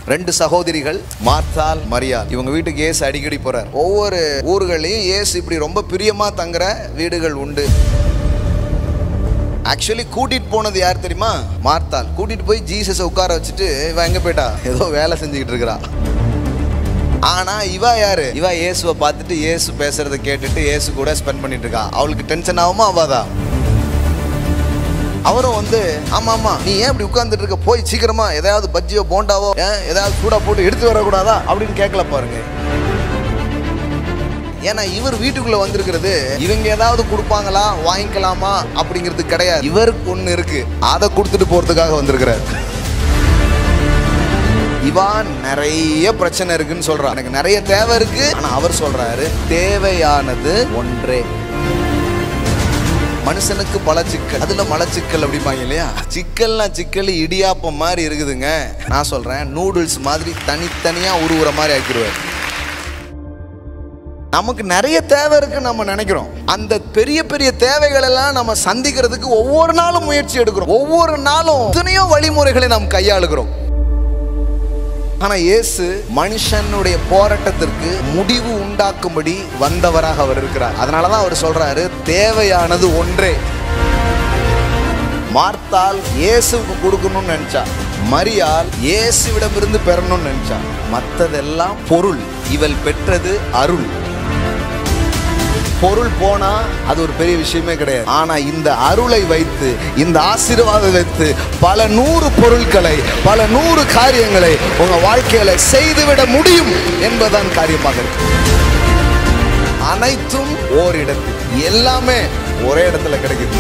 2 சகோதரிகள், மார்த்தாள், மரியாள். இவங்க வீட்டுக்கு இயேசு அடிக்கடி போறார். ஒவ்வொரு ஊர்களையும் இயேசு இப்படி ரொம்ப பிரியமா தங்குற வீடுகள் உண்டு. ஆக்சுவலி கூட்டிட்டு போனது யார் தெரியுமா? மார்த்தாள். கூட்டிட்டு போய் ஜீசஸை உட்கார வச்சுட்டு இவன் எங்க போயிட்டா? ஏதோ வேலை செஞ்சுக்கிட்டு இருக்கிறா. ஆனா இவ யாரு? இவ இயேசுவை பார்த்துட்டு இயேசு பேசுறதை கேட்டுட்டு இயேசு கூட ஸ்பெண்ட் பண்ணிட்டு இருக்கா. அவளுக்கு டென்ஷன் ஆகுமா ஆவாதா? அவரும் வந்து ஆமா நீ ஏன் இப்படி உட்கார்ந்துட்டு இருக்க, போய் சீக்கிரமா ஏதாவது பஜ்ஜியோ போண்டாவோ ஏதாவது சூடா போட்டு எடுத்து வரக்கூடாதா அப்படின்னு கேட்கல பாருங்க. ஏன்னா இவர் வீட்டுக்குள்ள வந்திருக்கிறது இவங்க ஏதாவது கொடுப்பாங்களா வாங்கிக்கலாமா அப்படிங்கிறது கிடையாது. இவருக்கு ஒண்ணு இருக்கு, அதை கொடுத்துட்டு போறதுக்காக வந்திருக்கிறார். இவான் நிறைய பிரச்சனை இருக்குன்னு சொல்றான், எனக்கு நிறைய தேவை இருக்கு. ஆனா அவர் சொல்றாரு தேவையானது ஒன்றே. மனுஷனுக்கு பல சிக்கல், அதுல மலச்சிக்கல் அப்படிம்பாங்க இல்லையா? சிக்கல்னா சிக்கல் இடியாப்பம் மாதிரி இருக்குதுங்க. நான் சொல்றேன் நூடுல்ஸ் மாதிரி தனித்தனியா உருவுற மாதிரி ஆக்கிடுவார். நமக்கு நிறைய தேவை இருக்கு நம்ம நினைக்கிறோம். அந்த பெரிய பெரிய தேவைகள் எல்லாம் நம்ம சந்திக்கிறதுக்கு ஒவ்வொரு நாளும் முயற்சி எடுக்கிறோம். ஒவ்வொரு நாளும் எத்தனையோ வழிமுறைகளை நாம் கையாளுகிறோம். ஆனா இயேசு மனுஷனுடைய போராட்டத்திற்கு முடிவு உண்டாக்கும்படி வந்தவராக அவர் இருக்கிறார். அதனாலதான் அவர் சொல்றாரு தேவையானது ஒன்றே. மார்த்தாள் இயேசுவுக்கு கொடுக்கணும்னு நினைச்சா, மரியாள் இயேசுவிடமிருந்து பெறணும்னு நினைச்சா. மற்றதெல்லாம் பொருள், இவள் பெற்றது அருள். பொருள் போனா அது ஒரு பெரிய விஷயமே கிடையாது. ஆனா இந்த அருளை வைத்து, இந்த ஆசீர்வாதத்தை வைத்து பல 100 பொருட்களை, பல 100 காரியங்களை உங்க வாழ்க்கையில செய்துவிட முடியும் என்பதுதான் காரியமாக இருக்கு. அனைத்தும் ஓரிடத்தில், எல்லாமே ஒரே இடத்துல கிடைக்குது.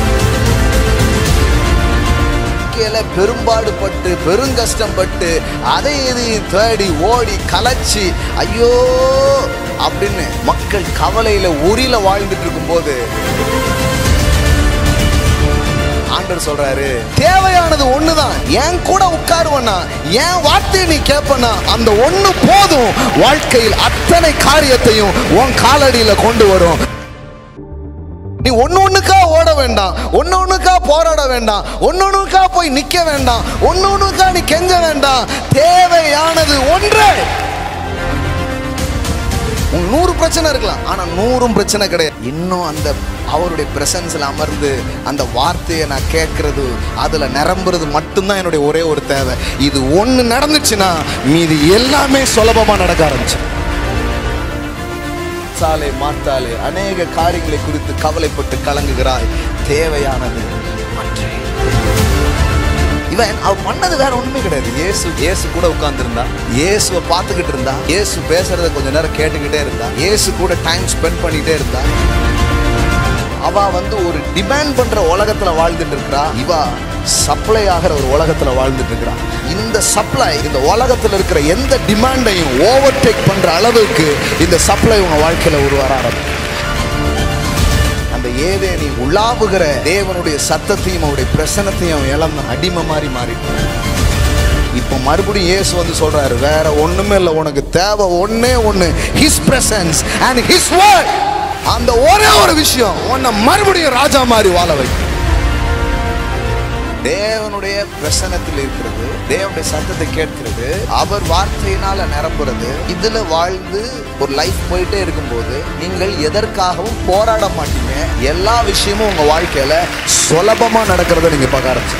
பெரும்பாடுபட்டு பெருங்கஷ்டப்பட்டு அதை இதையும் தேடி ஓடி கலைச்சி ஐயோ அப்படின்னு மக்கள் கவலையில உரியில வாழ்ந்துட்டு இருக்கும் போது ஆண்டவர் சொல்றாரு தேவையானது ஒண்ணுதான். ஏன் கூட உட்காருவனா, ஏன் வார்த்தையை நீ கேட்பனா, அந்த ஒண்ணு போதும். வாழ்க்கையில் அத்தனை காரியத்தையும் உன் காலடியில கொண்டு வரும். நீ ஒன்னொன்னுக்கா ஓட வேண்டாம், ஒன்னொன்னுக்கா போராட வேண்டாம், ஒன்னொன்னுக்கா போய் நிக்க வேண்டாம், ஒன்னொன்னுக்கா நீ கெஞ்ச வேண்டாம். தேவையானது ஒன்றே. 100 பிரச்சனை இருக்கலாம், ஆனா 100 பிரச்சனை கிடையாது. இன்னும் அந்த அவருடைய பிரசன்ஸ்ல அமர்ந்து அந்த வார்த்தையை நான் கேட்கறது, அதுல நிரம்புறது மட்டும்தான் என்னுடைய ஒரே ஒரு தேவை. இது ஒண்ணு நடந்துச்சுன்னா மீதி எல்லாமே சுலபமா நடக்க ஆரம்பிச்சு. சாலை மாத்தாலே அநேக காரியங்களை குறித்து கவலைப்பட்டு கலங்குகிறாய். தேவையானது ஒன்றே. இவன் அவன் பண்ணது வேற ஒண்ணுமே கிடையாது. இயேசு கூட உட்கார்ந்துருந்தா, இயேசுவை பார்த்துக்கிட்டு இருந்தா, இயேசு பேசுறத கொஞ்ச நேரம் கேட்டுக்கிட்டே இருந்தா, இயேசு கூட டைம் ஸ்பெண்ட் பண்ணிட்டே இருந்தா. அவ வந்து ஒரு டிமாண்ட் பண்ற உலகத்துல வாழ்ந்துட்டு இருக்கிறா, இவ சப்ளை ஆகிற ஒரு உலகத்துல வாழ்ந்துட்டு இருக்கிறா. இந்த சப்ளை இந்த உலகத்துல இருக்கிற எந்த டிமாண்டையும் ஓவர்டேக் பண்ற அளவுக்கு இந்த சப்ளை உங்க வாழ்க்கையில உருவார ஆரம்பிக்கும். அந்த ஏதேனி உலாவுகிற தேவனுடைய சத்தத்தையும் அவருடைய பிரசன்னத்தையும் இழந்த அடிமை மாதிரி மாறிட்டு இப்ப மறுபடியும் இயேசு வந்து சொல்றாரு வேற ஒண்ணுமே இல்லை, உனக்கு தேவை ஒண்ணே ஒண்ணு, His presence and His word. அந்த ஒரே ஒரு விஷயம் உன்னை மறுபடியும் ராஜா மாதிரி வாழ வைக்கும். தேவனுடைய பிரசன்னத்தில் இருக்கிறது, தேவனுடைய சத்தத்தை கேட்கிறது, அவர் வார்த்தையினால நிரம்புறது, இதுல வாழ்ந்து ஒரு லைஃப் போயிட்டே இருக்கும்போது நீங்கள் எதற்காகவும் போராட மாட்டீங்க. எல்லா விஷயமும் உங்க வாழ்க்கையில சுலபமா நடக்கிறத நீங்க பார்க்க ஆரம்பிச்சு.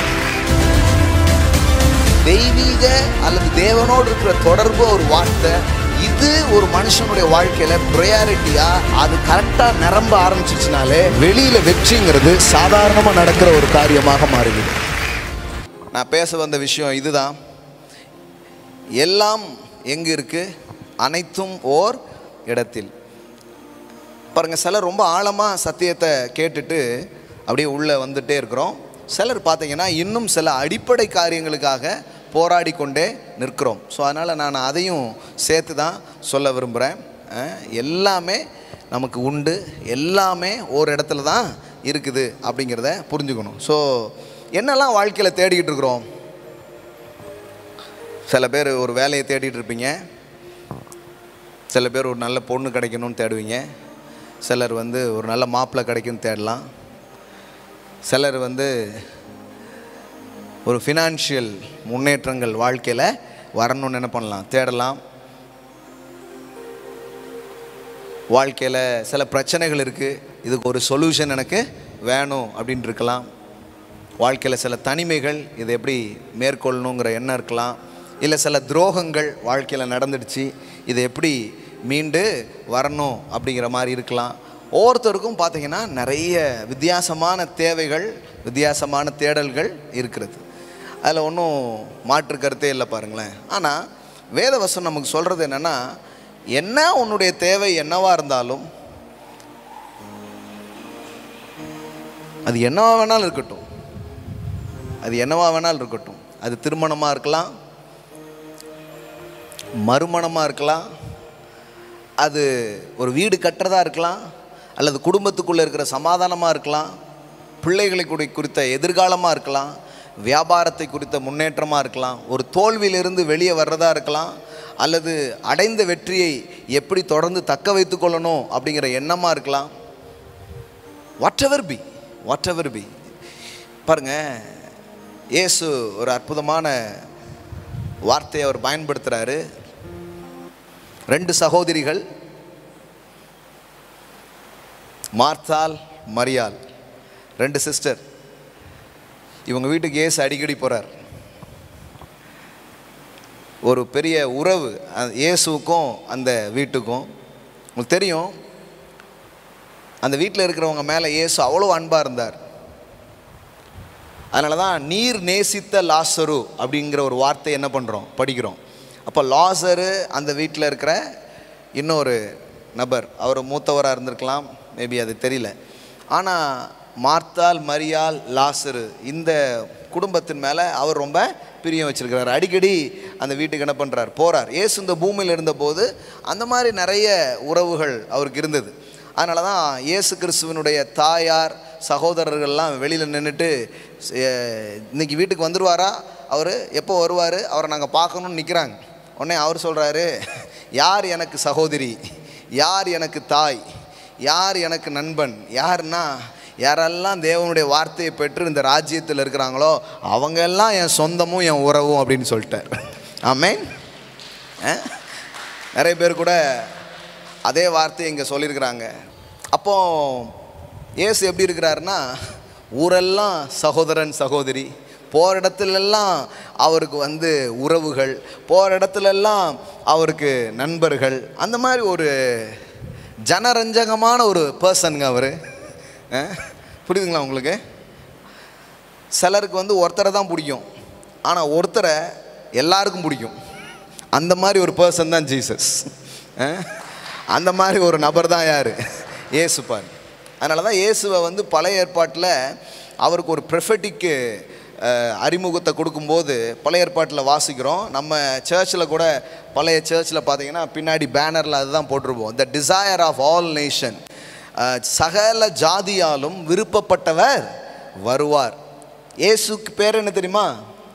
தெய்வீக அல்லது தேவனோடு இருக்கிற தொடர்பு ஒரு வார்த்தை, இது ஒரு மனுஷனுடைய வாழ்க்கையில ப்ரையாரிட்டியா அது கரெக்டா நிரம்ப ஆரம்பிச்சிச்சுனாலே வெளியில வெற்றிங்கிறது சாதாரணமா நடக்கிற ஒரு காரியமாக மாறுகிறது. நான் பேச வந்த விஷயம் இதுதான். எல்லாம் எங்க இருக்கு? அனைத்தும் ஓர் இடத்தில். பாருங்க, சிலர் ரொம்ப ஆழமா சத்தியத்தை கேட்டுட்டு அப்படியே உள்ள வந்துட்டே இருக்கிறோம். சிலர் பார்த்தீங்கன்னா இன்னும் சில அடிப்படை காரியங்களுக்காக போராடி கொண்டே நிற்கிறோம். ஸோ அதனால் நான் அதையும் சேர்த்து தான் சொல்ல விரும்புகிறேன். எல்லாமே நமக்கு உண்டு, எல்லாமே ஒரு இடத்துல தான் இருக்குது அப்படிங்கிறத புரிஞ்சுக்கணும். ஸோ என்னெல்லாம் வாழ்க்கையில் தேடிக்கிட்டு இருக்கிறோம்? சில பேர் ஒரு வேலையை தேடிட்டு இருப்பீங்க, சில பேர் ஒரு நல்ல பொண்ணு கிடைக்கணும்னு தேடுவீங்க, சிலர் வந்து ஒரு நல்ல மாப்பிள்ளை கிடைக்கும்னு தேடலாம், சிலர் வந்து ஒரு ஃபினான்ஷியல் முன்னேற்றங்கள் வாழ்க்கையில் வரணும்னு என்ன பண்ணலாம், தேடலாம். வாழ்க்கையில் சில பிரச்சனைகள் இருக்குது, இதுக்கு ஒரு சொல்யூஷன் எனக்கு வேணும் அப்படின்ட்டு இருக்கலாம். வாழ்க்கையில் சில தனிமைகள், இதை எப்படி மேற்கொள்ளணுங்கிற எண்ணம் இருக்கலாம். இல்லை சில துரோகங்கள் வாழ்க்கையில் நடந்துடுச்சு, இதை எப்படி மீண்டு வரணும் அப்படிங்கிற மாதிரி இருக்கலாம். ஒவ்வொருத்தருக்கும் பார்த்திங்கன்னா நிறைய வித்தியாசமான தேவைகள், வித்தியாசமான தேடல்கள் இருக்கிறது. அதில் ஒன்றும் மாற்று கருத்தே இல்லை பாருங்களேன். ஆனால் வேதவசனம் நமக்கு சொல்கிறது என்னென்னா, என்ன உன்னுடைய தேவை என்னவாக இருந்தாலும், அது என்னவா வேணாலும் இருக்கட்டும், அது என்னவா வேணாலும் இருக்கட்டும், அது திருமணமாக இருக்கலாம், மறுமணமாக இருக்கலாம், அது ஒரு வீடு கட்டுறதா இருக்கலாம், அல்லது குடும்பத்துக்குள்ளே இருக்கிற சமாதானமாக இருக்கலாம், பிள்ளைகளை குறித்த எதிர்காலமாக இருக்கலாம், வியாபாரத்தை குறித்த முன்னேற்றமாக இருக்கலாம், ஒரு தோல்வியிலிருந்து வெளியே வர்றதா இருக்கலாம், அல்லது அடைந்த வெற்றியை எப்படி தொடர்ந்து தக்க வைத்து கொள்ளணும் அப்படிங்கிற எண்ணமாக இருக்கலாம். வாட் எவர் பி பாருங்கள், இயேசு ஒரு அற்புதமான வார்த்தையை அவர் பயன்படுத்துகிறாரு. 2 சகோதரிகள், மார்த்தாள், மரியாள், 2 சிஸ்டர். இவங்க வீட்டுக்கு இயேசு அடிக்கடி போகிறார். ஒரு பெரிய உறவு இயேசுக்கும் அந்த வீட்டுக்கும். உங்களுக்கு தெரியும், அந்த வீட்டில் இருக்கிறவங்க மேலே இயேசு அவ்வளோ அன்பாக இருந்தார். அதனால தான் நீர் நேசித்த லாசரு அப்படிங்கிற ஒரு வார்த்தை என்ன பண்ணுறோம், படிக்கிறோம். அப்போ லாசரு அந்த வீட்டில் இருக்கிற இன்னொரு நபர், அவர் மூத்தவராக இருந்திருக்கலாம், மேபி அது தெரியல. ஆனால் மார்த்தாள், மரியாள், லாசரு இந்த குடும்பத்தின் மேலே அவர் ரொம்ப பிரியம் வச்சிருக்கிறார். அடிக்கடி அந்த வீட்டுக்கு என்ன பண்ணுறார், போகிறார். இயேசு இந்த பூமியில் இருந்தபோது அந்த மாதிரி நிறைய உறவுகள் அவருக்கு இருந்தது. அதனால தான் இயேசு கிறிஸ்துவனுடைய தாயார், சகோதரர்கள்லாம் வெளியில் நின்றுட்டு, இன்றைக்கி வீட்டுக்கு வந்துடுவாரா, அவர் எப்போ வருவார், அவரை நாங்கள் பார்க்கணுன்னு நிற்கிறாங்க. உடனே அவர் சொல்கிறாரு, யார் எனக்கு சகோதரி, யார் எனக்கு தாய், யார் எனக்கு நண்பன், யாருன்னா யாரெல்லாம் தேவனுடைய வார்த்தையை பெற்று இந்த ராஜ்யத்தில் இருக்கிறாங்களோ அவங்க எல்லாம் என் சொந்தமும் என் உறவும் அப்படின்னு சொல்லிட்டார். ஆமென். நிறைய பேர் கூட அதே வார்த்தையை இங்கே சொல்லியிருக்கிறாங்க. அப்போ இயேசு எப்படி இருக்கிறாருன்னா, ஊரெல்லாம் சகோதரன் சகோதரி, போகிற இடத்துலெல்லாம் அவருக்கு உறவுகள், போகிற இடத்துலெல்லாம் அவருக்கு நண்பர்கள், அந்த மாதிரி ஒரு ஜனரஞ்சகமான ஒரு பர்சனுங்க அவர். புரியுதுங்களா உங்களுக்கு? சிலருக்கு ஒருத்தரை தான் பிடிக்கும், ஆனால் ஒருத்தரை எல்லாருக்கும் பிடிக்கும். அந்த மாதிரி ஒரு பர்சன் தான் ஜீசஸ். அந்த மாதிரி ஒரு நபர் தான் யார், இயேசு பாரு. அதனால தான் இயேசுவை பழைய ஏற்பாட்டில் அவருக்கு ஒரு ப்ரொஃபெட்டிக்கு அறிமுகத்தை கொடுக்கும்போது பழைய ஏற்பாட்டில் வாசிக்கிறோம். நம்ம சர்ச்சில் கூட, பழைய சர்ச்சில் பார்த்தீங்கன்னா பின்னாடி பேனரில் அதுதான் போட்டிருப்போம், the desire of all nation, சகல ஜாதியாலும் விருப்பப்பட்டவர் வருவார். இயேசுக்கு பேர் என்ன தெரியுமா?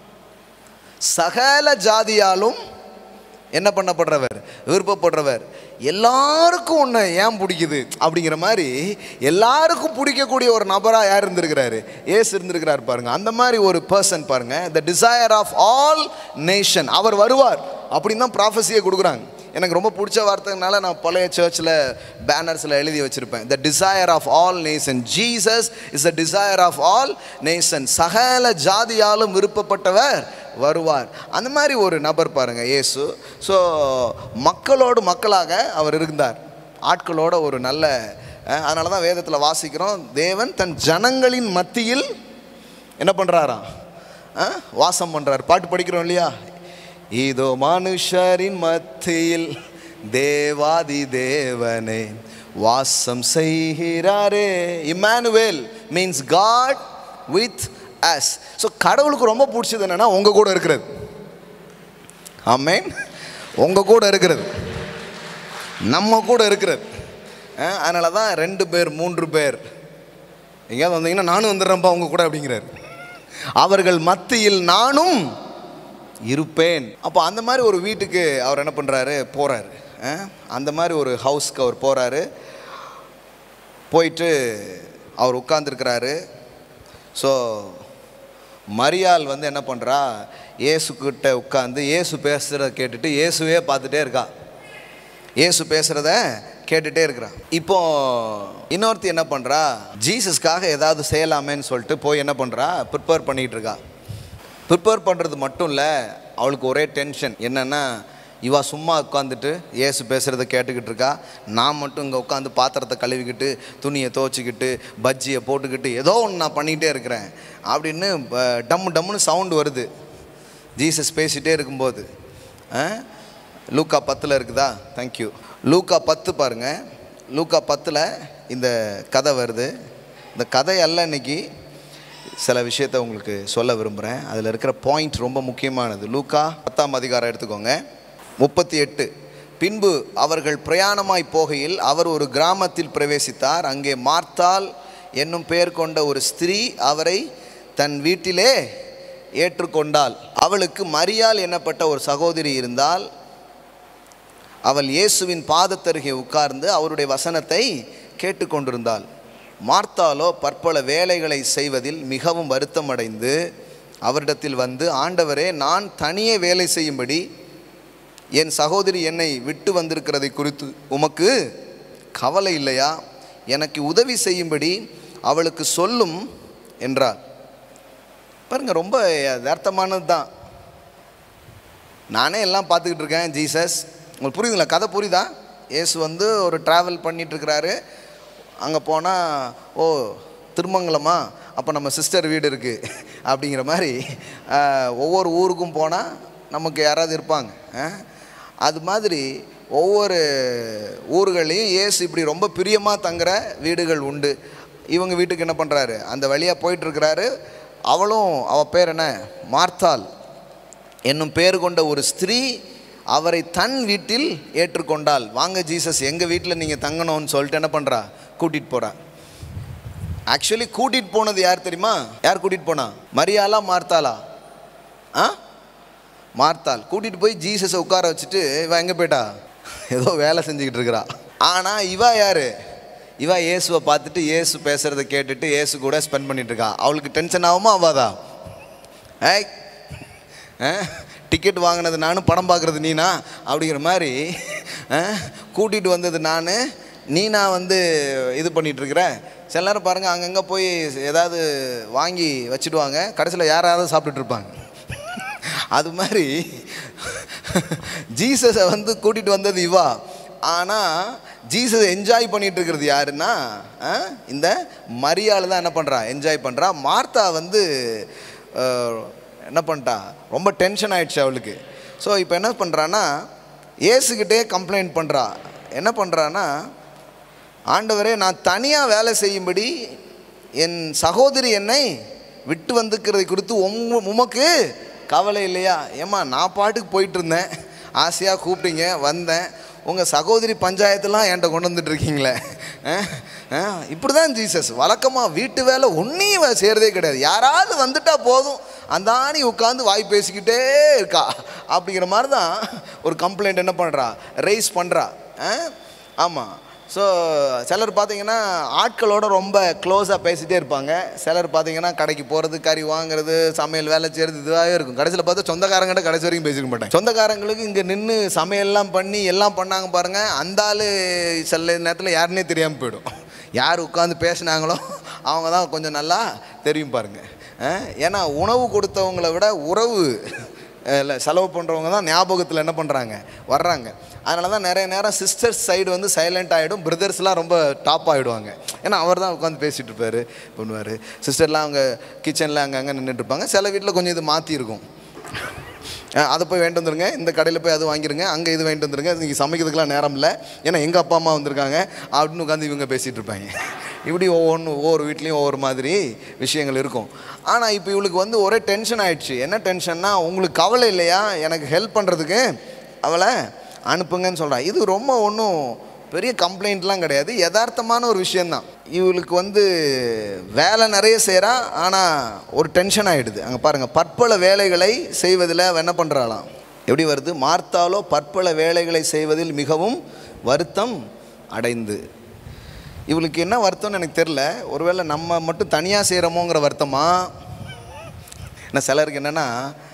சகல ஜாதியாலும் என்ன பண்ணப்படுறவர், விருப்பப்படுறவர். எல்லாருக்கும் ஒன்று ஏன் பிடிக்குது அப்படிங்கிற மாதிரி எல்லாருக்கும் பிடிக்கக்கூடிய ஒரு நபராக யார் இருந்திருக்கிறாரு, இயேசு இருந்திருக்கிறார் பாருங்க. அந்த மாதிரி ஒரு பர்சன் பாருங்க, the desire of all nation. அவர் வருவார் அப்படின்னு தான் ப்ராஃபஸியை கொடுக்குறாங்க. எனக்கு ரொம்ப பிடிச்ச வார்த்தைனால நான் பழைய சர்ச்சில் பேனர்ஸில் எழுதி வச்சுருப்பேன், the desire of all nation. Jesus is the desire of all nation. சகல ஜாதியாலும் விருப்பப்பட்டவர் வருவார். அந்த மாதிரி ஒரு நபர் பாருங்கள் இயேசு. ஸோ மக்களோடு மக்களாக அவர் இருந்தார், ஆட்களோட ஒரு நல்ல. அதனால தான் வேதத்தில் வாசிக்கிறோம், தேவன் தன் ஜனங்களின் மத்தியில் என்ன பண்ணுறாராம், வாசம் பண்ணுறார். பாட்டு படிக்கிறோம் இல்லையா, இதோ மனுஷரின் மத்தியில் தேவாதி தேவனே வாசம் செய்கிறாரே. Emmanuel means God with us. So கடவுளுக்கு ரொம்ப பிடிச்சது என்னன்னா உங்கள் கூட இருக்கிறது. ஆமென். உங்கள் கூட இருக்கிறது, நம்ம கூட இருக்கிறது. அதனால தான் 2 பேர் 3 பேர் எங்கேயாவது வந்தீங்கன்னா நானும் வந்துடுறேன்ப்பா உங்கள் கூட அப்படிங்கிறார். அவர்கள் மத்தியில் நானும் இருப்பேன். அப்போ அந்த மாதிரி ஒரு வீட்டுக்கு அவர் என்ன பண்ணுறாரு, போகிறாரு. அந்த மாதிரி ஒரு ஹவுஸ்க்கு அவர் போகிறாரு. போயிட்டு அவர் உட்கார்ந்துருக்கிறாரு. ஸோ மரியாள் என்ன பண்ணுறா, இயேசுக்கிட்ட உட்காந்து இயேசு பேசுகிறத கேட்டுட்டு இயேசுவே பார்த்துட்டே இருக்கா. இயேசு பேசுகிறத கேட்டுகிட்டே இருக்கிறான். இப்போ இன்னொருத்தி என்ன பண்ணுறா, ஜீசஸ்க்காக ஏதாவது செய்யலாமேன்னு சொல்லிட்டு போய் என்ன பண்ணுறா, ப்ரிப்பேர் பண்ணிகிட்டு இருக்கா. ப்ரிப்பேர் பண்ணுறது மட்டும் இல்லை, அவளுக்கு ஒரே டென்ஷன். என்னென்னா, இவா சும்மா உட்காந்துட்டு இயேசு பேசுகிறத கேட்டுக்கிட்டு இருக்கா, நான் மட்டும் இங்கே உட்காந்து பாத்திரத்தை கழுவிக்கிட்டு துணியை துவச்சிக்கிட்டு பஜ்ஜியை போட்டுக்கிட்டு ஏதோ ஒன்று நான் பண்ணிகிட்டே இருக்கிறேன் அப்படின்னு டம்மு டம்முன்னு சவுண்டு வருது ஜீசஸ் பேசிகிட்டே இருக்கும்போது. லூக்கா 10 இருக்குதா? தேங்க்யூ. லூக்கா 10 பாருங்கள். லூக்கா 10 இந்த கதை வருது. இந்த கதையெல்லாம் இன்றைக்கி சில விஷயத்தை உங்களுக்கு சொல்ல விரும்புகிறேன். அதில் இருக்கிற பாயிண்ட் ரொம்ப முக்கியமானது. லூக்கா 10ஆம் அதிகாரம் எடுத்துக்கோங்க. 38. பின்பு அவர்கள் பிரயாணமாய் போகையில் அவர் ஒரு கிராமத்தில் பிரவேசித்தார். அங்கே மார்த்தாள் என்னும் பெயர் கொண்ட ஒரு ஸ்திரீ அவரை தன் வீட்டிலே ஏற்றுக்கொண்டாள். அவளுக்கு மரியாள் என்னப்பட்ட ஒரு சகோதரி இருந்தால். அவள் இயேசுவின் பாதத்தருகே உட்கார்ந்து அவருடைய வசனத்தை கேட்டுக்கொண்டிருந்தாள். மார்த்தாளோ பற்பல வேலைகளை செய்வதில் மிகவும் வருத்தமடைந்து அவரிடத்தில் வந்து, ஆண்டவரே, நான் தனியே வேலை செய்யும்படி என் சகோதரி என்னை விட்டு வந்திருக்கிறதை குறித்து உமக்கு கவலை இல்லையா? எனக்கு உதவி செய்யும்படி அவளுக்கு சொல்லும் என்றார். பாருங்கள், ரொம்ப யதார்த்தமானது தான். நானே எல்லாம் பார்த்துக்கிட்டு இருக்கேன். ஜீசஸ், உங்களுக்கு புரியுதுங்களா? கதை புரியுதா? இயேசு வந்து ஒரு ட்ராவல் பண்ணிகிட்ருக்கிறாரு. அங்கே போனால், ஓ திருமங்கலமா, அப்போ நம்ம சிஸ்டர் வீடு இருக்குது அப்படிங்கிற மாதிரி ஒவ்வொரு ஊருக்கும் போனால் நமக்கு யாராவது இருப்பாங்க. அது மாதிரி ஒவ்வொரு ஊர்களையும் இயேசு இப்படி ரொம்ப பிரியமாக தங்குற வீடுகள் உண்டு. இவங்க வீட்டுக்கு என்ன பண்ணுறாரு, அந்த வழியாக போயிட்டுருக்கிறாரு. அவள் பேர் என்ன, மார்த்தாள் என்னும் பேர் கொண்ட ஒரு ஸ்திரீ அவரை தன் வீட்டில் ஏற்றுக்கொண்டாள். வாங்க ஜீசஸ், எங்கள் வீட்டில் நீங்கள் தங்கணும்னு சொல்லிட்டு என்ன பண்ணுறா, கூட்டிகிட்டு போகிறா. ஆக்சுவலி கூட்டிகிட்டு போனது யார் தெரியுமா? யார் கூட்டிகிட்டு போனா? மரியாளா மார்த்தாளா? மார்த்தாள் கூட்டிகிட்டு போய் ஜீசஸை உட்கார வச்சுட்டு இவன் எங்கே போயிட்டா, ஏதோ வேலை செஞ்சுக்கிட்டு இருக்கிறா. ஆனால் இவா யார்? இவா இயேசுவை பார்த்துட்டு இயேசு பேசுகிறத கேட்டுட்டு இயேசு கூட ஸ்பெண்ட் பண்ணிகிட்ருக்கா. அவளுக்கு டென்ஷன் ஆகுமா ஆகாதா? டிக்கெட் வாங்கினது நான், படம் பார்க்குறது நீனா அப்படிங்கிற மாதிரி கூட்டிகிட்டு வந்தது நான், நீனா வந்து இது பண்ணிகிட்ருக்குறேன். சில நேரம் பாருங்கள், அங்கங்கே போய் ஏதாவது வாங்கி வச்சுடுவாங்க, கடைசியில் யாராவது சாப்பிட்டுட்ருப்பாங்க. அது மாதிரி ஜீசஸை வந்து கூட்டிகிட்டு வந்தது இவா. ஆனால் ஜீசஸ் என்ஜாய் பண்ணிகிட்டு இருக்கிறது யாருன்னா இந்த மரியாள் தான் என்ன பண்ணுறா, என்ஜாய் பண்ணுறா. மார்த்தா வந்து என்ன பண்ணிட்டா, ரொம்ப டென்ஷன் ஆகிடுச்சு அவளுக்கு. ஸோ இப்போ என்ன பண்ணுறான்னா, இயேசுக்கிட்டே கம்ப்ளைண்ட் பண்ணுறா. என்ன பண்ணுறான்னா, ஆண்டவரே, நான் தனியாக வேலை செய்யும்படி என் சகோதரி என்னை விட்டு வந்துக்கிறதை குறித்து உமக்கு கவலை இல்லையா? ஏம்மா, நான் பாட்டுக்கு போயிட்டு இருந்தேன், ஆசையாக கூப்பிட்டீங்க, வந்தேன், உங்கள் சகோதரி பஞ்சாயத்துலாம் என்கிட்ட கொண்டு வந்துட்டுருக்கீங்களே. இப்படி தான் ஜீசஸ் வழக்கமாக வீட்டு வேலை ஒன்றையும் செய்கிறதே கிடையாது. யாராவது வந்துட்டால் போதும், அந்த ஆணி உட்காந்து வாய் பேசிக்கிட்டே இருக்கா. அப்படிங்கிற மாதிரி தான் ஒரு கம்ப்ளைண்ட் என்ன பண்ணுறா, ரைஸ் பண்ணுறா. ஆமாம். ஸோ சிலர் பார்த்திங்கன்னா ஆட்களோட ரொம்ப க்ளோஸாக பேசிகிட்டே இருப்பாங்க. சிலர் பார்த்திங்கன்னா கடைக்கு போகிறது, கறி வாங்குறது, சமையல் வேலை செய்கிறது இதுவாகவே இருக்கும். கடைசியில் பார்த்தா சொந்தக்காரங்கிட்ட கடைசி வரைக்கும் பேசிக்க மாட்டாங்க. சொந்தக்காரங்களுக்கு இங்கே நின்று சமையல்லாம் பண்ணி எல்லாம் பண்ணாங்க பாருங்கள், அந்த ஆள் சில நேரத்தில் யாருன்னே தெரியாமல் போயிடும். யார் உட்காந்து பேசினாங்களோ அவங்க தான் கொஞ்சம் நல்லா தெரியும் பாருங்கள். ஏன்னா உணவு கொடுத்தவங்களை விட உறவு இல்லை செலவு பண்ணுறவங்க தான் ஞாபகத்தில் என்ன பண்ணுறாங்க, வர்றாங்க. அதனால தான் நிறைய நேரம் சிஸ்டர்ஸ் சைடு வந்து சைலண்ட் ஆகிடும், பிரதர்ஸ்லாம் ரொம்ப டாப் ஆகிடுவாங்க. ஏன்னா அவர் தான் உட்காந்து பேசிகிட்டு இருப்பார், பண்ணுவார். சிஸ்டர்லாம் அவங்க கிச்சனில் அங்கங்கே நின்றுட்டுருப்பாங்க. சில வீட்டில் கொஞ்சம் இது மாற்றிருக்கும். அதை போய் வாங்கிட்டு வந்துருங்க, இந்த கடையில் போய் அது வாங்கிருங்க, அங்கே இது வாங்கிட்டு வந்துருங்க, நீங்கள் சமைக்கிறதுக்கெலாம் நேரம் இல்லை, ஏன்னா எங்கள் அப்பா அம்மா வந்திருக்காங்க அப்படின்னு உட்காந்து இவங்க பேசிகிட்டு இருப்பாங்க. இப்படி ஒவ்வொரு வீட்லேயும் ஒவ்வொரு மாதிரி விஷயங்கள் இருக்கும். ஆனால் இப்போ இவளுக்கு வந்து ஒரே டென்ஷன் ஆகிடுச்சு. என்ன டென்ஷன்னா, உங்களுக்கு கவலை இல்லையா எனக்கு ஹெல்ப் பண்ணுறதுக்கு, அவளை அனுப்புங்கன்னு சொல்கிறான். இது ரொம்ப ஒன்றும் பெரிய கம்ப்ளைண்ட்லாம் கிடையாது, யதார்த்தமான ஒரு விஷயந்தான். இவளுக்கு வந்து வேலை நிறைய செய்கிறா, ஆனால் ஒரு டென்ஷன் ஆகிடுது. அங்கே பாருங்கள், பற்பல வேலைகளை செய்வதில் என்ன பண்ணுறாளாம், எப்படி வருது, மார்த்தாளோ பற்பல வேலைகளை செய்வதில் மிகவும் வருத்தம் அடைந்து. இவளுக்கு என்ன வருத்தம்னு எனக்கு தெரில. ஒருவேளை நம்ம மட்டும் தனியாக செய்கிறோமோங்கிற வருத்தமா? என்ன சிலருக்கு என்னென்னா,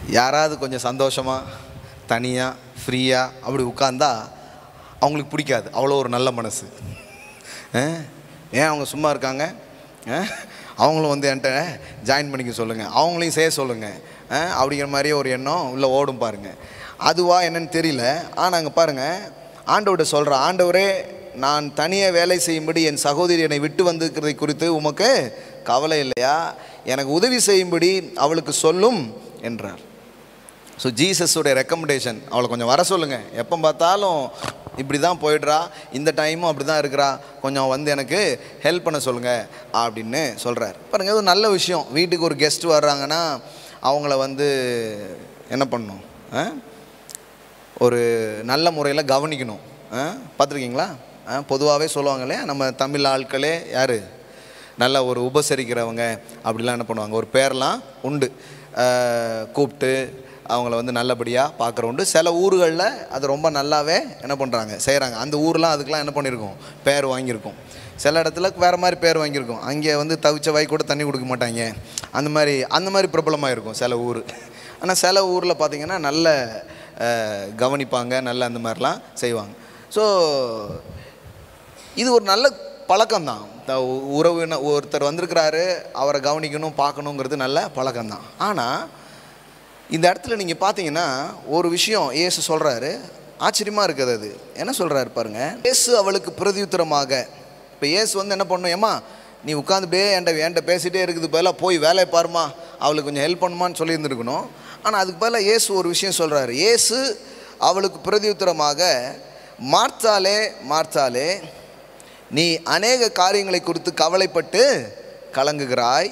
யாராவது கொஞ்சம் சந்தோஷமாக தனியாக ஃப்ரீயாக அப்படி உட்கார்ந்தா அவங்களுக்கு பிடிக்காது. அவ்வளோ ஒரு நல்ல மனசு. ஏன் அவங்க சும்மா இருக்காங்க, அவங்களும் வந்து என்கிட்ட ஜாயின் பண்ணிக்க சொல்லுங்கள், அவங்களையும் செய்ய சொல்லுங்கள் அப்படிங்கிற மாதிரியே ஒரு எண்ணம் உள்ளே ஓடும் பாருங்கள். அதுவா என்னன்னு தெரியல. ஆனால் அங்கே பாருங்கள், ஆண்டவர்கிட்ட சொல்கிற, ஆண்டவரே நான் தனியாக வேலை செய்யும்படி என் சகோதரி என்னை விட்டு வந்திருக்கிறதை குறித்து உமக்கு கவலை இல்லையா? எனக்கு உதவி செய்யும்படி அவளுக்கு சொல்லும் என்றார். ஸோ ஜீசஸோடைய ரெக்கமெண்டேஷன், அவளை கொஞ்சம் வர சொல்லுங்கள், எப்போ பார்த்தாலும் இப்படி தான் போயிடுறா, இந்த டைமும் அப்படி தான் இருக்கிறா, கொஞ்சம் வந்து எனக்கு ஹெல்ப் பண்ண சொல்லுங்கள் அப்படின்னு சொல்கிறார். பாருங்கள், இது நல்ல விஷயம். வீட்டுக்கு ஒரு கெஸ்ட் வர்றாங்கன்னா அவங்கள வந்து என்ன பண்ணணும், ஒரு நல்ல முறையில் கவனிக்கணும். பார்த்துருக்கீங்களா? பொதுவாகவே சொல்லுவாங்க இல்லையா, நம்ம தமிழ் ஆட்களே யார் நல்லா ஒரு உபசரிக்கிறவங்க அப்படிலாம் என்ன பண்ணுவாங்க, ஒரு பேரெலாம் உண்டு, கூப்பிட்டு அவங்கள வந்து நல்லபடியாக பார்க்குற உண்டு. சில ஊர்களில் அது ரொம்ப நல்லாவே என்ன பண்ணுறாங்க, செய்கிறாங்க. அந்த ஊர்லாம் அதுக்கெலாம் என்ன பண்ணியிருக்கோம், பேர் வாங்கியிருக்கோம். சில இடத்துல வேறு மாதிரி பேர் வாங்கியிருக்கோம். அங்கே வந்து தவிச்ச வாய் கூட தண்ணி கொடுக்க மாட்டாங்க, அந்த மாதிரி பிரபலமாக இருக்கும் சில ஊர். ஆனால் சில ஊரில் பார்த்திங்கன்னா நல்ல கவனிப்பாங்க, நல்ல அந்த மாதிரிலாம் செய்வாங்க. ஸோ இது ஒரு நல்ல பழக்கம்தான். உறவினர் ஒருத்தர் வந்திருக்கிறாரு, அவரை கவனிக்கணும் பார்க்கணுங்கிறது நல்ல பழக்கம்தான். ஆனால் இந்த இடத்துல நீங்கள் பார்த்தீங்கன்னா ஒரு விஷயம் இயேசு சொல்கிறாரு, ஆச்சரியமாக இருக்குது. அது என்ன சொல்கிறாரு பாருங்கள். இயேசு அவளுக்கு பிரதியுத்தரமாக, இப்போ இயேசு வந்து என்ன பண்ணணும், ஏம்மா நீ உட்காந்துட்டே என்கிட்ட பேசிகிட்டே இருக்குது, பதிலாக போய் வேலையை பாருமா, அவளுக்கு கொஞ்சம் ஹெல்ப் பண்ணுமான்னு சொல்லியிருந்துருக்கணும். ஆனால் அதுக்கு பதிலாக இயேசு ஒரு விஷயம் சொல்கிறாரு. இயேசு அவளுக்கு பிரதியுத்தரமாக, மார்த்தாலே மார்த்தாலே, நீ அநேக காரியங்களை குறித்து கவலைப்பட்டு கலங்குகிறாய்,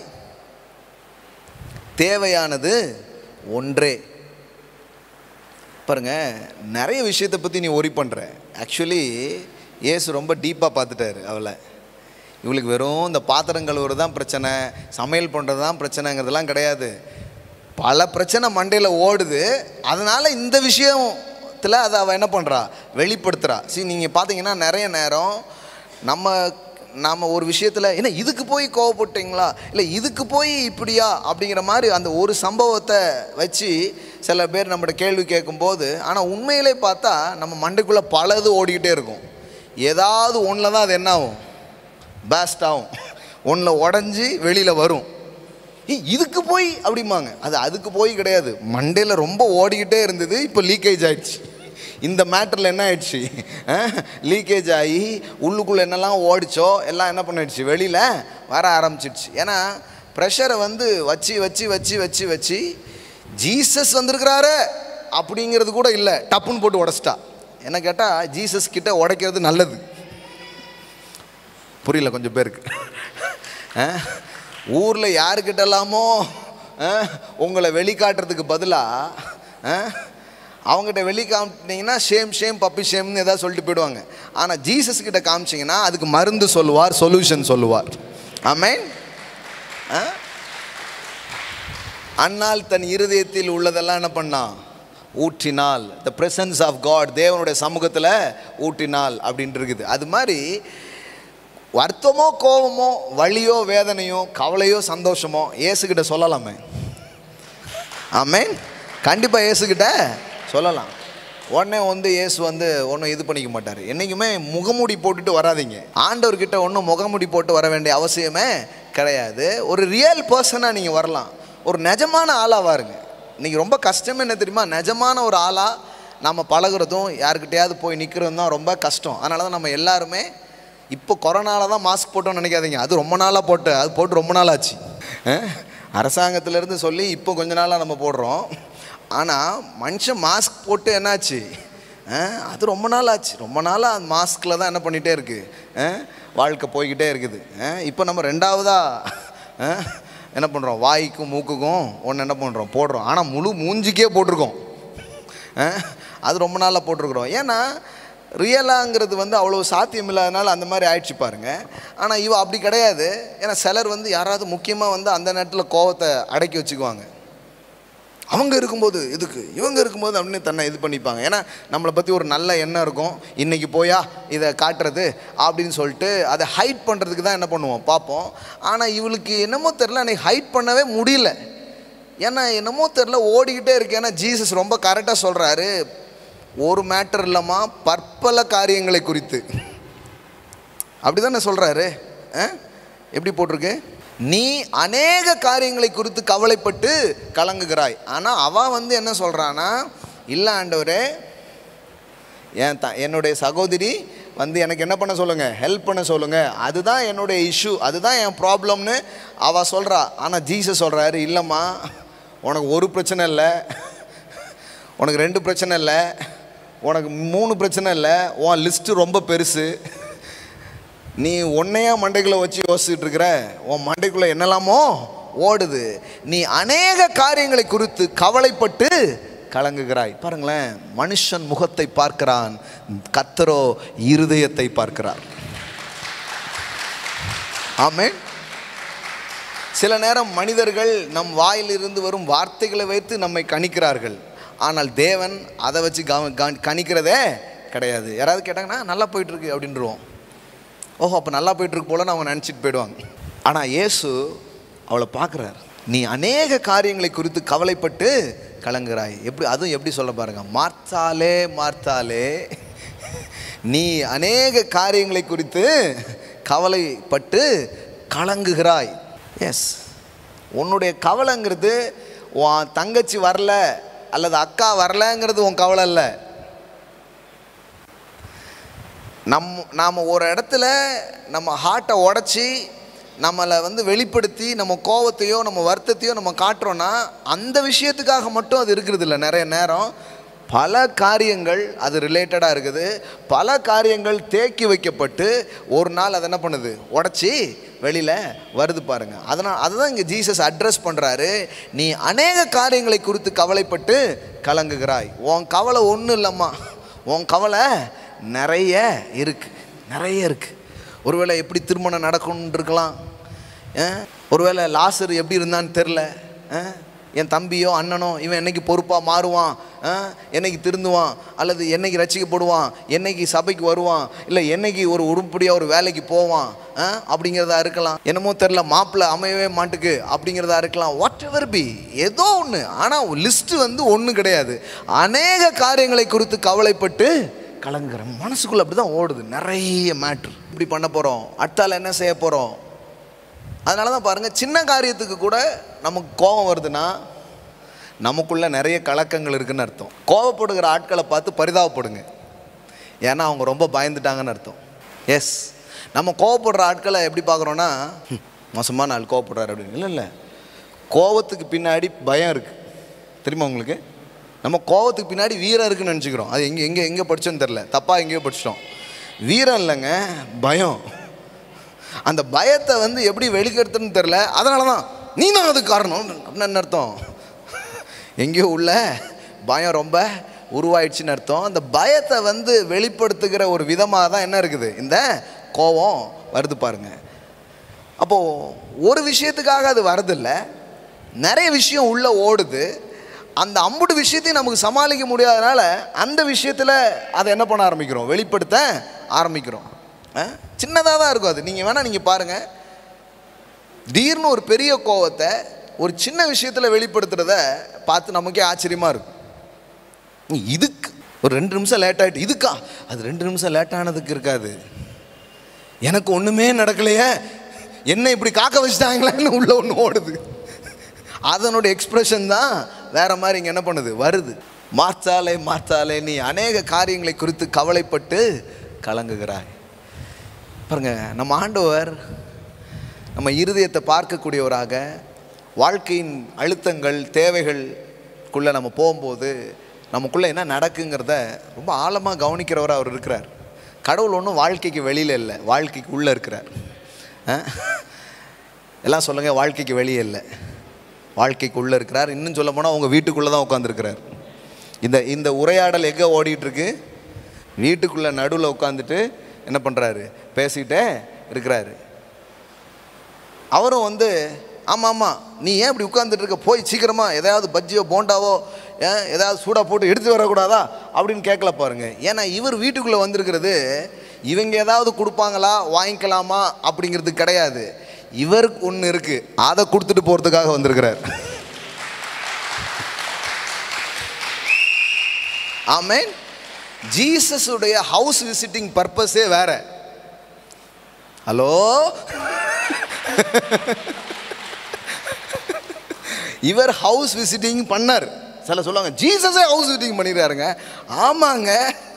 தேவையானது ஒன்றே. பாருங்க, நிறைய விஷயத்தை பற்றி நீ ஒரி பண்ணுற. ஆக்சுவலி இயேசு ரொம்ப டீப்பாக பார்த்துட்டாரு அவளை. இவளுக்கு வெறும் இந்த பாத்திரம் கழுவுறது தான் பிரச்சனை, சமையல் பண்ணுறது தான் பிரச்சனைங்கிறதுலாம் கிடையாது. பல பிரச்சனை மண்டையில் ஓடுது. அதனால் இந்த விஷயத்தில் அதை அவள் என்ன பண்ணுறா, வெளிப்படுத்துகிறா. நீங்கள் பார்த்தீங்கன்னா நிறைய நேரம் நம்ம ஒரு விஷயத்தில் என்ன இதுக்கு போய் கோவப்பட்டீங்களா, இல்லை இதுக்கு போய் இப்படியா அப்படிங்கிற மாதிரி அந்த ஒரு சம்பவத்தை வச்சு சில பேர் நம்மகிட்ட கேள்வி கேட்கும்போது, ஆனால் உண்மையிலே பார்த்தா நம்ம மண்டைக்குள்ளே பலது ஓடிக்கிட்டே இருக்கும். ஏதாவது ஒன்றில் தான் அது என்ன ஆகும், பேஸ்ட் ஆகும், ஒன்றில் உடஞ்சி வெளியில் வரும். இதுக்கு போய் அப்படிம்பாங்க. அதுக்கு போய் கிடையாது, மண்டையில் ரொம்ப ஓடிக்கிட்டே இருந்தது, இப்போ லீக்கேஜ் ஆகிடுச்சு. இந்த மேட்டரில் என்ன ஆயிடுச்சு, லீக்கேஜ் ஆகி உள்ளுக்குள்ளே என்னெல்லாம் ஓடிச்சோ எல்லாம் என்ன பண்ணிடுச்சு, வெளியில் வர ஆரம்பிச்சிடுச்சு. ஏன்னா ப்ரெஷரை வந்து வச்சு வச்சு வச்சு வச்சு வச்சு ஜீசஸ் வந்திருக்கிறாரு அப்படிங்கிறது கூட இல்லை, டப்புன்னு போட்டு உடச்சிட்டா. என்ன கேட்டால் ஜீசஸ் கிட்ட உடைக்கிறது நல்லது. புரியல கொஞ்சம் பேருக்கு. ஊரில் யாருக்கிட்ட எல்லாமோ உங்களை வெளிக்காட்டுறதுக்கு பதிலாக அவங்ககிட்ட வெளி காமிட்டிங்கன்னா ஷேம் ஷேம் பப்பி ஷேம்னு ஏதாவது சொல்லிட்டு போயிடுவாங்க. ஆனால் ஜீசஸ் கிட்ட காமிச்சிங்கன்னா அதுக்கு மருந்து சொல்லுவார், சொல்யூஷன் சொல்லுவார். ஆமென். அன்னாள் தன் இருதயத்தில் உள்ளதெல்லாம் என்ன பண்ணான், ஊற்றினாள். த பிரசன்ஸ் ஆஃப் காட், தேவனுடைய சமூகத்தில் ஊற்றினாள் அப்படின்ட்டு இருக்குது. அது மாதிரி வருத்தமோ கோபமோ வலியோ வேதனையோ கவலையோ சந்தோஷமோ இயேசுக்கிட்ட சொல்லலாமே. ஆமென். கண்டிப்பாக இயேசுக்கிட்ட சொல்லலாம். உடனே வந்து இயேசு வந்து ஒன்றும் இது பண்ணிக்க மாட்டார். என்றைக்குமே முகமூடி போட்டுட்டு வராதிங்க. ஆண்டவர்கிட்ட ஒன்றும் முகமூடி போட்டு வர வேண்டிய அவசியமே கிடையாது. ஒரு ரியல் பர்சனாக நீங்கள் வரலாம், ஒரு நிஜமான ஆளாக வாருங்க. இன்றைக்கி ரொம்ப கஷ்டமே என்ன தெரியுமா, நிஜமான ஒரு ஆளாக நம்ம பழகுறதும் யாருக்கிட்டையாவது போய் நிற்கிறதும் தான் ரொம்ப கஷ்டம். அதனால தான் நம்ம எல்லாருமே இப்போ கொரோனாவில் தான் மாஸ்க் போட்டோன்னு நினைக்காதீங்க, அது ரொம்ப நாளாக போட்டு ரொம்ப நாள் ஆச்சு. அரசாங்கத்திலேருந்து சொல்லி இப்போ கொஞ்ச நாளாக நம்ம போடுறோம். ஆனால் மனுஷன் மாஸ்க் போட்டு என்னாச்சு, அது ரொம்ப நாள் ஆச்சு. ரொம்ப நாளாக அந்த மாஸ்கில் தான் என்ன பண்ணிகிட்டே இருக்குது, வாழ்க்கை போய்கிட்டே இருக்குது. இப்போ நம்ம ரெண்டாவதாக என்ன பண்ணுறோம், வாய்க்கும் மூக்குக்கும் ஒன்று என்ன பண்ணுறோம், போடுறோம். ஆனால் முழு மூஞ்சிக்கே போட்டிருக்கோம். அது ரொம்ப நாளாக போட்டிருக்குறோம். ஏன்னா ரியலாங்கிறது வந்து அவ்வளோ சாத்தியம் இல்லாதனால அந்த மாதிரி ஆயிடுச்சு பாருங்கள். ஆனால் இவ அப்படி கிடையாது. ஏன்னா சிலர் வந்து யாராவது முக்கியமாக வந்து அந்த நேரத்தில் கோவத்தை அடக்கி வச்சுக்குவாங்க. அவங்க இருக்கும்போது இதுக்கு, இவங்க இருக்கும்போது அப்படின்னு தன்னை இது பண்ணிப்பாங்க. ஏன்னா நம்மளை பற்றி ஒரு நல்ல எண்ணம் இருக்கும், இன்றைக்கி போயா இதை காட்டுறது அப்படின்னு சொல்லிட்டு அதை ஹைட் பண்ணுறதுக்கு தான் என்ன பண்ணுவோம் பார்ப்போம். ஆனால் இவளுக்கு என்னமோ தெரில, அன்றைக்கி ஹைட் பண்ணவே முடியல. ஏன்னா என்னமோ தெரில ஓடிக்கிட்டே இருக்கு. ஏன்னா ஜீசஸ் ரொம்ப கரெக்டாக சொல்கிறாரு, ஒரு மேட்டர் இல்லைம்மா, பற்பல காரியங்களை குறித்து. அப்படி தானே சொல்கிறாரு. எப்படி போட்டிருக்கு? நீ அநேக காரியங்களை குறித்து கவலைப்பட்டு கலங்குகிறாய். ஆனால் அவன் என்ன சொல்கிறான்னா, இல்லை ஆண்டவரே, என்னுடைய சகோதரி எனக்கு என்ன பண்ண சொல்லுங்கள், ஹெல்ப் பண்ண சொல்லுங்கள், அதுதான் என்னுடைய இஷ்யூ, அதுதான் என் ப்ராப்ளம்னு அவள் சொல்கிறா. ஆனால் ஜீசஸ் சொல்கிறாரு, இல்லைம்மா, உனக்கு ஒரு பிரச்சனை இல்லை, உனக்கு 2 பிரச்சனை இல்லை, உனக்கு 3 பிரச்சனை இல்லை, உன் லிஸ்ட்டு ரொம்ப பெருசு. நீ உன்னையா மண்டைக்குள்ளே வச்சு யோசிச்சுட்டு இருக்கிற, உன் மண்டைக்குள்ளே என்னெல்லாமோ ஓடுது. நீ அநேக காரியங்களை குறித்து கவலைப்பட்டு கலங்குகிறாய். பாருங்களேன், மனுஷன் முகத்தை பார்க்கிறான், கர்த்தரோ இருதயத்தை பார்க்கிறார். ஆமென். சில நேரம் மனிதர்கள் நம் வாயிலிருந்து வரும் வார்த்தைகளை வைத்து நம்மை கணிக்கிறார்கள். ஆனால் தேவன் அதை வச்சு கணிக்கிறதே கிடையாது. யாராவது கேட்டாங்கன்னா நல்லா போயிட்டுருக்கு அப்படின்றோம். ஓஹோ, அப்போ நல்லா போயிட்டுருக்கு போலன்னு அவங்க நினச்சிட்டு போயிடுவாங்க. ஆனால் இயேசு அவளை பார்க்குறார். நீ அநேக காரியங்களை குறித்து கவலைப்பட்டு கலங்குறாய். அதுவும் எப்படி சொல்ல பாருங்க, மார்த்தாலே மார்த்தாலே, நீ அநேக காரியங்களை குறித்து கவலைப்பட்டு கலங்குகிறாய். எஸ், உன்னுடைய கவலைங்கிறது உன் தங்கச்சி வரல அல்லது அக்கா வரலங்கிறது உன் கவலை இல்லை. நாம் ஒரு இடத்துல நம்ம ஹார்ட்டை உடச்சி நம்மளை வெளிப்படுத்தி நம்ம கோபத்தையோ நம்ம வருத்தத்தையோ நம்ம காட்டுறோன்னா அந்த விஷயத்துக்காக மட்டும் அது இருக்கிறது இல்லை. நிறைய நேரம் பல காரியங்கள் அது ரிலேட்டடாக இருக்குது. பல காரியங்கள் தேக்கி வைக்கப்பட்டு ஒரு நாள் அது என்ன பண்ணுது, உடச்சி வெளியில் வருது பாருங்க. அதுதான் இங்கே ஜீசஸ் அட்ரஸ் பண்ணுறாரு. நீ அநேக காரியங்களை குறித்து கவலைப்பட்டு கலங்குகிறாய். உன் கவலை ஒன்றும் இல்லைம்மா, உன் கவலை நிறைய இருக்குது. ஒருவேளை எப்படி திருமணம் நடக்கும்னு இருக்கலாம், ஒருவேளை லாசர் எப்படி இருந்தான்னு தெரில, என் தம்பியோ அண்ணனோ இவன் என்னைக்கு பொறுப்பாக மாறுவான், என்னைக்கு திருந்துவான், அல்லது என்னைக்கு ரட்சிக்கப்படுவான், என்னைக்கு சபைக்கு வருவான், இல்லை என்னைக்கு ஒரு உருப்படியாக ஒரு வேலைக்கு போவான் அப்படிங்கிறதா இருக்கலாம். என்னமோ தெரில, மாப்பிள்ளை அமையவே மாட்டுக்கு அப்படிங்கிறதா இருக்கலாம். வாட் எவர் பி, ஏதோ ஒன்று. ஆனால் லிஸ்ட்டு ஒன்றும் கிடையாது. அநேக காரியங்களை குறித்து கவலைப்பட்டு கலங்குற மனசுக்குள்ளே அப்படி தான் ஓடுது. நிறைய மேட்ரு இப்படி பண்ண போகிறோம், அடுத்தால என்ன செய்ய போகிறோம். அதனால தான் பாருங்கள், சின்ன காரியத்துக்கு கூட நமக்கு கோபம் வருதுன்னா நமக்குள்ளே நிறைய கலக்கங்கள் இருக்குதுன்னு அர்த்தம். கோபப்படுகிற ஆட்களை பார்த்து பரிதாபப்படுங்க, ஏன்னா அவங்க ரொம்ப பயந்துட்டாங்கன்னு அர்த்தம். எஸ், நம்ம கோபப்படுற ஆட்களை எப்படி பார்க்குறோன்னா, மோசமான ஆள் கோபப்படுறாரு அப்படின்னு இல்லை. கோபத்துக்கு பின்னாடி பயம் இருக்குது, தெரியுமா உங்களுக்கு? நம்ம கோபத்துக்கு பின்னாடி வீரம் இருக்குன்னு நினச்சிக்கிறோம். அது எங்கே படித்தோன்னு தெரில, தப்பாக எங்கேயோ படிச்சிட்டோம். வீரம் இல்லைங்க, பயம். அந்த பயத்தை எப்படி வெளிக்கெடுத்துன்னு தெரில. அதனால தான் நீ தான் அதுக்கு காரணம் அப்படின்னு என்ன அர்த்தம்? எங்கேயோ உள்ள பயம் ரொம்ப உருவாயிடுச்சுன்னு அர்த்தம். அந்த பயத்தை வெளிப்படுத்துகிற ஒரு விதமாக தான் என்ன இருக்குது, இந்த கோபம் வருது பாருங்க. அப்போது ஒரு விஷயத்துக்காக அது வரதில்லை, நிறைய விஷயம் உள்ளே ஓடுது. அந்த அம்புட்டு விஷயத்தையும் நமக்கு சமாளிக்க முடியாதனால அந்த விஷயத்தில் அதை என்ன பண்ண ஆரம்பிக்கிறோம், வெளிப்படுத்த ஆரம்பிக்கிறோம். சின்னதாக தான் இருக்கும் அது. நீங்கள் பாருங்கள், திடீர்னு ஒரு பெரிய கோவத்தை ஒரு சின்ன விஷயத்தில் வெளிப்படுத்துகிறத பார்த்து நமக்கே ஆச்சரியமாக இருக்கும். இதுக்கு ஒரு 2 நிமிஷம் லேட் ஆகிட்டு, இதுக்கா அது 2 நிமிஷம் லேட்டானதுக்கு இருக்காது, எனக்கு ஒன்றுமே நடக்கலையே, என்ன இப்படி காக்க வச்சுட்டாங்களான்னு உள்ள ஒன்று ஓடுது. அதனுடைய எக்ஸ்பிரஷன் தான் வேறு மாதிரி இங்கே என்ன பண்ணுது, வருது. மார்த்தாலே மார்த்தாலே, நீ அநேக காரியங்களை குறித்து கவலைப்பட்டு கலங்குகிறாய். பாருங்க, நம்ம ஆண்டவர் நம்ம இருதயத்தை பார்க்கக்கூடியவராக, வாழ்க்கையின் அழுத்தங்கள் தேவைகளுக்குள்ளே நம்ம போகும்போது நமக்குள்ளே என்ன நடக்குங்கிறத ரொம்ப ஆழமாக கவனிக்கிறவராக அவர் இருக்கிறார். கடவுள் ஒன்றும் வாழ்க்கைக்கு வெளியில் இல்லை, வாழ்க்கைக்கு உள்ளே இருக்கிறார். எல்லாம் சொல்லுங்கள், வாழ்க்கைக்கு வெளியே இல்லை, வாழ்க்கைக்கு உள்ளே இருக்கிறார். இன்னும் சொல்ல போனால் உங்கள் வீட்டுக்குள்ளே தான் உட்காந்துருக்கிறார். இந்த உரையாடல் எங்கே ஓடிட்டுருக்கு, வீட்டுக்குள்ளே நடுவில் உட்காந்துட்டு என்ன பண்ணுறாரு, பேசிக்கிட்டே இருக்கிறாரு. அவரும் ஆமாம் நீ ஏன் இப்படி உட்காந்துட்டு இருக்க, போய் சீக்கிரமாக எதாவது பஜ்ஜியோ போண்டாவோ ஏதாவது சூடாக போட்டு எடுத்து வரக்கூடாதா அப்படின்னு கேட்கல பாருங்க. ஏன்னா இவர் வீட்டுக்குள்ளே வந்திருக்கிறது இவங்க ஏதாவது கொடுப்பாங்களா வாங்கிக்கலாமா அப்படிங்கிறது கிடையாது. இவருக்கு ஒன்று இருக்குது, அதை கொடுத்துட்டு போகிறதுக்காக வந்திருக்கிறார். ஆமென். ஜீசஸுடைய ஹவுஸ் விசிட்டிங் பர்பஸே வேற. ஹலோ, இவர் ஹவுஸ் விசிட்டிங் பண்ணார். சில சொல்லுவாங்க ஜீசஸே ஹவுஸ் விசிட்டிங் பண்ணிடுறாருங்க. ஆமாங்க,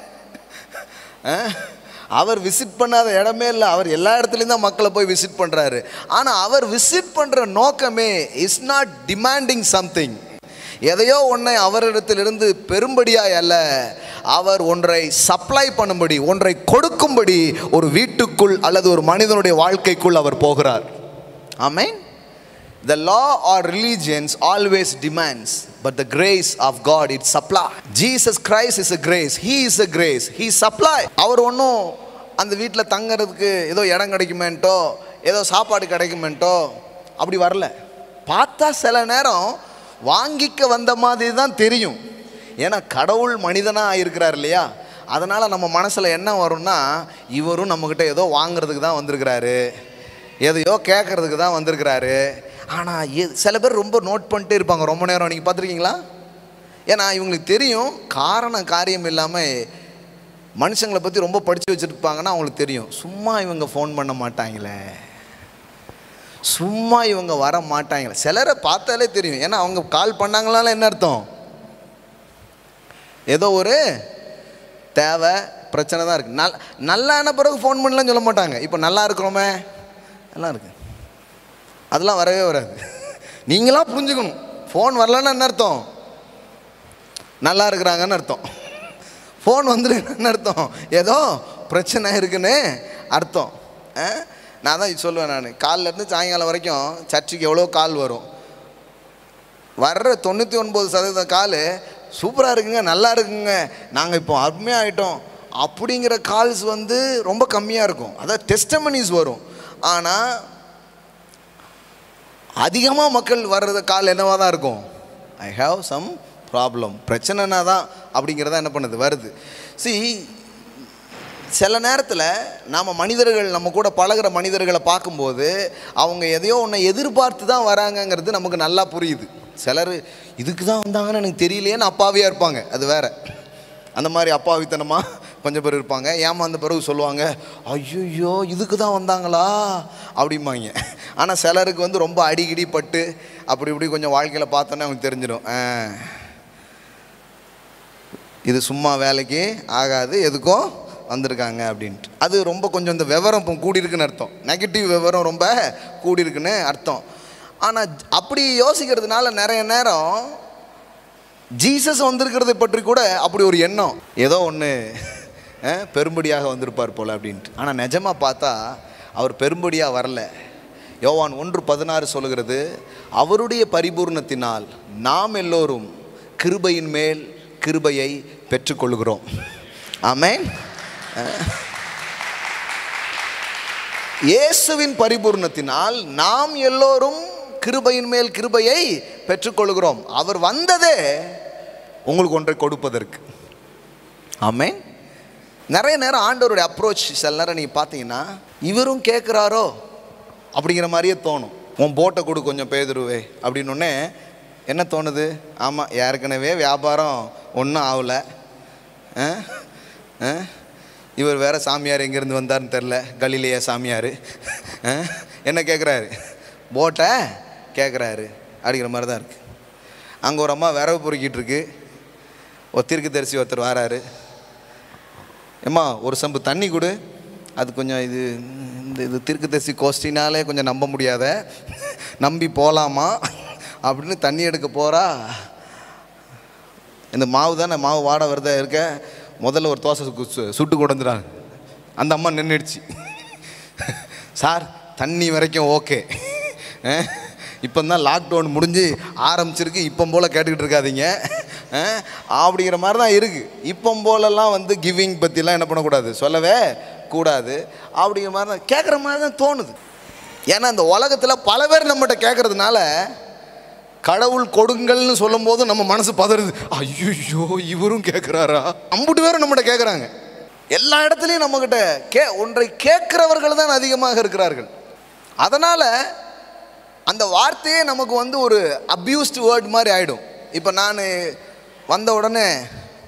அவர் விசிட் பண்ணாத இடமே இல்லை. அவர் எல்லா இடத்துலையும் தான் மக்களை போய் விசிட் பண்ணுறாரு. ஆனால் அவர் விசிட் பண்ணுற நோக்கமே இஸ் நாட் டிமாண்டிங் சம்திங். எதையோ ஒன்றை அவரிடத்திலிருந்து பெரும்படியாய் அல்ல, அவர் ஒன்றை சப்ளை பண்ணும்படி, ஒன்றை கொடுக்கும்படி ஒரு வீட்டுக்குள் அல்லது ஒரு மனிதனுடைய வாழ்க்கைக்குள் அவர் போகிறார். ஆமென். The law or religions always demands, but the grace of God it supply. Jesus Christ is a grace. He is a grace. He supply. அவர் ஒன்றும் அந்த வீட்டில் தங்கிறதுக்கு ஏதோ இடம் கிடைக்குமேன்ட்டோ ஏதோ சாப்பாடு கிடைக்குமேன்ட்டோ அப்படி வரல. பார்த்தா சில நேரம் வாங்கிக்க வந்த மாதிரி தான் தெரியும். ஏன்னா கடவுள் மனிதனாக இருக்கிறார் இல்லையா? அதனால் நம்ம மனசில் என்ன வரும்னா, இவரும் நம்மக்கிட்ட ஏதோ வாங்கிறதுக்கு தான் வந்திருக்கிறாரு, எதையோ கேட்குறதுக்கு தான் வந்திருக்கிறாரு. ஆனால் சில பேர் ரொம்ப நோட் பண்ணிட்டே இருப்பாங்க ரொம்ப நேரம். நீங்கள் பார்த்துருக்கீங்களா? ஏன்னா இவங்களுக்கு தெரியும் காரியம் இல்லாமல் மனுஷங்களை பற்றி ரொம்ப படித்து வச்சுருப்பாங்கன்னா அவங்களுக்கு தெரியும், சும்மா இவங்க ஃபோன் பண்ண மாட்டாங்களே, சும்மா இவங்க வர மாட்டாங்களே. சிலரை பார்த்தாலே தெரியும். ஏன்னா அவங்க கால் பண்ணாங்களால என்ன அர்த்தம்? ஏதோ ஒரு தேவை பிரச்சனை தான் இருக்குது. நல்லான பிறகு ஃபோன் பண்ணலாம் சொல்ல மாட்டாங்க. இப்போ நல்லா இருக்கிறோமே, நல்லா இருக்கு, அதெல்லாம் வரவே வராது. நீங்களாம் புரிஞ்சுக்கணும். ஃபோன் வரலன்னு என்ன அர்த்தம்? நல்லா இருக்கிறாங்கன்னு அர்த்தம். ஃபோன் வந்துருக்குன்னு அர்த்தம் ஏதோ பிரச்சனை இருக்குன்னு அர்த்தம். நான் தான் சொல்லுவேன், நான் காலிலேருந்து சாயங்காலம் வரைக்கும் சர்ச்சுக்கு எவ்வளோ கால் வரும், வர்ற 99% கால் சூப்பராக இருக்குங்க, நல்லா இருக்குங்க, நாங்கள் இப்போ அருமையாக ஆகிட்டோம் அப்படிங்கிற கால்ஸ் வந்து ரொம்ப கம்மியாக இருக்கும். அதாவது டெஸ்டமனிஸ் வரும். ஆனால் அதிகமாக மக்கள் வர்றது கால் என்னவாக தான் இருக்கும்? ஐ ஹாவ் சம் ப்ராப்ளம், பிரச்சனைனா தான் அப்படிங்கிறத என்ன பண்ணுது வருது. சில நேரத்தில் நாம் மனிதர்கள், நம்ம கூட பழகிற மனிதர்களை பார்க்கும்போது அவங்க எதையோ ஒன்றை எதிர்பார்த்து தான் வராங்கங்கிறது நமக்கு நல்லா புரியுது. சிலர் இதுக்கு தான் வந்தாங்கன்னு எனக்கு தெரியலையேன்னு அப்பாவியாக இருப்பாங்க, அது வேறு. அந்த மாதிரி அப்பாவித்தனமாக கொஞ்சம் பேர் இருப்பாங்க. ஏமாந்த பிறகு சொல்லுவாங்க, ஐயோ இதுக்கு தான் வந்தாங்களா அப்படிம்பாங்க. ஆனால் சிலருக்கு வந்து ரொம்ப அடிக்கடி பட்டு அப்படி இப்படி கொஞ்சம் வாழ்க்கையில் பார்த்தோன்னே அவங்களுக்கு தெரிஞ்சிடும், இது சும்மா வேலைக்கு ஆகாது, எதுக்கும் வந்திருக்காங்க அப்படின்ட்டு. அது ரொம்ப கொஞ்சம் இந்த விவரம் இப்போ கூடியிருக்குன்னு அர்த்தம், நெகட்டிவ் விவரம் ரொம்ப கூடியிருக்குன்னு அர்த்தம். ஆனால் அப்படி யோசிக்கிறதுனால நிறைய நேரம் ஜீசஸ் வந்திருக்கிறதை பற்றி கூட அப்படி ஒரு எண்ணம், ஏதோ ஒன்று பெரும்படியாக வந்திருப்பார் போல் அப்படின்ட்டு. ஆனால் நிஜமாக பார்த்தா அவர் பெரும்படியாக வரல. யோவான் 1:16 சொல்லுகிறது, அவருடைய பரிபூர்ணத்தினால் நாம் எல்லோரும் கிருபையின் மேல் கிருபையை பெற்றுக்கொள்கிறோம். ஆமென். இயேசுவின் பரிபூர்ணத்தினால் நாம் எல்லோரும் கிருபையின் மேல் கிருபையை பெற்றுக்கொள்கிறோம். அவர் வந்ததே உங்களுக்கு ஒன்றை கொடுப்பதற்கு. ஆமென். நிறைய நேரம் ஆண்டவருடைய அப்ரோச் சில நேரம் நீங்கள் பார்த்தீங்கன்னா இவரும் கேட்குறாரோ அப்படிங்கிற மாதிரியே தோணும். உன் போட்டை கொடு கொஞ்சம் பேதுருவே அப்படின்னொன்னே என்ன தோணுது? ஆமாம், ஏற்கனவே வியாபாரம் ஒன்றும் ஆகலை, இவர் வேறு சாமியார் எங்கேருந்து வந்தார்னு தெரில, கலிலேயா சாமியார் என்ன கேட்குறாரு? போட்டை கேட்குறாரு அப்படிங்கிற மாதிரி தான் இருக்குது. அங்கே ஒரு அம்மா விரவு பொறுக்கிட்டு இருக்கு, ஒரு தீர்க்கதரிசி ஒருத்தர் வராரு, ஏம்மா ஒரு சம்பு தண்ணி கொடு, அது கொஞ்சம் இது தீர்க்கதரிசி கோஷ்டினாலே கொஞ்சம் நம்ப முடியாத, நம்பி போகலாமா அப்படின்னு தண்ணி எடுக்க போகிறா. இந்த மாவு தானே, மாவு வாட வருதா இருக்க, முதல்ல ஒரு தோசை சுட்டு கொண்டு வந்துடுறாங்க. அந்த அம்மா நின்றுடுச்சு, சார் தண்ணி வரைக்கும் ஓகே, இப்போ தான் லாக்டவுன் முடிஞ்சு ஆரம்பிச்சிருக்கு, இப்போ போல் கேட்டுக்கிட்டு இருக்காதீங்க அப்படிங்கிற மாதிரி தான் இருக்குது. இப்போ போலெல்லாம் வந்து கிவிங் பற்றிலாம் என்ன பண்ணக்கூடாது, சொல்லவே கூடாது அப்படிங்கிற மாதிரி தான் கேட்குற மாதிரி தான் தோணுது. ஏன்னா இந்த உலகத்தில் பல பேர் நம்மகிட்ட கேட்குறதுனால கடவுள் கொடுங்கள்னு சொல்லும் போது நம்ம மனசு பதறுது, ஐயோ இவரும் கேட்குறாரா, அம்புட்டு பேரும் நம்மகிட்ட கேட்குறாங்க. எல்லா இடத்துலையும் நம்மக்கிட்ட ஒன்றை கேட்குறவர்கள் தான் அதிகமாக இருக்கிறார்கள். அதனால் அந்த வார்த்தையே நமக்கு வந்து ஒரு அப்யூஸ்டு வேர்ட் மாதிரி ஆகிடும். இப்போ நான் வந்த உடனே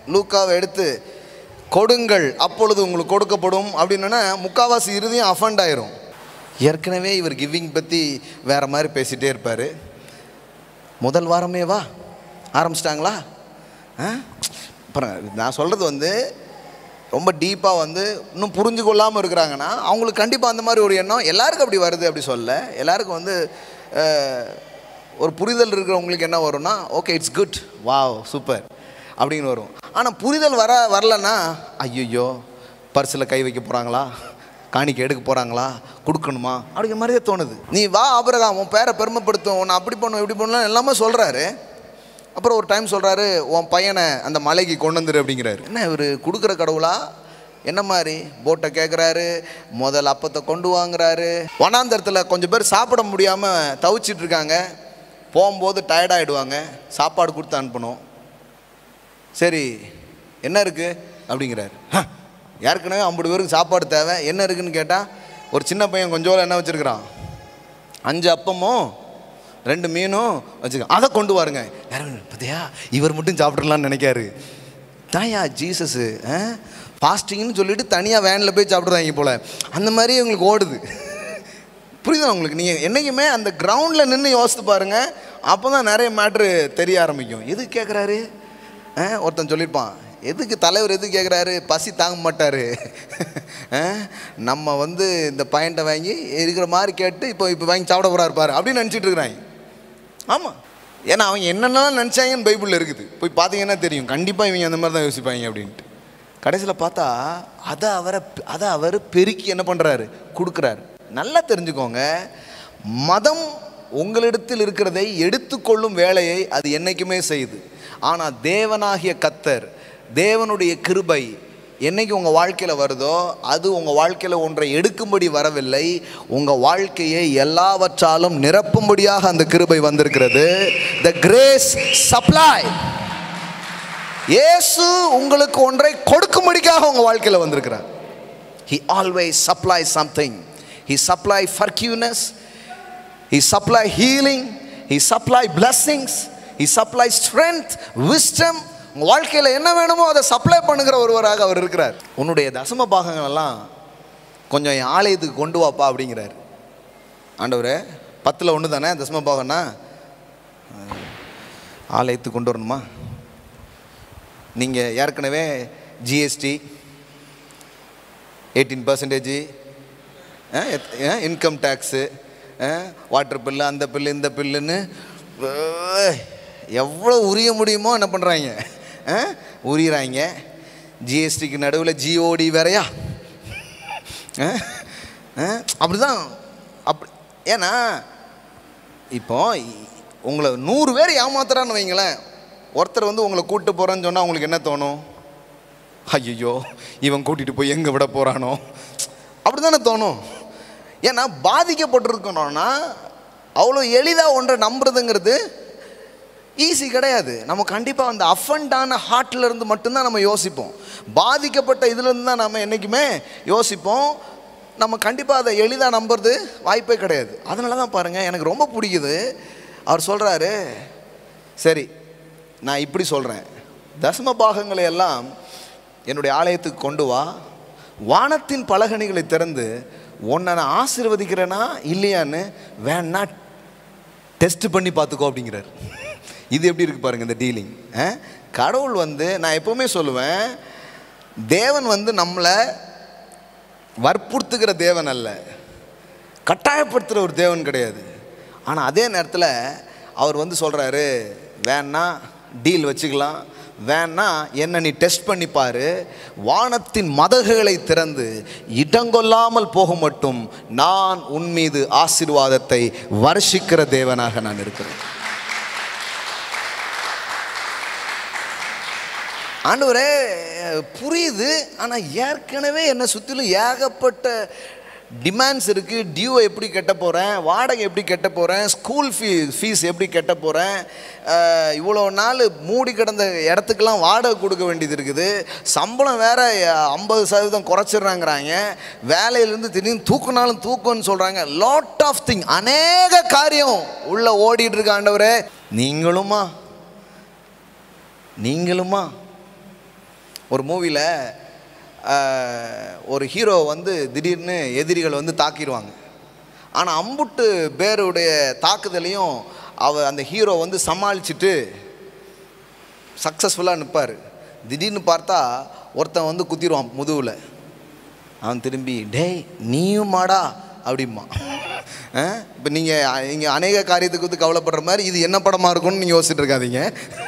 லூக்காவை எடுத்து கொடுங்கள் அப்பொழுது உங்களுக்கு கொடுக்கப்படும் அப்படின்னா முக்காவாசி இறுதியும் அஃபண்ட் ஆயிரும். ஏற்கனவே இவர் கிவிங் பற்றி வேறு மாதிரி பேசிகிட்டே இருப்பார். முதல் வாரமே வா ஆரம்பிச்சிட்டாங்களா? அப்புறம் நான் சொல்கிறது ரொம்ப டீப்பாக இன்னும் புரிஞ்சு கொள்ளாமல் இருக்கிறாங்கன்னா அவங்களுக்கு கண்டிப்பாக அந்த மாதிரி ஒரு எண்ணம் எல்லாருக்கும் அப்படி வருது. அப்படி சொல்ல எல்லாருக்கும் ஒரு புரிதல் இருக்கிறவங்களுக்கு என்ன வரும்னா, okay it's good, wow super அப்படின்னு வரும். ஆனால் புரிதல் வரலன்னா ஐயோ பர்ஸில் கை வைக்க போகிறாங்களா, காணிக்கை எடுக்க போகிறாங்களா, கொடுக்கணுமா அப்படிங்கிற மாதிரியே தோணுது. நீ வா ஆபிரகாம், உன் பேரை பெருமைப்படுத்தும், உன்னை அப்படி பண்ணும் இப்படி பண்ணலாம் எல்லாமே சொல்கிறாரு. அப்புறம் ஒரு டைம் சொல்கிறாரு, உன் பையனை அந்த மலைக்கு கொண்டு வந்துரு அப்படிங்கிறாரு. என்ன இவர் கொடுக்குற கடவுளா என்ன மாதிரி? போட்டை கேட்குறாரு, முதல் அப்பத்தை கொண்டு வாங்குறாரு. வனாந்தரத்தில் கொஞ்சம் பேர் சாப்பிட முடியாமல் தவிச்சிட்டு இருக்காங்க. போகும்போது டயர்டாகிடுவாங்க, சாப்பாடு கொடுத்து அனுப்பணும். சரி என்ன இருக்குது அப்படிங்கிறாரு. ஏற்கனவே 50 பேருக்கு சாப்பாடு தேவை, என்ன இருக்குதுன்னு கேட்டால் ஒரு சின்ன பையன் கொஞ்சம் என்ன வச்சுருக்கிறான், 5 அப்பமும் 2 மீனும் வச்சுக்க, அதை கொண்டு வாருங்க. யாரும் பார்த்தியா இவர் மட்டும் சாப்பிட்றலான்னு நினைக்காரு. தாயா ஜீசஸு ஃபாஸ்டிங்னு சொல்லிட்டு தனியாக வேனில் போய் சாப்பிட்றாங்க போல், அந்த மாதிரி உங்களுக்கு ஓடுது. புரியுதா உங்களுக்கு? நீங்கள் என்றைக்குமே அந்த கிரவுண்டில் நின்று யோசித்து பாருங்கள், அப்போ தான் நிறைய மேட்ரு தெரிய ஆரம்பிக்கும். எது கேட்குறாரு? ஒருத்தன் சொல்லியிருப்பான், எதுக்கு தலைவர் எதுக்கு கேட்குறாரு, பசி தாங்க மாட்டார். நம்ம இந்த பையன்ட்ட வாங்கி இருக்கிற மாதிரி கேட்டு இப்போ வாங்கி சாப்பிட போகிறா இருப்பார் அப்படின்னு நினச்சிட்டு இருக்கிறாங்க. ஆமாம், ஏன்னா அவங்க என்னென்னலாம் நினச்சாங்கன்னு பைபிளில் இருக்குது. போய் பார்த்தீங்கன்னா தெரியும், கண்டிப்பாக இவங்க அந்த மாதிரி தான் யோசிப்பாங்க அப்படின்ட்டு. கடைசியில் பார்த்தா அதை அவர் பெருக்கி என்ன பண்ணுறாரு, கொடுக்குறாரு. நல்லா தெரிஞ்சுக்கோங்க, மதம் உங்களிடத்தில் இருக்கிறதை எடுத்துக்கொள்ளும் வேலையை அது என்றைக்குமே செய்யுது. ஆனால் தேவனாகிய கர்த்தர், தேவனுடைய கிருபை என்னைக்கு உங்கள் வாழ்க்கையில் வருதோ அது உங்கள் வாழ்க்கையில் ஒன்றை எடுக்கும்படி வரவில்லை, உங்கள் வாழ்க்கையை எல்லாவற்றாலும் நிரப்பும்படியாக அந்த கிருபை வந்திருக்கிறது. The grace supply. இயேசு உங்களுக்கு ஒன்றை கொடுக்கும்படியாக உங்கள் வாழ்க்கையில் வந்திருக்கிறார். He always supplies something. He supply forgiveness, He supply healing, He supply blessings, He supply strength, wisdom. உங்கள் வாழ்க்கையில் என்ன வேணுமோ அதை சப்ளை பண்ணுகிற ஒருவராக அவர் இருக்கிறார். உன்னுடைய தசம பாகங்களெல்லாம் கொஞ்சம் என் ஆலயத்துக்கு கொண்டு வாப்பா அப்படிங்கிறார். ஆண்டவரே 10ல் 1 தானே தசம பாகம்னா, ஆலயத்துக்கு கொண்டு வரணுமா? நீங்கள் ஏற்கனவே GST 18%, income tax, water bill, அந்த பில்லு இந்த பில்லுன்னு எவ்வளோ உரிய முடியுமோ என்ன பண்ணுறாங்க, உரிகிறாங்க. ஜிஎஸ்டிக்கு நடுவில் ஜிஓடி வேறையா? அப்படி தான். ஏன்னா இப்போ உங்களை 100 பேர் ஏமாத்துறான்னு வைங்களேன், ஒருத்தர் உங்களை கூப்பிட்டு போகிறேன்னு சொன்னால் உங்களுக்கு என்ன தோணும்? ஐயோ இவன் கூட்டிகிட்டு போய் எங்கே விட போகிறானோ அப்படி தானே தோணும். ஏன்னா பாதிக்கப்பட்டிருக்கணும்னா அவ்வளோ எளிதாக ஒன்றை நம்புறதுங்கிறது ஈஸி கிடையாது. நம்ம கண்டிப்பாக அந்த அஃபண்டான ஹார்ட்லேருந்து மட்டும்தான் நம்ம யோசிப்போம். பாதிக்கப்பட்ட இதுலேருந்து தான் நம்ம என்றைக்குமே யோசிப்போம். நம்ம கண்டிப்பாக அதை எளிதாக நம்புறது வாய்ப்பே கிடையாது. அதனால தான் பாருங்கள், எனக்கு ரொம்ப பிடிக்குது. அவர் சொல்கிறாரு, சரி நான் இப்படி சொல்கிறேன், தசம பாகங்களை எல்லாம் என்னுடைய ஆலயத்துக்கு கொண்டு வா, வானத்தின் பலகணிகளை திறந்து உன்னை நான் ஆசீர்வதிக்கிறேன்னா இல்லையான்னு வேணா டெஸ்ட் பண்ணி பார்த்துக்கோ அப்படிங்கிறார். இது எப்படி இருக்குது பாருங்கள் இந்த டீலிங். கடவுள் நான் எப்போவுமே சொல்லுவேன், தேவன் நம்மளை வற்புறுத்துகிற தேவன் அல்ல, கட்டாயப்படுத்துகிற ஒரு தேவன் கிடையாது. ஆனால் அதே நேரத்தில் அவர் சொல்கிறாரு, வேணா டீல் வச்சுக்கலாம், வேணா என்ன நீ டெஸ்ட் பண்ணி பாரு, வானத்தின் மதகுகளை திறந்து இடங்கொள்ளாமல் போக மட்டும் நான் உன் மீது ஆசீர்வாதத்தை வருஷிக்கிற தேவனாக நான் இருக்கிறேன். ஆண்டவரே புரியுது, ஆனால் ஏற்கனவே என்னை சுற்றிலும் ஏகப்பட்ட டிமாண்ட்ஸ் இருக்குது. டியூவை எப்படி கட்ட போகிறேன், வாடகை எப்படி கட்ட போகிறேன், ஸ்கூல் ஃபீஸ் எப்படி கட்ட போகிறேன், இவ்வளோ நாள் மூடி கிடந்த இடத்துக்கெல்லாம் வாடகை கொடுக்க வேண்டியது இருக்குது, சம்பளம் வேறு 50% குறைச்சிட்றாங்கிறாங்க, வேலையிலேருந்து திடீர்னு தூக்குனாலும் தூக்குன்னு சொல்கிறாங்க. லாட் ஆஃப் திங், அநேக காரியம் உள்ளே ஓடிட்டு இருக்க. ஆண்டவரே நீங்களுமா ஒரு மூவியில் ஒரு ஹீரோ வந்து திடீர்னு எதிரிகள் வந்து தாக்கிடுவாங்க. ஆனால் அம்புட்டு பேருடைய தாக்குதலையும் அந்த ஹீரோ வந்து சமாளிச்சுட்டு சக்ஸஸ்ஃபுல்லாக நிற்பார். திடீர்னு பார்த்தா ஒருத்தன் வந்து குத்திடுவான் முதுவில். அவன் திரும்பி டேய் நீயும் மாடா அப்படிமா. இப்போ நீங்கள் அநேக காரியத்துக்கு வந்து கவலைப்படுற மாதிரி இது என்ன படமாக இருக்கும்னு நீங்கள் யோசிச்சுட்டு இருக்காதீங்க.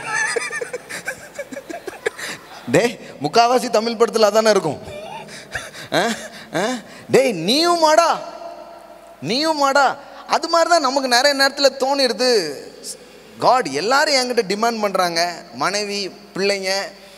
டேய் முக்கால்வாசி தமிழ் படத்தில் அதானே இருக்கும். டேய் நீயும் மாடா நீயும் மாடா. அது மாதிரி தான் நமக்கு நிறைய நேரத்தில் தோணிடுது. காட் எல்லாரும் என்கிட்ட டிமாண்ட் பண்ணுறாங்க, மனைவி பிள்ளைங்க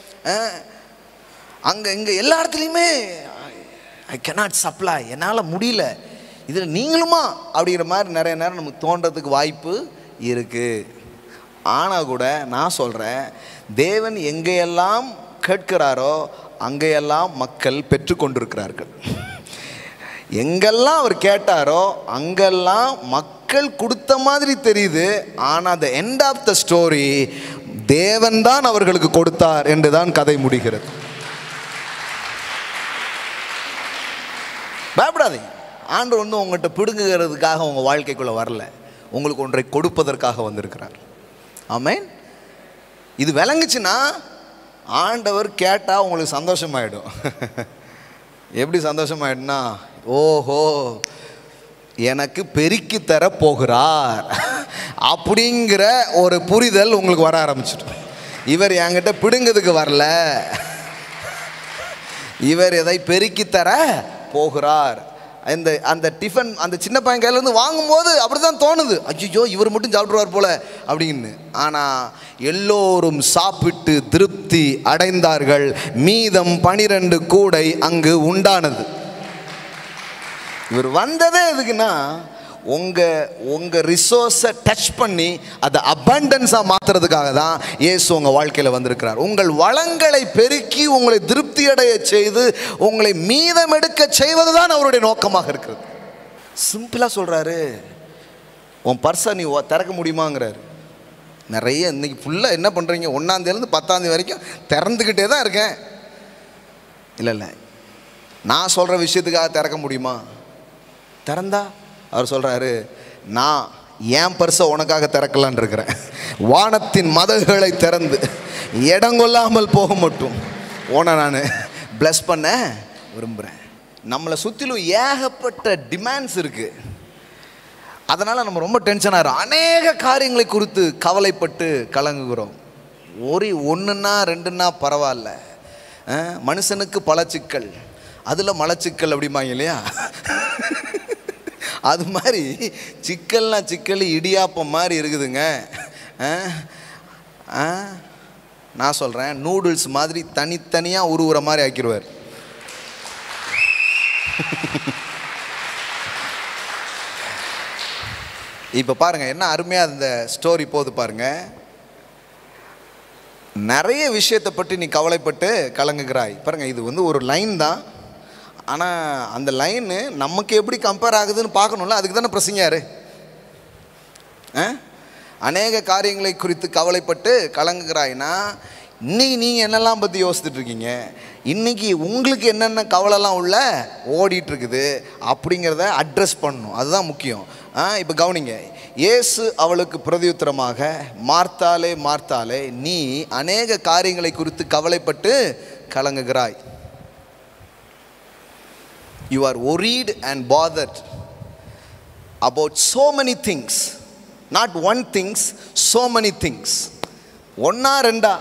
அங்கே இங்கே எல்லா இடத்துலையுமே ஐ கேனாட் சப்ளை, என்னால் முடியல, இதில் நீங்களுமா அப்படிங்கிற மாதிரி நிறைய நேரம் நமக்கு தோன்றதுக்கு வாய்ப்பு இருக்குது. ஆனால் கூட நான் சொல்கிறேன், தேவன் எங்கேயெல்லாம் கேட்கிறாரோ அங்கேயெல்லாம் மக்கள் பெற்றுக்கொண்டிருக்கிறார்கள். எங்கெல்லாம் அவர் கேட்டாரோ அங்கெல்லாம் மக்கள் கொடுத்த மாதிரி தெரியுது. ஆனால் the end of the story தேவன் தான் அவர்களுக்கு கொடுத்தார் என்று தான் கதை முடிகிறது. பயப்படாதீங்க. ஆண்டவர் வந்து உங்கள்கிட்ட பிடுங்குகிறதுக்காக உங்கள் வாழ்க்கைக்குள்ளே வரல, உங்களுக்கு ஒன்றை கொடுப்பதற்காக வந்திருக்கிறார். ஆமென். இது விளங்குச்சுன்னா ஆண்டவர் கேட்டால் உங்களுக்கு சந்தோஷமாயிடும். எப்படி சந்தோஷமாயிடும்னா, ஓஹோ எனக்கு பெருக்கி தர போகிறார் அப்படிங்கிற ஒரு புரிதல் உங்களுக்கு வர ஆரம்பிச்சிடும். இவர் என்கிட்ட பிடுங்கிறதுக்கு வரல, இவர் எதை பெருக்கி தர போகிறார். அந்த டிஃபன் அந்த சின்ன பையன் கையிலேருந்து வாங்கும்போது அப்படி தான் தோணுது, ஐயோ இவர் மட்டும் சாப்பிட்ருவார் போல அப்படின்னு. ஆனால் எல்லோரும் சாப்பிட்டு திருப்தி அடைந்தார்கள். மீதம் 12 கூடை அங்கு உண்டானது. இவர் வந்ததே எதுக்குன்னா, உங்கள் ரிசோர்ஸை டச் பண்ணி அதை அபண்டன்ஸாக மாற்றுறதுக்காக தான் இயேசு உங்கள் வாழ்க்கையில் வந்திருக்கிறார். உங்கள் வளங்களை பெருக்கி உங்களை திருப்தி அடைய செய்து உங்களை மீதம் எடுக்க செய்வது தான் அவருடைய நோக்கமாக இருக்கிறது. சிம்பிளாக சொல்கிறாரு, உன் பர்ஸை நீ திறக்க முடியுமாங்கிறாரு. நிறைய இன்றைக்கி ஃபுல்லாக என்ன பண்ணுறீங்க, 1ஆம் தேதியிலேருந்து 10ஆம் தேதி வரைக்கும் திறந்துக்கிட்டே தான் இருக்கேன். இல்லை நான் சொல்கிற விஷயத்துக்காக திறக்க முடியுமா? திறந்தா அவர் சொல்கிறாரு, நான் என் பர்ஸை உனக்காக திறக்கலான் இருக்கிறேன். வானத்தின் மதகுகளை திறந்து இடங்கொள்ளாமல் போக மட்டும் உன்னை நான் பிளஸ் பண்ண விரும்புகிறேன். நம்மளை சுற்றிலும் ஏகப்பட்ட டிமாண்ட்ஸ் இருக்குது. அதனால் நம்ம ரொம்ப டென்ஷன் ஆகிறோம். அநேக காரியங்களை குறித்து கவலைப்பட்டு கலங்குகிறோம். ஒன்றுன்னா 2ன்னா பரவாயில்ல, மனுஷனுக்கு பல சிக்கல், அதில் மலச்சிக்கல் அப்படிம்பாங்க இல்லையா? அது மாதிரி சிக்கல்னா சிக்கல் இடியாப்பம் மாதிரி இருக்குதுங்க. நான் சொல்கிறேன், நூடுல்ஸ் மாதிரி தனித்தனியாக உருவுற மாதிரி ஆக்கிடுவார். இப்போ பாருங்கள் என்ன அருமையாக இந்த ஸ்டோரி போது பாருங்கள். நிறைய விஷயத்தை பற்றி நீ கவலைப்பட்டு கலங்குகிறாய். பாருங்கள், இது வந்து ஒரு லைன் தான். ஆனால் அந்த லைனு நமக்கு எப்படி கம்பேர் ஆகுதுன்னு பார்க்கணும்ல, அதுக்கு தானே பிரசங்கியாரு. அநேக காரியங்களை குறித்து கவலைப்பட்டு கலங்குகிறாய்னா, இன்றைக்கி நீங்கள் என்னெல்லாம் பற்றி யோசிச்சுட்டு இருக்கீங்க, இன்றைக்கி உங்களுக்கு என்னென்ன கவலைலாம் உள்ள ஓடிட்டுருக்குது அப்படிங்கிறத அட்ரஸ் பண்ணணும். அதுதான் முக்கியம். இப்போ கவனிங்க, இயேசு அவளுக்கு பிரதியுத்தரமாக, மார்த்தாலே மார்த்தாலே, நீ அநேக காரியங்களை குறித்து கவலைப்பட்டு கலங்குகிறாய். You are worried and bothered about so many things. Not one things, so many things. 1ஆ 2ஆ?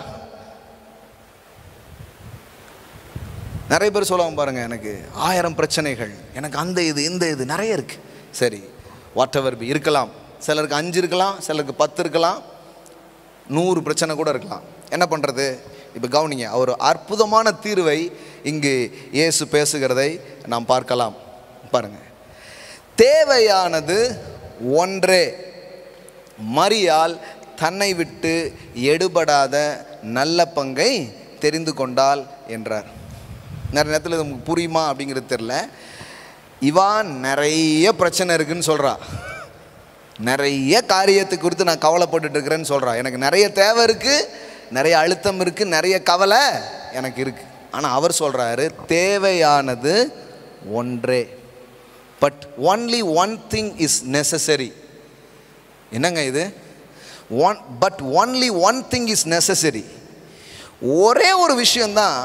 நிறைய பேர் சொல்லுவாங்க பாருங்கள், எனக்கு 1000 பிரச்சனைகள், எனக்கு அந்த இது இந்த இது நிறைய இருக்குது. சரி, வாட் எவர் பி இருக்கலாம். சிலருக்கு 5 இருக்கலாம், சிலருக்கு 10 இருக்கலாம், 100 பிரச்சனை கூட இருக்கலாம். என்ன பண்ணுறது? இப்போ கவனிங்க, ஒரு அற்புதமான தீர்வை இங்கு இயேசு பேசுகிறதை நாம் பார்க்கலாம். பாருங்கள், தேவையானது ஒன்றே, மரியாள் தன்னை விட்டு எடுபடாத நல்ல பங்கை தெரிந்து கொண்டாள் என்றார். நிறைய நேரத்தில் இது நமக்கு புரியுமா அப்படிங்கிறது தெரில. இவான் நிறைய பிரச்சனை இருக்குதுன்னு சொல்கிறா, நிறைய காரியத்தை குறித்து நான் கவலைப்பட்டுட்டு இருக்கிறேன்னு சொல்கிறா. எனக்கு நிறைய தேவை இருக்குது, நிறைய அழுத்தம் இருக்குது, நிறைய கவலை எனக்கு இருக்கு. ஆனால் அவர் சொல்றாரு தேவையானது ஒன்றே. But only one thing is necessary. என்னங்க இது? But only one thing is necessary. ஒரே ஒரு விஷயம்தான்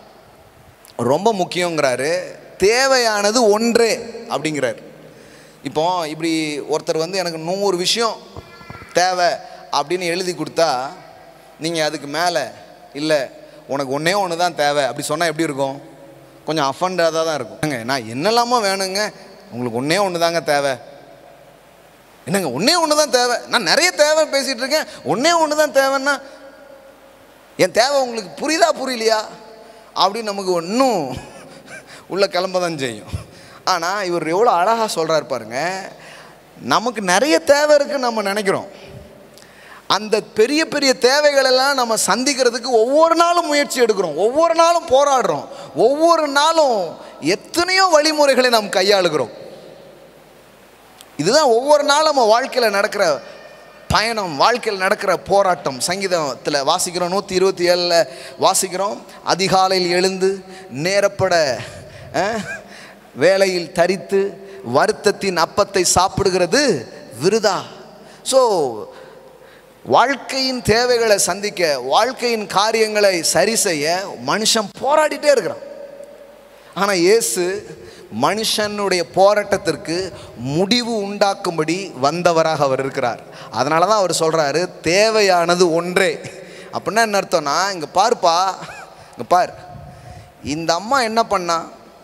ரொம்ப முக்கியங்கிறாரு. தேவையானது ஒன்றே அப்படிங்கிறார். இப்போ இப்படி ஒருத்தர் எனக்கு 100 விஷயம் தேவை அப்படின்னு எழுதி கொடுத்தா நீங்கள் அதுக்கு மேலே இல்லை உனக்கு ஒன்றே ஒன்று தான் தேவை அப்படி சொன்னால் எப்படி இருக்கும்? கொஞ்சம் அஃபண்டாக தான் இருக்கும். நான் என்னெல்லாமோ வேணுங்க, உங்களுக்கு ஒன்றே ஒன்று தாங்க தேவை. என்னங்க ஒன்றே ஒன்று தான் தேவை? நான் நிறைய தேவை பேசிகிட்டு இருக்கேன், ஒன்றே ஒன்று தான் தேவைன்னா என் தேவை உங்களுக்கு புரியுதா புரியலையா அப்படின்னு நமக்கு ஒன்றும் உள்ள கிளம்ப தான் செய்யும். ஆனால் இவர் எவ்வளோ அழகாக சொல்கிறார் பாருங்க. நமக்கு நிறைய தேவை இருக்குன்னு நம்ம நினைக்கிறோம். அந்த பெரிய பெரிய தேவைகளெல்லாம் நம்ம சந்திக்கிறதுக்கு ஒவ்வொரு நாளும் முயற்சி எடுக்கிறோம், ஒவ்வொரு நாளும் போராடுறோம், ஒவ்வொரு நாளும் எத்தனையோ வழிமுறைகளை நாம் கையாளுகிறோம். இதுதான் ஒவ்வொரு நாளும் நம்ம வாழ்க்கையில் நடக்கிற பயணம், வாழ்க்கையில் நடக்கிற போராட்டம். சங்கீதத்தில் வாசிக்கிறோம், 127 வாசிக்கிறோம், அதிகாலையில் எழுந்து நேரப்பட வேலையில் தரித்து வருத்தத்தின் அப்பத்தை சாப்பிடுகிறது விருதா. ஸோ வாழ்க்கையின் தேவைகளை சந்திக்க, வாழ்க்கையின் காரியங்களை சரி செய்ய மனுஷன் போராடிட்டே இருக்கிறான். ஆனால் இயேசு மனுஷனுடைய போராட்டத்திற்கு முடிவு உண்டாக்கும்படி வந்தவராக அவர் இருக்கிறார். அதனால தான் அவர் சொல்கிறாரு தேவையானது ஒன்றே. அப்படின்னா என்ன அர்த்தம்னா, இங்கே பாருப்பா, இங்கே பார், இந்த அம்மா என்ன பண்ணா,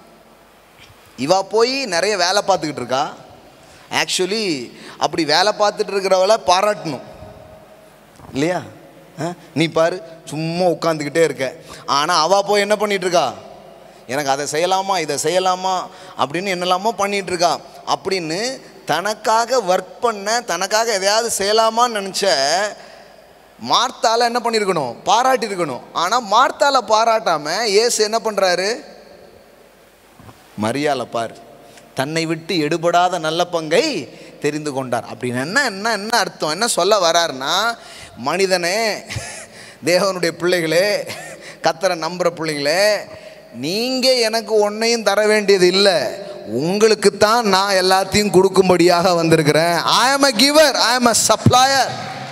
இவா போய் நிறைய வேலை பார்த்துக்கிட்டு இருக்கா. ஆக்சுவலி அப்படி வேலை பார்த்துட்டு இருக்கிறவளை பாராட்டணும் இல்லையா? நீ பாரு சும்மா உட்காந்துக்கிட்டே இருக்க, ஆனால் அவள் போய் என்ன பண்ணிகிட்ருக்கா, எனக்கு அதை செய்யலாமா இதை செய்யலாமா அப்படின்னு என்னெல்லாமோ பண்ணிகிட்ருக்கா. அப்படின்னு தனக்காக ஒர்க் பண்ண, தனக்காக எதையாவது செய்யலாமான்னு நினச்ச மார்த்தால என்ன பண்ணியிருக்கணும், பாராட்டியிருக்கணும். ஆனால் மார்த்தால பாராட்டாமல் இயேசு என்ன பண்ணுறாரு, மரியாதை பார், தன்னை விட்டு எடுபடாத நல்ல பங்கை தெரிந்து கொண்டார். அப்படின்னு என்ன என்ன என்ன அர்த்தம், என்ன சொல்ல வராருன்னா, மனிதனே, தேவனுடைய பிள்ளைகளே, கர்த்தரை நம்புகிற பிள்ளைகளே, நீங்கள் எனக்கு ஒன்றையும் தர வேண்டியது இல்லை, உங்களுக்கு தான் நான் எல்லாத்தையும் கொடுக்கும்படியாக வந்திருக்கிறேன். ஐ ஆம் a giver, I am a supplier.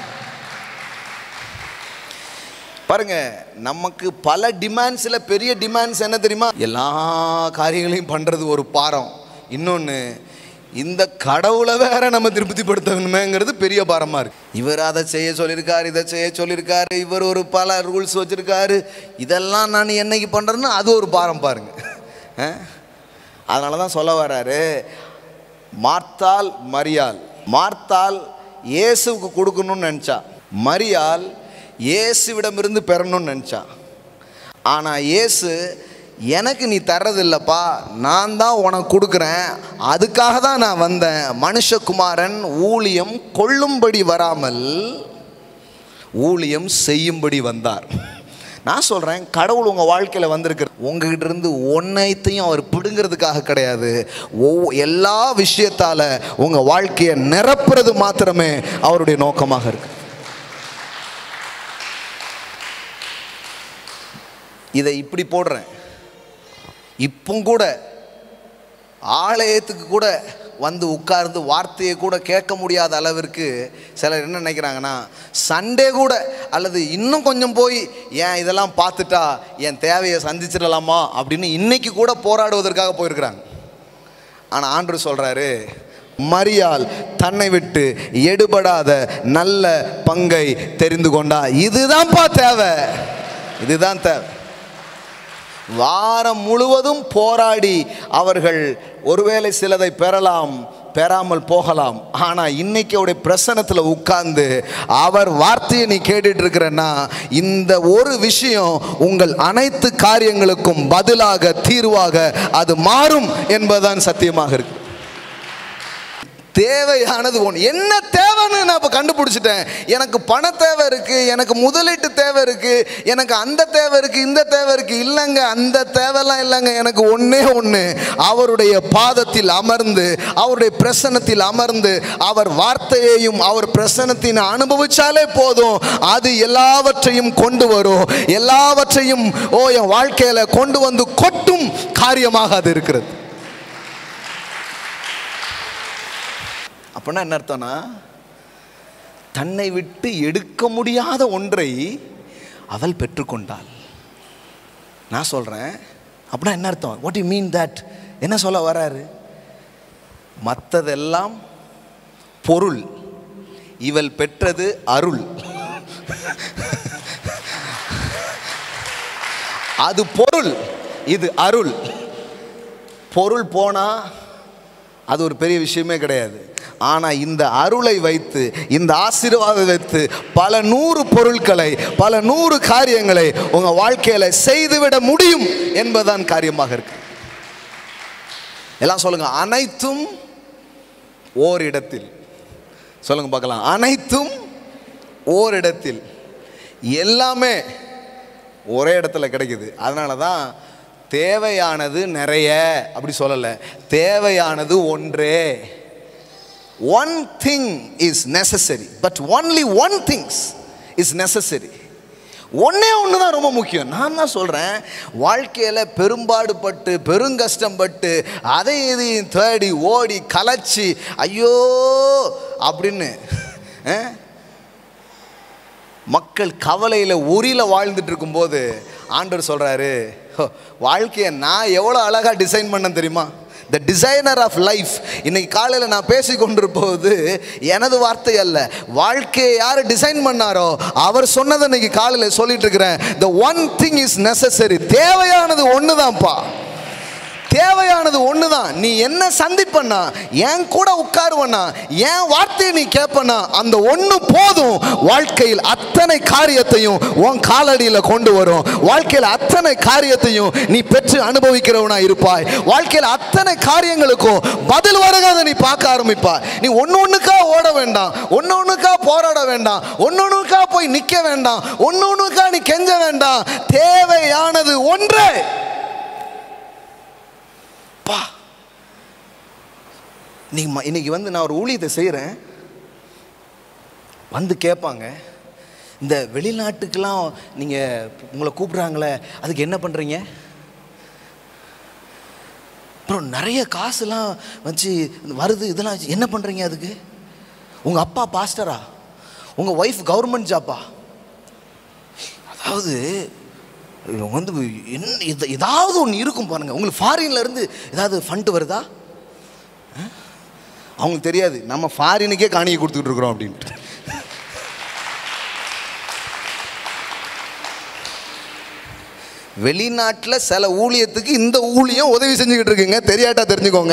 பாருங்க, நமக்கு பல டிமாண்ட்ஸில் பெரிய டிமாண்ட்ஸ் என்ன தெரியுமா, எல்லா காரியங்களையும் பண்ணுறது ஒரு பாரம். இன்னொன்று, இந்த கடவுளை வேற நம்ம திருப்திப்படுத்தணுமேங்கிறது பெரிய பாரமாக இருக்குது. இவர் அதை செய்ய சொல்லியிருக்காரு, இதை செய்ய சொல்லியிருக்காரு, இவர் ஒரு பல ரூல்ஸ் வச்சுருக்காரு, இதெல்லாம் நான் என்னைக்கு பண்ணுறேன்னு அது ஒரு பாரம் பாருங்க. அதனால தான் சொல்ல வர்றாரு, மார்த்தாள் மரியாள். மார்த்தாள் இயேசுவுக்கு கொடுக்கணும்னு நினச்சா, மரியாள் இயேசுவிடமிருந்து பெறணும்னு நினச்சா. ஆனால் இயேசு, எனக்கு நீ தர்றதில்லப்பா, நான் தான் உனக்கு கொடுக்குறேன், அதுக்காக தான் நான் வந்தேன். மனுஷகுமாரன் ஊழியம் கொள்ளும்படி வராமல் ஊழியம் செய்யும்படி வந்தார். நான் சொல்கிறேன், கடவுள் உங்கள் வாழ்க்கையில் வந்திருக்கிற உங்ககிட்ட இருந்து ஒன்னைத்தையும் அவர் பிடுங்கிறதுக்காக கிடையாது. எல்லா விஷயத்தால் உங்கள் வாழ்க்கையை நிரப்புறது மாத்திரமே அவருடைய நோக்கமாக இருக்கு. இதை இப்படி போடுறேன், இப்போ கூட ஆலயத்துக்கு கூட வந்து உட்கார்ந்து வார்த்தையை கூட கேட்க முடியாத அளவிற்கு சிலர் என்ன நினைக்கிறாங்கன்னா, சண்டே கூட அல்லது இன்னும் கொஞ்சம் போய் ஏன் இதெல்லாம் பார்த்துட்டா என் தேவையை சந்திச்சிடலாமா அப்படின்னு இன்னைக்கு கூட போராடுவதற்காக போயிருக்கிறாங்க. ஆனால் ஆண்டவர் சொல்கிறாரு, மரியாள் தன்னை விட்டு எடுபடாத நல்ல பங்கை தெரிந்து கொண்டா. இதுதான்ப்பா தேவை, இதுதான் தேவை. வாரம் முழுவதும் போராடி அவர்கள் ஒருவேளை சிலதை பெறலாம், பெறாமல் போகலாம். ஆனால் இன்னைக்கு அவருடைய பிரசன்னத்தில் உட்கார்ந்து அவர் வார்த்தையை நீ கேட்டுட்டு இருக்கிறன்னா, இந்த ஒரு விஷயம் உங்கள் அனைத்து காரியங்களுக்கும் பதிலாக, தீர்வாக அது மாறும் என்பதுதான் சத்தியமாக இருக்கு. தேவையானது ஒன்று. என்ன தேவைன்னு நான் இப்போ கண்டுபிடிச்சிட்டேன். எனக்கு பண தேவை இருக்குது, எனக்கு முதலீட்டு தேவை இருக்குது, எனக்கு அந்த தேவை இருக்குது, இந்த தேவை இருக்குது. இல்லைங்க, அந்த தேவைலாம் இல்லைங்க. எனக்கு ஒன்றே ஒன்று, அவருடைய பாதத்தில் அமர்ந்து, அவருடைய பிரசன்னத்தில் அமர்ந்து, அவர் வார்த்தையையும் அவர் பிரசன்னத்தின் அனுபவிச்சாலே போதும். அது எல்லாவற்றையும் கொண்டு வரும், எல்லாவற்றையும் என் வாழ்க்கையில் கொண்டு வந்து கொட்டும் காரியமாக அது இருக்கிறது. அப்படின்னா என்ன அர்த்தம்னா, தன்னை விட்டு எடுக்க முடியாத ஒன்றை அவள் பெற்றுக்கொண்டாள். நான் சொல்கிறேன், அப்படின்னா என்ன அர்த்தம்? What you mean that? என்ன சொல்ல வராரு? மற்றதெல்லாம் பொருள், இவள் பெற்றது அருள். அது பொருள், இது அருள். பொருள் போனால் அது ஒரு பெரிய விஷயமே கிடையாது. ஆனால் இந்த அருளை வைத்து, இந்த ஆசீர்வாதத்தை வைத்து பல 100 பொருட்களை, பல 100 காரியங்களை உங்கள் வாழ்க்கையில் செய்துவிட முடியும் என்பதுதான் காரியமாக இருக்கு. எல்லாம் சொல்லுங்க, அனைத்தும் ஓரிடத்தில். சொல்லுங்க பார்க்கலாம், அனைத்தும் ஓரிடத்தில். எல்லாமே ஒரே இடத்துல கிடைக்குது. அதனால தான் தேவையானது நிறைய அப்படி சொல்லலை, தேவையானது ஒன்றே. One thing is necessary, but only one thing is necessary. ஒன்னே ஒன்று தான் ரொம்ப முக்கியம். நான் தான் சொல்கிறேன், வாழ்க்கையில் பெரும்பாடுபட்டு பெருங்கஷ்டப்பட்டு அதை இதையும் தேடி ஓடி கலைச்சி ஐயோ அப்படின்னு மக்கள் கவலையில் உரியில் வாழ்ந்துட்டு இருக்கும்போது ஆண்டவர் சொல்கிறாரு, வாழ்க்கையை நான் எவ்வளோ அழகாக டிசைன் பண்ண தெரியுமா? The designer of life. இன்னைக்கு காலையில் நான் பேசி கொண்டிருப்போது எனது வார்த்தை அல்ல, வாழ்க்கையை யார் டிசைன் பண்ணாரோ அவர் சொன்னதை இன்னைக்கு காலையில் சொல்லிட்டு இருக்கிறேன். The one thing is necessary. தேவையானது ஒன்று தான்ப்பா, தேவையானது ஒன்று தான். நீ என்ன சந்திப்பண்ணா, என் கூட உட்காருவண்ணா, என் வார்த்தையை நீ கேட்பண்ணா, அந்த ஒன்று போதும். வாழ்க்கையில் அத்தனை காரியத்தையும் உன் காலடியில் கொண்டு வரும். வாழ்க்கையில் அத்தனை காரியத்தையும் நீ பெற்று அனுபவிக்கிறவனா இருப்பாய். வாழ்க்கையில் அத்தனை காரியங்களுக்கும் பதில் வருகிறத நீ பார்க்க ஆரம்பிப்பாய். நீ ஒன்னொன்னுக்கா ஓட வேண்டாம், ஒன்னொன்னுக்கா போராட வேண்டாம், ஒன்னொன்னுக்கா போய் நிற்க வேண்டாம், ஒன்னொன்னுக்கா நீ கெஞ்ச வேண்டாம். தேவையானது ஒன்றே. இன்னைக்கு வந்து நான் ஒரு ஊழியத்தை செய்கிறேன், வந்து கேட்பாங்க, இந்த வெளிநாட்டுக்கெல்லாம் நீங்கள் உங்களை கூப்பிட்றாங்களே அதுக்கு என்ன பண்ணுறீங்க? அப்புறம் நிறைய காசுலாம் வச்சு வருது, இதெல்லாம் என்ன பண்ணுறீங்க? அதுக்கு உங்கள் அப்பா பாஸ்டரா, உங்கள் ஒய்ஃப் கவர்மெண்ட் ஜாப்பா? அதாவது வந்து என்ன ஏதாவது ஒன்று இருக்கும் பாருங்கள். உங்களுக்கு ஃபாரின்லேருந்து ஏதாவது ஃபண்டு வருதா? அவங்களுக்கு தெரியாது நம்ம ஃபாரினுக்கே காணிக்கை கொடுத்துக்கிட்டு இருக்கிறோம் அப்படின்ட்டு. வெளிநாட்டில் சில ஊழியத்துக்கு இந்த ஊழியம் உதவி செஞ்சுக்கிட்டு இருக்குங்க, தெரியாட்டா தெரிஞ்சுக்கோங்க.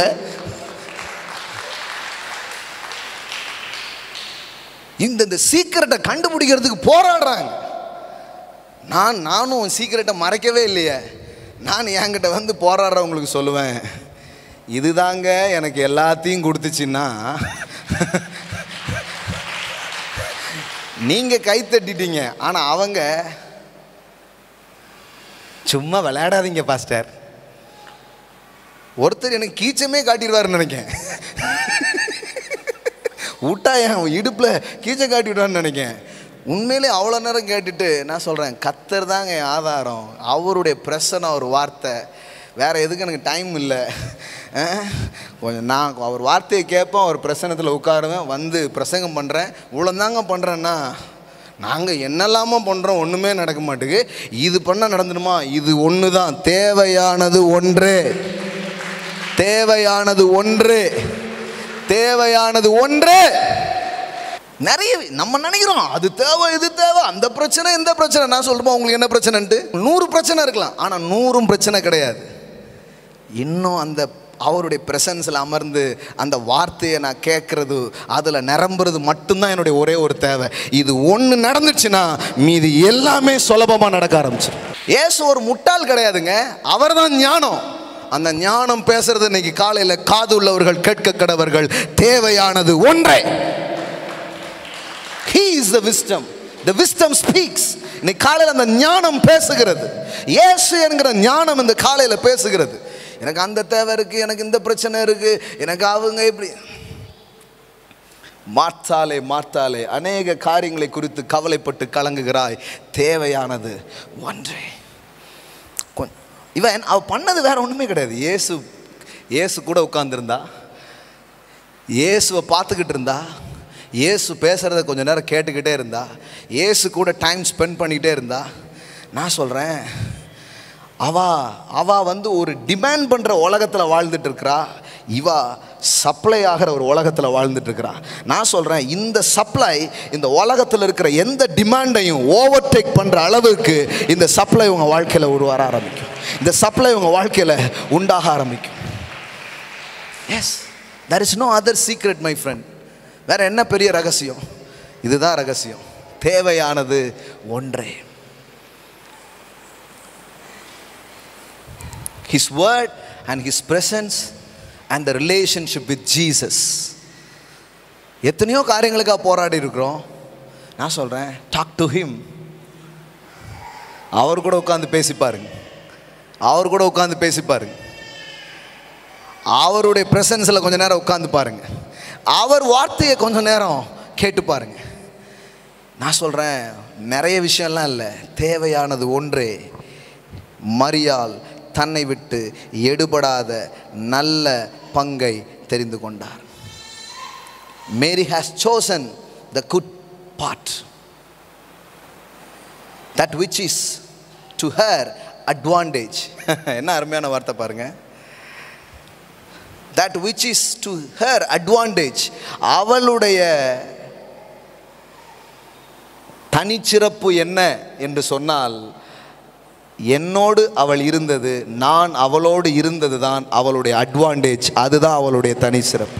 இந்த சீக்கிரட்டை கண்டுபிடிக்கிறதுக்கு போராடுறாங்க. நானும் சீக்கிரட்டை மறைக்கவே இல்லையே. நான் என்கிட்ட வந்து போராடுறவங்களுக்கு சொல்லுவேன், இதுதாங்க எனக்கு எல்லாத்தையும் கொடுத்துச்சின்னா நீங்கள் கை தட்டிட்டீங்க. ஆனால் அவங்க சும்மா விளையாடாதீங்க பாஸ்டர். ஒருத்தர் எனக்கு கீச்சமே காட்டிடுவாருன்னு நினைக்கேன். விட்டா என் இடுப்பில் கீச்சை காட்டி விட்டான்னு நினைக்கேன். உண்மையிலே அவ்வளோ நேரம் கேட்டுட்டு நான் சொல்கிறேன், கர்த்தர் தாங்க என் ஆதாரம், அவருடைய பிரசன்னம், ஒரு வார்த்தை, வேறு எதுக்கு எனக்கு டைம் இல்லை. கொஞ்சம் நான் அவர் வார்த்தையை கேட்பேன், அவர் பிரசன்னத்தில் உட்காருவேன், வந்து பிரசங்கம் பண்ணுறேன். இவ்வளோந்தாங்க பண்ணுறேன்னா, நாங்கள் என்னெல்லாமோ பண்ணுறோம், ஒன்றுமே நடக்க மாட்டேங்குது. இது பண்ண நடந்துடுமா? இது ஒன்று தான். தேவையானது ஒன்றே, தேவையானது ஒன்றே, தேவையானது ஒன்றே. நிறைய நம்ம நினைக்கிறோம் அது தேவை, இது தேவை, அந்த பிரச்சனை, இந்த பிரச்சனை. நான் சொல்லுமா உங்களுக்கு என்ன பிரச்சனைன்ட்டு? 100 பிரச்சனை இருக்கலாம், ஆனால் 100 பிரச்சனை கிடையாது. இன்னும் அந்த அவருடைய பிரசன்ஸில் அமர்ந்து அந்த வார்த்தையை நான் கேட்கறது, அதில் நிரம்புறது மட்டும்தான் என்னுடைய ஒரே ஒரு தேவை. இது ஒன்று நடந்துச்சுன்னா மீதி எல்லாமே சுலபமாக நடக்க ஆரம்பிச்சு. ஏசு ஒரு முட்டாள் கிடையாதுங்க, அவர் தான் ஞானம். அந்த ஞானம் பேசுறது இன்னைக்கு காலையில் காது உள்ளவர்கள் கேட்க கடவர்கள். தேவையானது ஒன்றே. He is the wisdom. The wisdom speaks. இன்னைக்கு காலையில் அந்த ஞானம் பேசுகிறது. இயேசு என்கிற ஞானம் இந்த காலையில் பேசுகிறது. எனக்கு அந்த தேவை இருக்கு, எனக்கு இந்த பிரச்சனை இருக்கு, எனக்கு அவங்க இப்படி. மார்த்தாலே அநேக காரியங்களை குறித்து கவலைப்பட்டு கலங்குகிறாய். தேவையானது ஒன்றே. இவன் அவ பண்ணது வேற ஒன்றுமே கிடையாது. இயேசு கூட உட்கார்ந்துருந்தா, இயேசுவை பார்த்துக்கிட்டு இருந்தா, இயேசு பேசுகிறத கொஞ்சம் நேரம் கேட்டுக்கிட்டே இருந்தா, இயேசு கூட டைம் ஸ்பெண்ட் பண்ணிக்கிட்டே இருந்தா. நான் சொல்கிறேன், அவ வந்து ஒரு டிமாண்ட் பண்ணுற உலகத்தில் வாழ்ந்துட்டு இருக்கிறா, இவ சப்ளை ஆகிற ஒரு உலகத்தில் வாழ்ந்துட்டு இருக்கிறா. நான் சொல்கிறேன், இந்த சப்ளை இந்த உலகத்தில் இருக்கிற எந்த டிமாண்டையும் ஓவர்டேக் பண்ணுற அளவுக்கு இந்த சப்ளை உங்கள் வாழ்க்கையில் உருவார ஆரம்பிக்கும். இந்த சப்ளை உங்கள் வாழ்க்கையில் உண்டாக ஆரம்பிக்கும். Yes, there is no other secret my friend. வேற என்ன பெரிய ரகசியம்? இதுதான் ரகசியம். தேவையானது ஒன்றே. His word and His presence and the relationship with Jesus. எத்தனையோ காரியங்களுக்காக போராடி இருக்கிறோம். நான் சொல்கிறேன், talk to Him. அவர் கூட உட்காந்து பேசி பாருங்க. அவர் கூட உட்காந்து பேசி பாருங்க. அவருடைய பிரசன்ஸில் கொஞ்சம் நேரம் உட்காந்து பாருங்க. அவர் வார்த்தையை கொஞ்சம் நேரம் கேட்டு பாருங்க. நான் சொல்கிறேன், நிறைய விஷயம்லாம் இல்லை, தேவையானது ஒன்றே. மரியாள் தன்னை விட்டு எடுபடாத நல்ல பங்கை தெரிந்து கொண்டார். Mary has chosen the good part, that which is to her advantage. என்ன அருமையான வார்த்தை பாருங்க. That which is to her advantage. அவளுடைய தனிச்சிறப்பு என்ன என்று சொன்னால், என்னோடு அவள் இருந்தது, நான் அவளோடு இருந்தது தான் அவளுடைய அட்வான்டேஜ். அதுதான் அவளுடைய தனி சிறப்பு.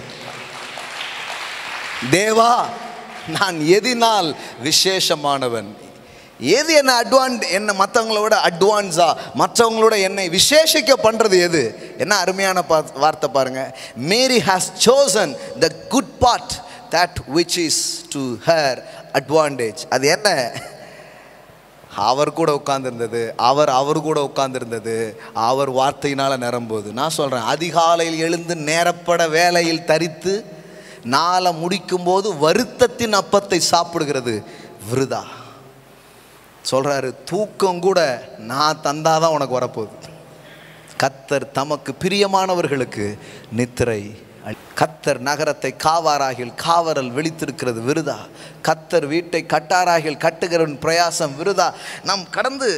தேவா, நான் எதினால் விசேஷமானவன்? எது என்ன மற்றவங்களோட அட்வான்ஸா, மற்றவங்களோட என்னை விசேஷிக்க பண்றது எது? என்ன அருமையான வார்த்தை பாருங்க. Mary has chosen the good part, that which is to her advantage. அது என்ன? அவர் கூட உட்கார்ந்திருந்தது, அவர் கூட உட்கார்ந்திருந்தது, அவர் வார்த்தையினால் நிரம்புவது. நான் சொல்கிறேன், அதிகாலையில் எழுந்து நேரப்பட வேலையில் தரித்து நாளை முடிக்கும்போது வருத்தத்தின் அப்பத்தை சாப்பிடுகிறது விருதா. சொல்கிறாரு, தூக்கம் கூட நான் தந்தாதான் உனக்கு வரப்போகுது. கர்த்தர் தமக்கு பிரியமானவர்களுக்கு நித்திரை. கர்த்தர் நகரத்தை காவாராகில் காவரல் விழித்திருக்கிறது விருதா. கர்த்தர் வீட்டை கட்டாராகில் கட்டுகிறவன் பிரயாசம் விருதா. நாம் கடந்து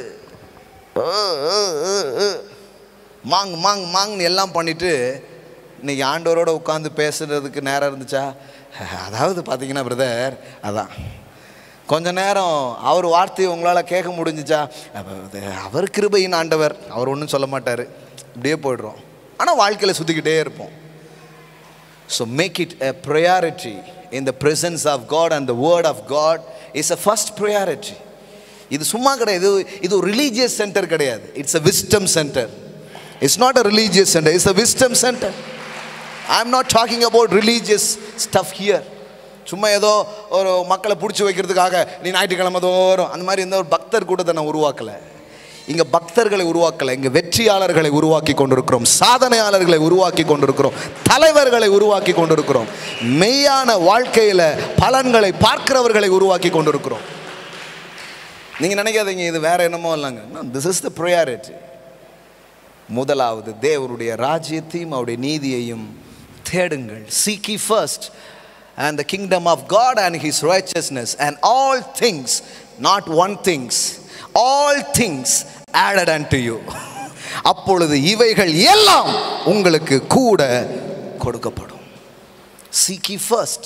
மாங்கு எல்லாம் பண்ணிட்டு இன்னைக்கு ஆண்டவரோட உட்காந்து பேசுறதுக்கு நேரம் இருந்துச்சா? அதாவது பார்த்தீங்கன்னா பிரதர், அதான் கொஞ்ச நேரம் அவர் வார்த்தையை உங்களால் கேட்க முடிஞ்சிச்சா? அவர் கிருபையின் ஆண்டவர், அவர் ஒன்றும் சொல்ல மாட்டார், இப்படியே போய்டுறோம். ஆனால் வாழ்க்கையில் சுற்றிக்கிட்டே இருப்போம். So make it a priority in the presence of God, and the word of God is a first priority. இது சும்மா கிடையாது, இது ஒரு religious center கிடையாது. It's a wisdom center. It's not a religious center, it's a wisdom center. I'm not talking about religious stuff here. சும்மா ஏதோ ஒரு மக்களை பிடிச்சி வைக்கிறதுக்காக நீ ஞாயிற்றுக்கிழமை தோறும் அந்த மாதிரி எந்த ஒரு பக்தர் கூட்டத்தை நான் உருவாக்கலை. இங்கே பக்தர்களை உருவாக்கலை, இங்கே வெற்றியாளர்களை உருவாக்கி கொண்டிருக்கிறோம், சாதனையாளர்களை உருவாக்கி கொண்டிருக்கிறோம், தலைவர்களை உருவாக்கி கொண்டிருக்கிறோம், மெய்யான வாழ்க்கையில் பலன்களை பார்க்கிறவர்களை உருவாக்கி கொண்டிருக்கிறோம். நீங்கள் நினைக்காதீங்க இது வேற என்னமோ இல்லைங்க. This is the priority. முதலாவது தேவருடைய ராஜ்யத்தையும் அவருடைய நீதியையும் தேடுங்கள். Seek ye first and the kingdom of God and His righteousness, and all things, not one things, all things added unto you. அப்பொழுது இவைகள் எல்லாம் உங்களுக்கு கூட கொடுக்கப்படும். Seek ye first.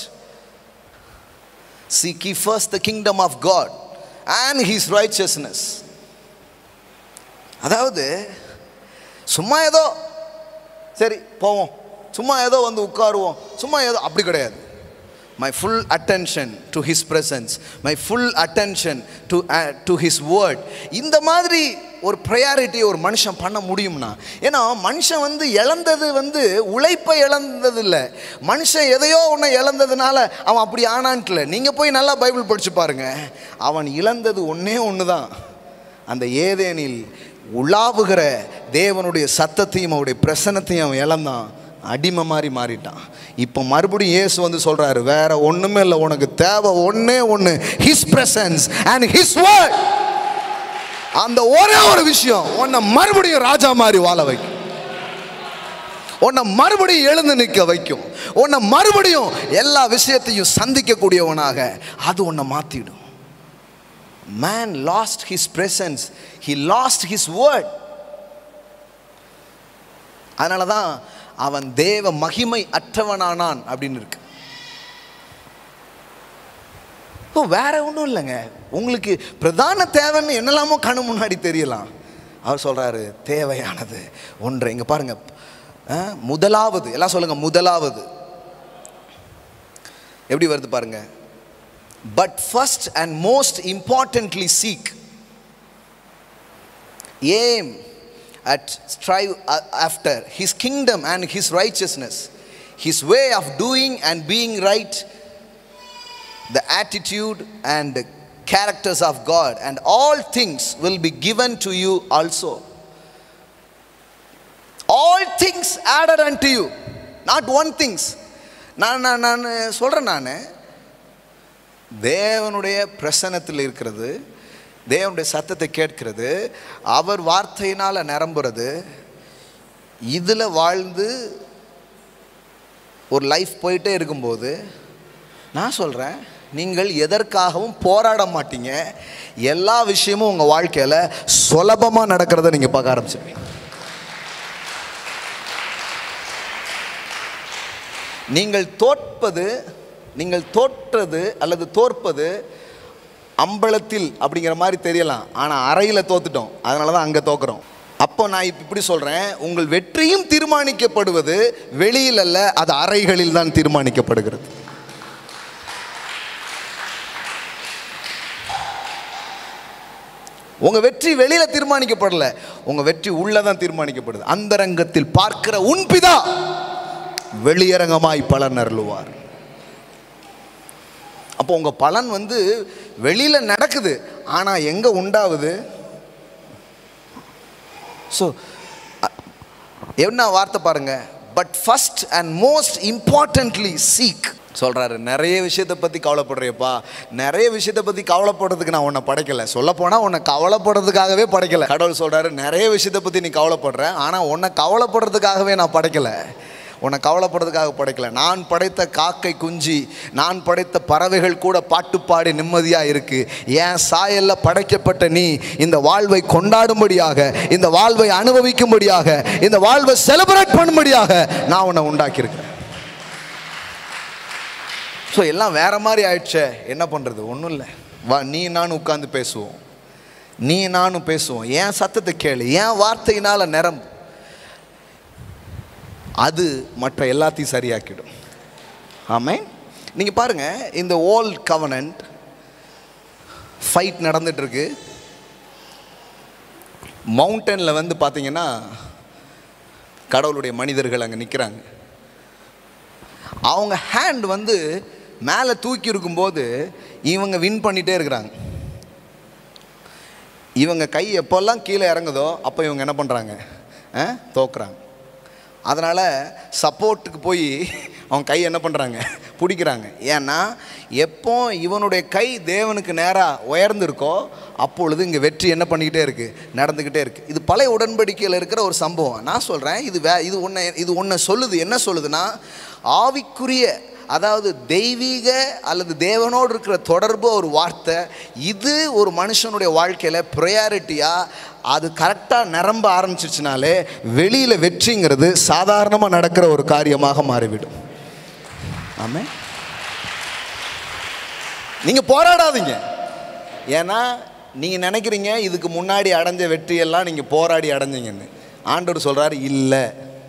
Seek ye first the kingdom of God and His righteousness. அதாவது சும்மா ஏதோ சரி போவோம், சும்மா ஏதோ வந்து உட்காருவோம், சும்மா ஏதோ அப்படி கிடையாது. My full attention to His presence, my full attention to His word. இந்த மாதிரி ஒரு ப்ரையாரிட்டியை ஒரு மனுஷன் பண்ண முடியும்னா, ஏன்னா மனுஷன் வந்து இழந்தது வந்து உழைப்பை இழந்தது இல்லை, மனுஷன் எதையோ ஒன்று இழந்ததுனால அவன் அப்படி ஆனான்ட்டுல. நீங்கள் போய் நல்லா பைபிள் படித்து பாருங்க, அவன் இழந்தது ஒன்றே ஒன்று தான். அந்த ஏதேனில் உலாவுகிற தேவனுடைய சத்தத்தையும் அவருடைய பிரசன்னத்தையும் அவன் இழந்தான், அடிமை மாதிரி மாறிட்டான். இப்போ மறுபடியும் இயேசு வந்து சொல்றாரு, வேற ஒண்ணுமே இல்லை, உனக்கு தேவை ஒன்னே ஒன்று, his presence and his word. அந்த ஒரே ஒரு விஷயம் உன்னை மறுபடியும் ராஜா மாதிரி வாழ வைக்கும், உன்னை மறுபடியும் எழுந்து நிற்க வைக்கும், உன்னை மறுபடியும் எல்லா விஷயத்தையும் சந்திக்கக்கூடியவனாக அது உன்னை மாத்திடும். Man lost his presence, he lost his word. அதனால தான் அவன் தேவ மகிமை அற்றவனானான் அப்படின்னு இருக்கு. வேற ஒன்றும் இல்லைங்க, உங்களுக்கு பிரதான தேவைன்னு என்னெல்லாமோ கண்ணு முன்னாடி தெரியலாம். அவர் சொல்றாரு தேவையானது ஒன்றை. இங்க பாருங்க, முதலாவது, எல்லாம் சொல்லுங்க, முதலாவது எப்படி வருது பாருங்க. But first and most importantly seek, aim at, strive after his kingdom and his righteousness, his way of doing and being right, the attitude and the characters of God, and all things will be given to you also. All things added unto you, not one things. நான் சொல்றேன், நான் தேவனுடைய பிரசன்னத்தில் இருக்கிறது, தேவனுடைய சத்தத்தை கேட்கிறது, அவர் வார்த்தையினால் நிரம்புறது, இதில் வாழ்ந்து ஒரு லைஃப் போயிட்டே இருக்கும்போது நான் சொல்கிறேன், நீங்கள் எதற்காகவும் போராட மாட்டீங்க. எல்லா விஷயமும் உங்கள் வாழ்க்கையில் சுலபமாக நடக்கிறத நீங்கள் பார்க்க ஆரம்பிச்சிருவீங்க. நீங்கள் தோற்றது அல்லது தோற்பது அம்பலத்தில் அப்படிங்கிற மாதிரி தெரியலாம், ஆனால் அறையில் தோத்துட்டோம், அதனால தான் அங்கே தோக்குறோம். அப்போ நான் இப்படி சொல்கிறேன், உங்கள் வெற்றியும் தீர்மானிக்கப்படுவது வெளியில் அல்ல, அது அறைகளில் தான் தீர்மானிக்கப்படுகிறது. உங்கள் வெற்றி வெளியில் தீர்மானிக்கப்படலை, உங்கள் வெற்றி உள்ளதான் தீர்மானிக்கப்படுது. அந்தரங்கத்தில் பார்க்கிற உன் பிதா வெளியரங்கமாய் பலன் அருளுவார். அப்போ உங்கள் பலன் வந்து வெளியில் நடக்குது, ஆனால் எங்கே உண்டாகுது? ஸோ என்ன வார்த்தை பாருங்க, but first and most importantly seek சொல்கிறாரு. நிறைய விஷயத்தை பற்றி கவலைப்படுறியப்பா, நிறைய விஷயத்தை பற்றி கவலைப்படுறதுக்கு நான் உன்னை படைக்கலை, சொல்லப்போனால் உன்னை கவலைப்படுறதுக்காகவே படைக்கலை. கடவுள் சொல்கிறாரு, நிறைய விஷயத்தை பற்றி நீ கவலைப்படுற, ஆனால் உன்னை கவலைப்படுறதுக்காகவே நான் படைக்கலை, உன்னை கவலைப்படுறதுக்காக படைக்கல. நான் படைத்த காக்கை குஞ்சு, நான் படைத்த பறவைகள் கூட பாட்டு பாடி நிம்மதியாக இருக்கு. என் சாயல்ல படைக்கப்பட்ட நீ இந்த வாழ்வை கொண்டாடும்படியாக, இந்த வாழ்வை அனுபவிக்கும்படியாக, இந்த வாழ்வை செலிப்ரேட் பண்ணும்படியாக நான் உன்னை உண்டாக்கியிருக்கேன். ஸோ எல்லாம் வேற மாதிரி ஆயிடுச்சே, என்ன பண்ணுறது? ஒன்றும் இல்லை, வா நீ நானும் உட்காந்து பேசுவோம், நீ நானும் பேசுவோம். என் சத்தத்தை கேளு, என் வார்த்தையினால் நிரம்பு, அது மற்ற எல்லாத்தையும் சரியாக்கிடும். ஆமென். நீங்கள் பாருங்கள், இந்த ஓல்ட் கவனன்ட் ஃபைட் நடந்துகிட்ருக்கு. மவுண்டனில் வந்து பார்த்தீங்கன்னா கடவுளுடைய மனிதர்கள் அங்கே நிற்கிறாங்க. அவங்க ஹேண்ட் வந்து மேலே தூக்கி இருக்கும்போது இவங்க வின் பண்ணிகிட்டே இருக்கிறாங்க. இவங்க கை எப்போல்லாம் கீழே இறங்குதோ அப்போ இவங்க என்ன பண்ணுறாங்க? தோக்குறாங்க. அதனால் சப்போர்ட்டுக்கு போய் அவங்க கை என்ன பண்ணுறாங்க? பிடிக்கிறாங்க. ஏன்னா எப்போ இவனுடைய கை தேவனுக்கு நேராக உயர்ந்துருக்கோ அப்பொழுது இங்கே வெற்றி என்ன பண்ணிக்கிட்டே இருக்குது? நடந்துக்கிட்டே இருக்குது. இது பழைய உடன்படிக்கையில் இருக்கிற ஒரு சம்பவம். நான் சொல்கிறேன், இது ஒன்று சொல்லுது. என்ன சொல்லுதுன்னா, ஆவிக்குரிய, அதாவது தெய்வீக அல்லது தேவனோடு இருக்கிற தொடர்பு ஒரு வார்த்தை, இது ஒரு மனுஷனுடைய வாழ்க்கையில் ப்ரையாரிட்டியாக அது கரெக்டாக நிரம்ப ஆரம்பிச்சிருச்சுனாலே வெளியில் வெற்றிங்கிறது சாதாரணமாக நடக்கிற ஒரு காரியமாக மாறிவிடும். ஆமாம், நீங்கள் போராடாதீங்க. ஏன்னா நீங்கள் நினைக்கிறீங்க இதுக்கு முன்னாடி அடைஞ்ச வெற்றியெல்லாம் நீங்கள் போராடி அடைஞ்சிங்கன்னு. ஆண்டவர் சொல்கிறார், இல்லை,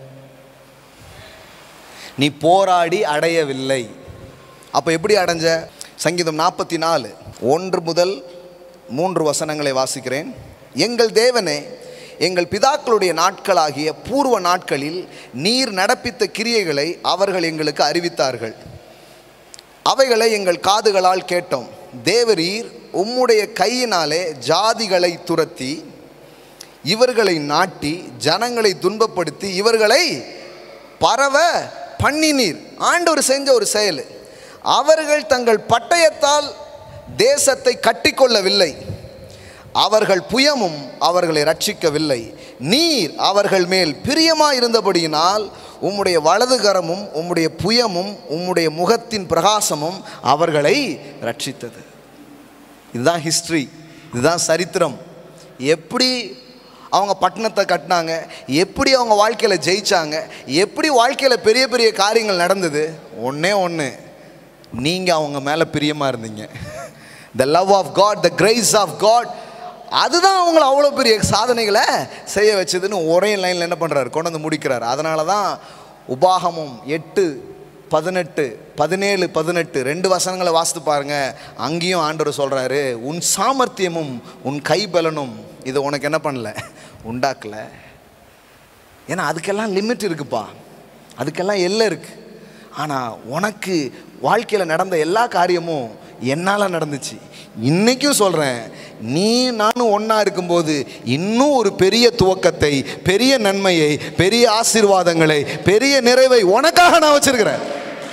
நீ போராடி அடையவில்லை. அப்போ எப்படி அடைஞ்ச? சங்கீதம் 44 1 முதல் 3 வசனங்களை வாசிக்கிறேன். எங்கள் தேவனே, எங்கள் பிதாக்களுடைய நாட்களாகிய பூர்வ நாட்களில் நீர் நடப்பித்த கிரியைகளை அவர்கள் எங்களுக்கு அறிவித்தார்கள். அவைகளை எங்கள் காதுகளால் கேட்டோம். தேவரீர் உம்முடைய கையினாலே ஜாதிகளை துரத்தி இவர்களை நாட்டி ஜனங்களை துன்பப்படுத்தி இவர்களை பரவ பண்ணினீர். ஆண்டவர் செஞ்ச ஒரு செயல். அவர்கள் தங்கள் பட்டயத்தால் தேசத்தை கட்டிக்கொள்ளவில்லை, அவர்கள் புயமும் அவர்களை ரட்சிக்கவில்லை. நீர் அவர்கள் மேல் பிரியமாயிருந்தபடியினால் உம்முடைய வலதுகரமும் உம்முடைய புயமும் உம்முடைய முகத்தின் பிரகாசமும் அவர்களை ரட்சித்தது. இதுதான் ஹிஸ்ட்ரி, இதுதான் சரித்திரம். எப்படி அவங்க பட்டணத்தை கட்டினாங்க, எப்படி அவங்க வாழ்க்கையில் ஜெயிச்சாங்க, எப்படி வாழ்க்கையில் பெரிய பெரிய காரியங்கள் நடந்தது. ஒன்றே ஒன்று, நீங்கள் அவங்க மேலே பிரியமாக இருந்தீங்க. The love of God, the grace of God, அதுதான் அவங்கள அவ்வளோ பெரிய சாதனைகளை செய்ய வச்சதுன்னு ஒரே லைனில் என்ன பண்ணுறாரு, கொண்டு வந்து முடிக்கிறார். அதனால தான் உபாகமும் 8:18, 17-18 2 வசனங்களை வாசித்து பாருங்க. அங்கேயும் ஆண்டவர் சொல்கிறாரு, உன் சாமர்த்தியமும் உன் கைபலனும் இதை உனக்கு என்ன பண்ணல, உண்டாக்கல. ஏன்னா அதுக்கெல்லாம் லிமிட் இருக்குப்பா, அதுக்கெல்லாம் எல்லை இருக்குது. ஆனால் உனக்கு வாழ்க்கையில் நடந்த எல்லா காரியமும் என்னால் நடந்துச்சு. இன்றைக்கும் சொல்கிறேன், நீ நானும் ஒன்றா இருக்கும்போது இன்னும் ஒரு பெரிய துவக்கத்தை, பெரிய நன்மையை, பெரிய ஆசீர்வாதங்களை, பெரிய நிறைவை உனக்காக நான் வச்சுருக்கிறேன்.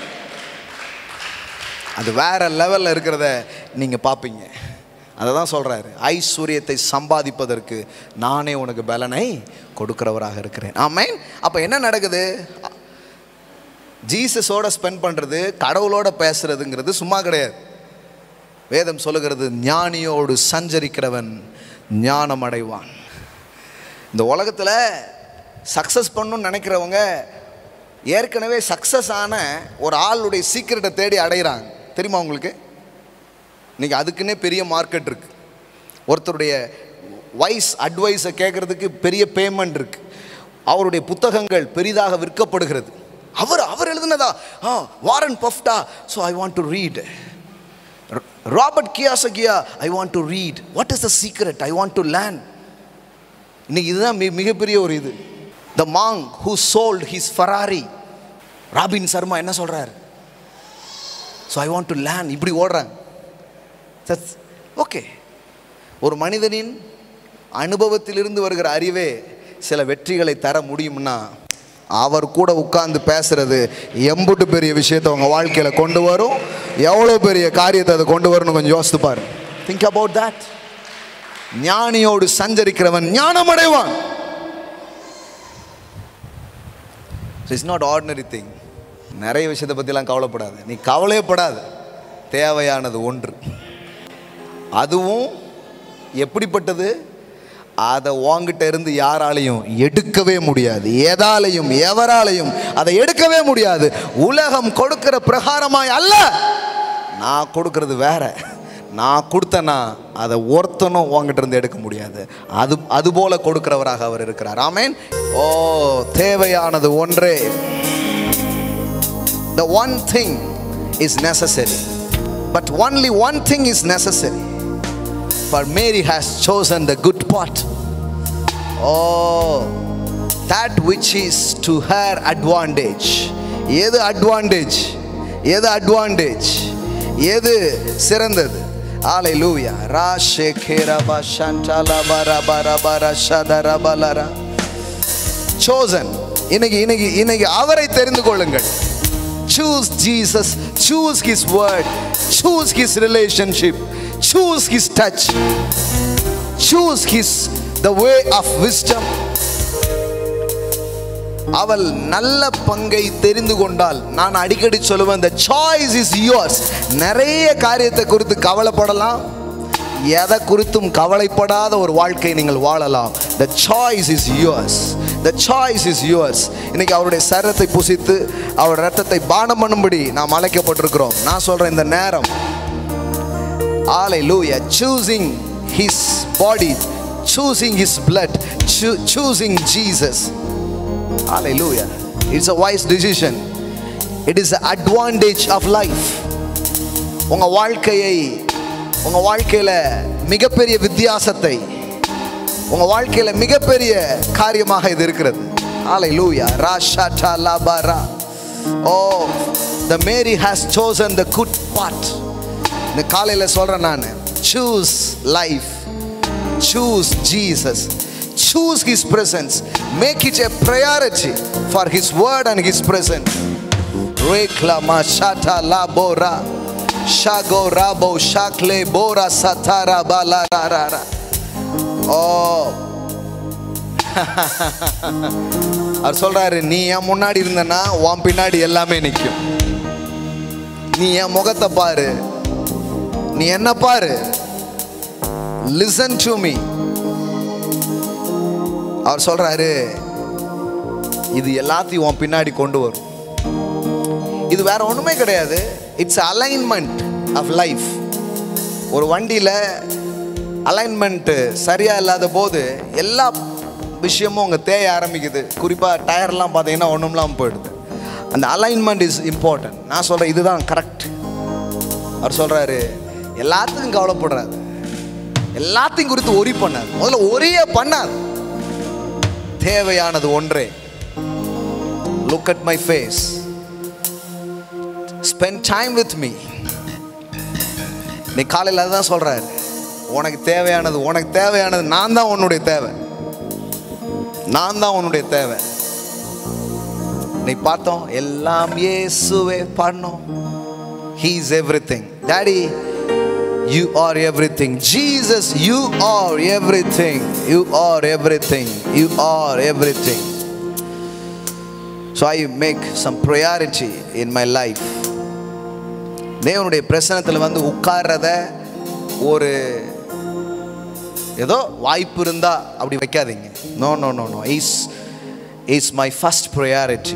அது வேற லெவலில் இருக்கிறத நீங்கள் பார்ப்பீங்க. அதை தான் சொல்கிறாரு, ஐஸ்வர்யத்தை சம்பாதிப்பதற்கு நானே உனக்கு பலனை கொடுக்கிறவராக இருக்கிறேன். ஆமென். அப்போ என்ன நடக்குது? ஜீசஸோட ஸ்பெண்ட் பண்ணுறது, கடவுளோட பேசுறதுங்கிறது சும்மா கிடையாது. வேதம் சொல்லுகிறது, ஞானியோடு சஞ்சரிக்கிறவன் ஞானம் அடைவான். இந்த உலகத்தில் சக்ஸஸ் பண்ணணும்னு நினைக்கிறவங்க ஏற்கனவே சக்ஸஸ் ஆன ஒரு ஆளுடைய சீக்கிரட்டை தேடி அடைகிறாங்க. தெரியுமா உங்களுக்கு? இன்றைக்கி அதுக்குன்னே பெரிய மார்க்கெட் இருக்குது. ஒருத்தருடைய வைஸ் அட்வைஸை கேட்குறதுக்கு பெரிய பேமெண்ட் இருக்குது. அவருடைய புத்தகங்கள் பெரிதாக விற்கப்படுகிறது. அவர் எழுதுனதா, வாரன் பஃப்டா, so I want to read. Robert Kiyosaki, I want to read. What is the secret? I want to learn. இன்னைக்கு இதுதான் மிகப்பெரிய ஒரு இது. The monk who sold his Ferrari, Robin Sharma என்ன சொல்கிறார்? So I want to learn. இப்படி ஓடுறாங்க. Okay, ஒரு மனிதனின் அனுபவத்திலிருந்து வருகிற அறிவே சில வெற்றிகளை தர முடியும்னா, அவர் கூட உட்கார்ந்து பேசுறது எம்புட்டு பெரிய விஷயத்தை அவங்க வாழ்க்கையில் கொண்டு வரும், எவ்வளோ பெரிய காரியத்தை அதை கொண்டு வரும்னு கொஞ்சம் யோசித்து பாரு. Think about that. ஞானியோடு சஞ்சரிக்கிறவன் ஞானம் அடைவான். It's not ordinary thing. நிறைய விஷயத்தை பற்றிலாம் கவலைப்படாது, நீ கவலையப்படாது. தேவையானது ஒன்று, அதுவும் எப்படிப்பட்டது? அதை வாங்கிட்ட இருந்து யாராலையும் எடுக்கவே முடியாது, எதாலையும் எவராலையும் அதை எடுக்கவே முடியாது. உலகம் கொடுக்கிற பிரகாரமாய் அல்ல, நான் கொடுக்கறது வேற. நான் கொடுத்தேன்னா அதை ஒருத்தனும் வாங்கிட்டு இருந்து எடுக்க முடியாது. அதுபோல கொடுக்கிறவராக அவர் இருக்கிறார். ஆமென். ஓ, தேவையானது ஒன்றே. The one thing is necessary, but only one thing is necessary. For Mary has chosen the good part. Oh, that which is to her advantage. எது advantage? எது advantage? எது சிறந்தது? Hallelujah. Rashekheraba shantala barabara barashadara balara. Chosen. இன்னைக்கு அவரை தெரிந்து கொள்ளுங்கள். Choose Jesus, choose His word, choose His relationship, choose His touch, choose the way of wisdom. அவள் நல்ல பங்கை தெரிந்து கொண்டால், நான் அடிக்கடி சொல்லுவேன், the choice is yours. நிறைய காரியத்தை குறித்து கவலைப்படலாம், எதை குறித்தும் கவலைப்படாத ஒரு வாழ்க்கை நீங்கள் வாழலாம். The choice is yours. The choice is yours. இன்னைக்கு அவருடைய சரீரத்தை புசித்து அவருடைய ரத்தத்தை பானம் பண்ணும்படி நாம் அழைக்கப்பட்டிருக்கிறோம். நான் சொல்றேன், இந்த நேரம், hallelujah, choosing His body, choosing His blood, choosing Jesus. Hallelujah. It's a wise decision. It is the advantage of life. உங்க வாழ்க்கையில மிகப்பெரிய வித்தியாசத்தை, உங்க வாழ்க்கையில மிகப்பெரிய காரியமாக இது இருக்கிறது. ஹalleluya. ராஷாட்டா லாபாரா. Oh, the Mary has chosen the good part. இந்த காலையில சொல்றேன் நான், choose life, choose Jesus, choose his presence, make it a priority for his word and his presence. Reklama shata labora shago rabo shakle bora satara balarara. Oh, அவர் சொல்றாரு, நீ என் முன்னாடி இருந்தனா உன் பின்னாடி எல்லாமே நிற்கும். நீ என் முகத்தை பாரு, நீ என்ன பாரு. Listen to me. அவர் சொல்றாரு, இது எல்லாத்தையும் உன் பின்னாடி கொண்டு வரும். இது வேற ஒண்ணுமே கிடையாது. It's alignment of life. ஒரு வண்டியில அலைன்மெண்ட் சரியா இல்லாத போது எல்லா விஷயமும் அங்கே தேய ஆரம்பிக்குது. குறிப்பாக டயர்லாம் பார்த்தீங்கன்னா ஒன்றும்லாம் போயிடுது. அந்த அலைன்மெண்ட் இஸ் இம்பார்ட்டன்ட். நான் சொல்கிறேன், இதுதான் கரெக்ட். அவர் சொல்கிறாரு, எல்லாத்துக்கும் கவலைப்படுறாரு, எல்லாத்தையும் குறித்து ஒரி பண்ணார். முதல்ல ஒரியே பண்ணார். தேவையானது ஒன்றே. Look at my face, spend time with me. நீ காலையில் அதுதான் சொல்கிறாரு, உனக்கு தேவையானது நான் தான் உன்னுடைய தேவை, நான் தான் உன்னுடைய தேவை. நீ பார்த்தோம், எல்லாம் இயேசுவே பண்ணோம். He is everything. Daddy, you are everything. Jesus, you are everything. You are everything. You are everything. So I make some priority in my life. தேவனுடைய பிரசன்னத்தில் வந்து உட்கார்றத ஒரு ஏதோ வாய்ப்பு இருந்தா அப்படி வைக்காதீங்க. No no no no. Is my first priority.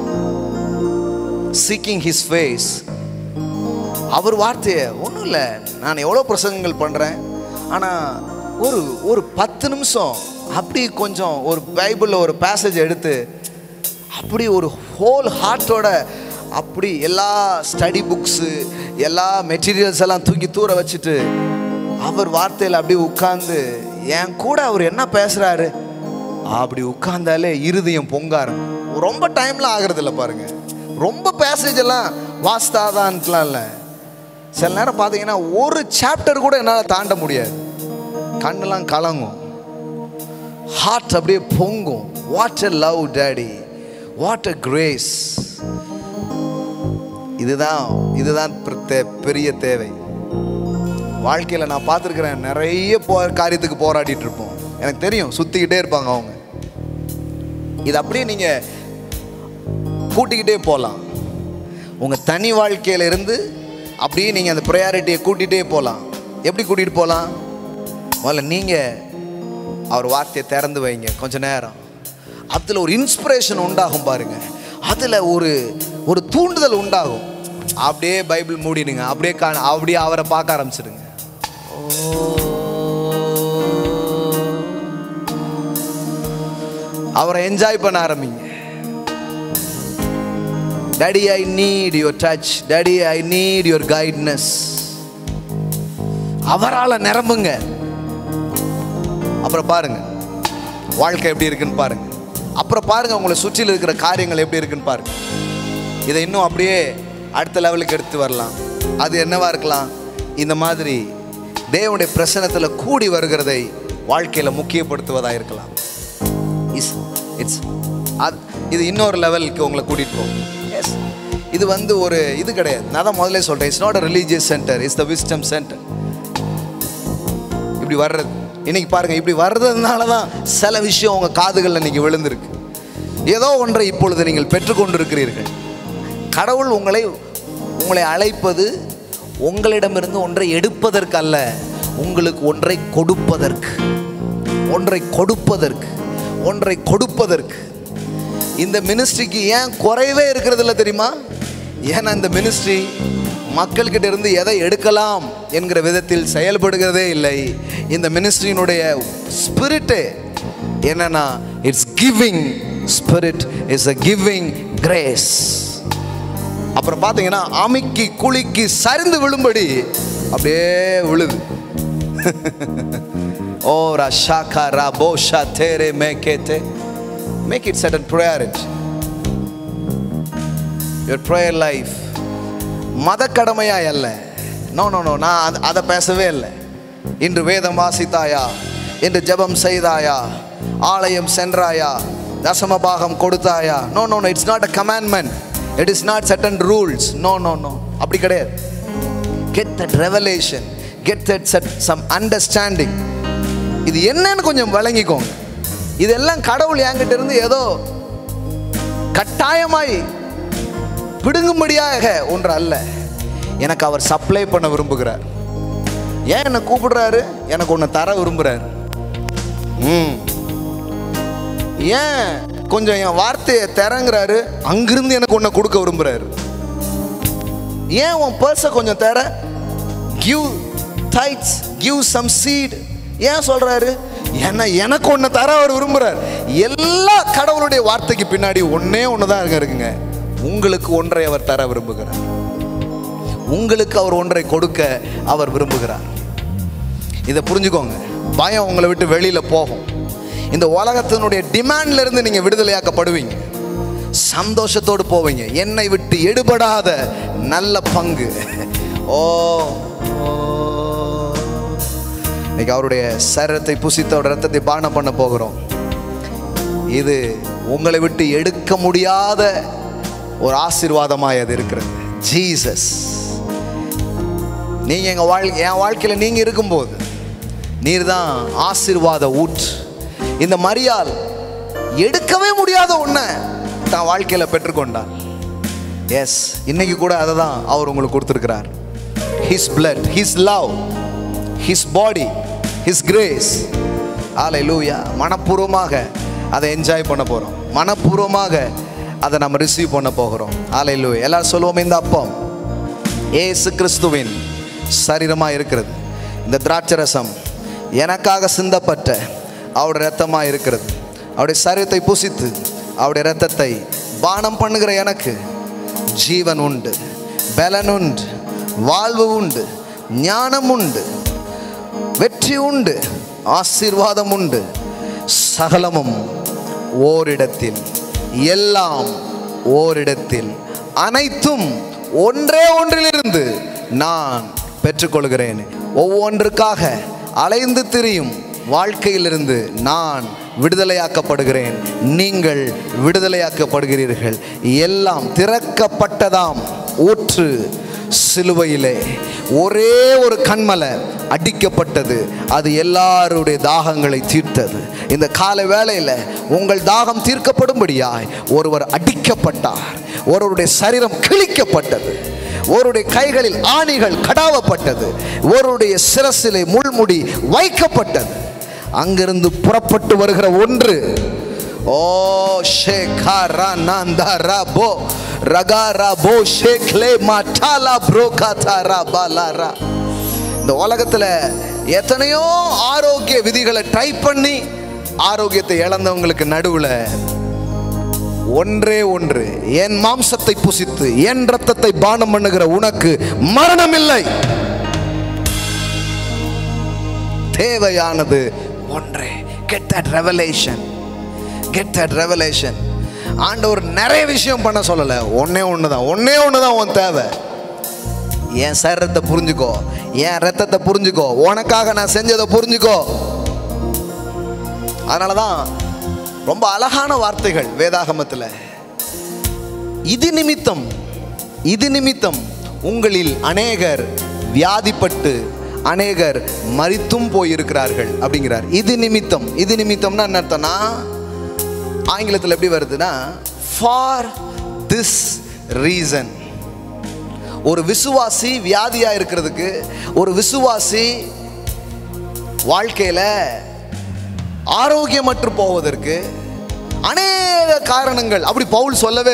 Seeking his face. அவர் வார்த்தையை ஒன்றும் இல்லை, நான் எவ்வளோ பிரசங்கங்கள் பண்ணுறேன், ஆனால் ஒரு 10 நிமிஷம் அப்படி கொஞ்சம் ஒரு பைபிளில் ஒரு பேசேஜ் எடுத்து அப்படி ஒரு ஹோல் ஹார்ட்டோட அப்படி எல்லா ஸ்டடி புக்ஸு எல்லா மெட்டீரியல்ஸ் எல்லாம் தூக்கி தூர வச்சுட்டு அவர் வார்த்தையில் அப்படி உட்கார்ந்து என் கூட அவர் என்ன பேசுகிறாரு அப்படி உட்கார்ந்தாலே இருதயம் பொங்காரு. ரொம்ப டைம்லாம் ஆகிறது இல்லை பாருங்க. ரொம்ப பேசேஜ் எல்லாம் வாஸ்தாதான்லாம் இல்லை. சில நேரம் பார்த்தீங்கன்னா ஒரு சாப்டர் கூட என்னால் தாண்ட முடியாது. கண்ணெல்லாம் கலங்கும், ஹார்ட் அப்படியே பொங்கும். What a love daddy, what a grace. இதுதான் பெரிய தேவை. வாழ்க்கையில் நான் பார்த்துருக்கிறேன், நிறைய காரியத்துக்கு போராடிட்டு இருப்போம். எனக்கு தெரியும், சுற்றிக்கிட்டே இருப்பாங்க அவங்க. இது அப்படியே நீங்கள் கூட்டிக்கிட்டே போகலாம். உங்கள் தனி வாழ்க்கையில் இருந்து அப்படியே நீங்கள் அந்த ப்ரையாரிட்டியை கூட்டிகிட்டே போகலாம். எப்படி கூட்டிகிட்டு போகலாம்? முதல்ல நீங்கள் அவர் வார்த்தையை திறந்து வைங்க கொஞ்ச நேரம். அதில் ஒரு இன்ஸ்பிரேஷன் உண்டாகும் பாருங்கள். அதில் ஒரு தூண்டுதல் உண்டாகும். அப்படியே பைபிள் மூடிடுங்க, அப்படியே அவரை பார்க்க ஆரம்பிச்சிடுங்க. அவரை என்ஜாய் பண்ண ஆரம்பிங்க. Daddy, I need your touch. Daddy, I need your kindness. அவரால் நிரம்புங்க. அப்புறம் பாருங்க வாழ்க்கை எப்படி இருக்குன்னு பாருங்க. அப்புறம் பாருங்க உங்களை சுற்றில இருக்கிற காரியங்கள் எப்படி இருக்குன்னு பாருங்க. இதை இன்னும் அப்படியே அடுத்த லெவலுக்கு எடுத்து வரலாம். அது என்னவா இருக்கலாம்? இந்த மாதிரி தேவனுடைய பிரசன்னத்தில் கூடி வருகிறதை வாழ்க்கையில் முக்கியப்படுத்துவதாக இருக்கலாம். இது இன்னொரு லெவலுக்கு உங்களை கூட்டிகிட்டு போகும். எஸ், இது வந்து ஒரு இது கிடையாது. நான் தான் முதல்ல சொல்கிறேன், it's not a religious centre, it's the wisdom centre. இப்படி வர்றது இன்னைக்கு பாருங்கள், இப்படி வர்றதுனால தான் சில விஷயம் உங்கள் காதுகளில் இன்னைக்கு விழுந்திருக்கு. ஏதோ ஒன்றை இப்பொழுது நீங்கள் பெற்றுக்கொண்டிருக்கிறீர்கள். கடவுள் உங்களை அழைப்பது உங்களிடமிருந்து ஒன்றை எடுப்பதற்கு அல்ல, உங்களுக்கு ஒன்றை கொடுப்பதற்கு. இந்த மினிஸ்ட்ரிக்கு ஏன் குறைவே இருக்கிறது இல்லை தெரியுமா? ஏன்னா இந்த மினிஸ்ட்ரி மக்கள்கிட்ட இருந்து எதை எடுக்கலாம் என்கிற விதத்தில் செயல்படுகிறதே இல்லை. இந்த மினிஸ்ட்ரியினுடைய ஸ்பிரிட்டு என்னன்னா, it's giving spirit, it's a giving grace. அப்புறம் பார்த்தீங்கன்னா அமுக்கி குலுக்கி சரிந்து விழும்படி அப்படியே விழுது. Oh, Rashaka Rabosha Tere Mekete. Make it certain priority. Your prayer life. மத கடமையா அல்ல. நோ நான் அதை பேசவே இல்லை. இன்று வேதம் வாசித்தாயா, இன்று ஜெபம் செய்தாயா, ஆலயம் சென்றாயா, தசம பாகம் கொடுத்தாயா. No it's not a commandment. It is not certain rules. No அப்படி கிடையாது. Get that revelation, get that some understanding. இது என்னன்னு கொஞ்சம் விளங்கிக்கோங்க. இதெல்லாம் கடவுள் என்கிட்ட இருந்து ஏதோ கட்டாயமாய் பிடுங்கும்படியாக ஒன்று அல்ல. எனக்கு அவர் சப்ளை பண்ண விரும்புகிறார். ஏன் என்னை கூப்பிடுறாரு? எனக்கு ஒன்று தர விரும்புகிறார். ஏன் கொஞ்சம் என் வார்த்தையை தரங்கிறாரு? அங்கிருந்து எனக்கு ஒன்று கொடுக்க விரும்புகிறாரு. ஏன் உன் பர்ஸை கொஞ்சம் தர? Give tithes, give some seed. ஏன் சொல்றாரு? ஏன்னா எனக்கு ஒன்று தர அவர் விரும்புகிறார். எல்லா கடவுளுடைய வார்த்தைக்கு பின்னாடி ஒன்னே ஒன்று தான் இருக்குங்க. உங்களுக்கு ஒன்றை அவர் தர விரும்புகிறார். உங்களுக்கு அவர் ஒன்றை கொடுக்க அவர் விரும்புகிறார். இதை புரிஞ்சுக்கோங்க. பயம் உங்களை விட்டு வெளியில போகும். இந்த உலகத்தினுடைய டிமாண்ட்ல இருந்து நீங்க விடுதலையாக்கப்படுவீங்க. சந்தோஷத்தோடு போவீங்க. என்னை விட்டு எடுபடாத நல்ல பங்கு. இன்னைக்கு அவருடைய சரீரத்தை புசித்த அவருடைய ரத்தத்தை பானம் பண்ண போகிறோம். இது உங்களை விட்டு எடுக்க முடியாத ஒரு ஆசீர்வாதமாய் அது இருக்கிறது. ஜீசஸ், நீங்க என் வாழ்க்கையில் நீங்க இருக்கும்போது நீர் தான் ஆசீர்வாத ஊற்று. இந்த மரியாள் எடுக்கவே முடியாத ஒன்றை தான் வாழ்க்கையில் பெற்றுக்கொண்டார். எஸ், இன்னைக்கு கூட அதை தான் அவர் உங்களுக்கு கொடுத்துருக்கிறார். His blood, his love, his body, his grace. Hallelujah. மனப்பூர்வமாக அதை என்ஜாய் பண்ண போகிறோம். மனப்பூர்வமாக அதை நம்ம ரிசீவ் பண்ண போகிறோம். ஹல்லேலூயா. எல்லாரும் சொல்லுவோம், இந்த அப்பம் இயேசு கிறிஸ்துவின் சரீரமாக இருக்கிறது. இந்த திராட்சரசம் எனக்காக சிந்தப்பட்ட அவருடைய இரத்தமாக இருக்கிறது. அவருடைய சரீரத்தை புசித்து அவருடைய இரத்தத்தை பானம் பண்ணுகிற எனக்கு ஜீவன் உண்டு, பலன் உண்டு, வாழ்வு உண்டு, ஞானம் உண்டு, வெற்றி உண்டு, ஆசீர்வாதம் உண்டு. சகலமும் ஓரிடத்தில், எல்லாம் ஓரிடத்தில், அனைத்தும் ஒன்றே ஒன்றிலிருந்து நான் பெற்றுக்கொள்கிறேன். ஒவ்வொன்றுக்காக அலைந்து திரியும் வாழ்க்கையிலிருந்து நான் விடுதலையாக்கப்படுகிறேன். நீங்கள் விடுதலையாக்கப்படுகிறீர்கள். எல்லாம் திறக்கப்பட்டதாம் ஊற்று சிலுவையிலே ஒரே ஒரு கண்மலை அடிக்கப்பட்டது. அது எல்லாருடைய தாகங்களை தீர்த்தது. இந்த காலை வேளையில் உங்கள் தாகம் தீர்க்கப்படும்படியாய் ஒருவர் அடிக்கப்பட்டார். ஒருவருடைய சரீரம் கிழிக்கப்பட்டது. ஒருவருடைய கைகளில் ஆணிகள் கடாவப்பட்டது. ஒருவருடைய சிரசிலே முள்முடி வைக்கப்பட்டது. அங்கிருந்து புறப்பட்டு வருகிற ஒன்று, ஓ ஷேகாரா நாந்தாரா போ ரகாரா போ ஷேக்லே மாட்டாலா ப்ரோகாதாரா பாலாரா. இந்த உலகத்தில் எத்தனையோ ஆரோக்கிய விதிகளை ட்ரை பண்ணி ஆரோக்கியத்தை இழந்தவங்களுக்கு நடுவில் ஒன்றே ஒன்று, என் மாம்சத்தை புசித்து என் ரத்தத்தை பானம் பண்ணுகிற உனக்கு மரணம் இல்லை. தேவையானது ஒன்றே. Get that revelation. Get that revelation. ஆண்டவர் நிறைய விஷயம் பண்ண சொல்லல. ஒன்னே ஒண்ணுதான் உன் தேவை. என் சரீரத்தை புரிஞ்சுக்கோ, என் ரத்தத்தை புரிஞ்சுக்கோ, உனக்காக நான் செஞ்சதை புரிஞ்சுக்கோ. அதனாலதான் ரொம்ப அழகான வார்த்தைகள் வேதாகமத்தில். இது நிமித்தம் உங்களில் அநேகர் வியாதிப்பட்டு அநேகர் மரித்தும் போயிருக்கிறார்கள் அப்படிங்கிறார். இது நிமித்தம்னா என்ன அர்த்தம்னா, ஆங்கிலத்தில் எப்படி வருதுன்னா, ஃபார் திஸ் ரீசன். ஒரு விசுவாசி வியாதியா இருக்கிறதுக்கு, ஒரு விசுவாசி வாழ்க்கையில ஆரோக்கியமற்று போவதற்கு அநேக காரணங்கள். அப்படி பவுல் சொல்லவே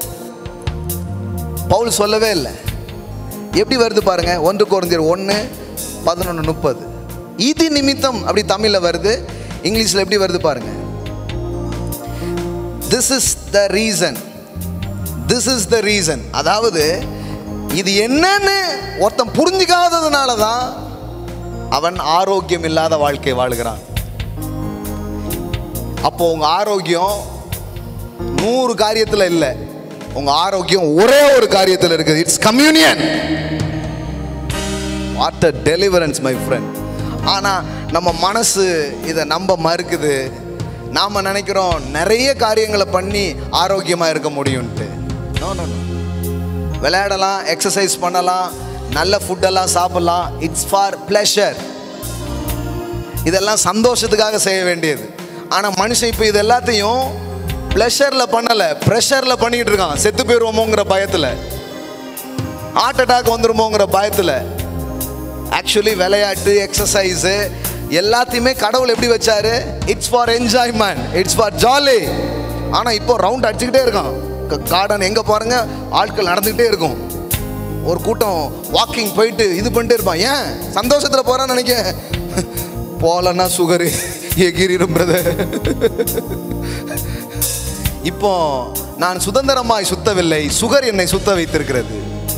இல்லை. எப்படி வருது பாருங்க. 1 கொரிந்தியர் 1:11-30. இது நிமித்தம் அப்படி தமிழ்ல வருது. இங்கிலீஷ்ல எப்படி வருது பாருங்க. This is the reason. அதாவது இது என்னன்னு ஒருத்தன் புரிஞ்சுக்காததுனால தான் அவன் ஆரோக்கியம் இல்லாத வாழ்க்கை வாழுகிறான். அப்போ உங்க ஆரோக்கியம் 100 காரியத்துல இல்லை, உங்க ஆரோக்கியம் ஒரே ஒரு காரியத்தில் இருக்குது. It's communion. வாட் a deliverance my friend. ஆனா நம்ம மனசு இதை நம்ப மறுக்குது. நாம நினைக்கிறோம் நிறைய காரியங்களை பண்ணி ஆரோக்கியமா இருக்க முடியும்ட்டு. No no no. விளையாடலாம், எக்ஸசைஸ் பண்ணலாம், நல்ல ஃபுட்டெல்லாம் சாப்பிடலாம். It's for pleasure. இதெல்லாம் சந்தோஷத்துக்காக செய்ய வேண்டியது. ஆனா மனுஷன் இப்போ இது எல்லாத்தையும் பிளஷர்ல பண்ணல, ப்ரெஷர்ல பண்ணிட்டு இருக்கான். செத்து போயிருவோமோங்கிற பயத்துல, ஹார்ட் அட்டாக் வந்துருமோங்கிற பயத்துல. ஆக்சுவலி விளையாட்டு, எக்ஸசைஸ் எல்லாத்தையுமே கடவுள் எப்படி வச்சாரு? It's for enjoyment, it's for jolly. ஆனா இப்போ ரவுண்ட் அடிச்சுக்கிட்டே இருக்கான். கார்டன் எங்க பாருங்க, ஆட்கள் நடந்துகிட்டே இருக்கும். ஒரு கூட்டம் வாக்கிங் போயிட்டு இது பண்ணிட்டே இருப்பான். ஏன்? சந்தோஷத்துல போறான்னு நினைக்க. போலன்னா சுகரு எகிரிடும் பிரதர். இப்போ நான் சுதந்திரமாய் சுத்தவில்லை, சுகர் என்னை சுத்த வைத்திருக்கிறது.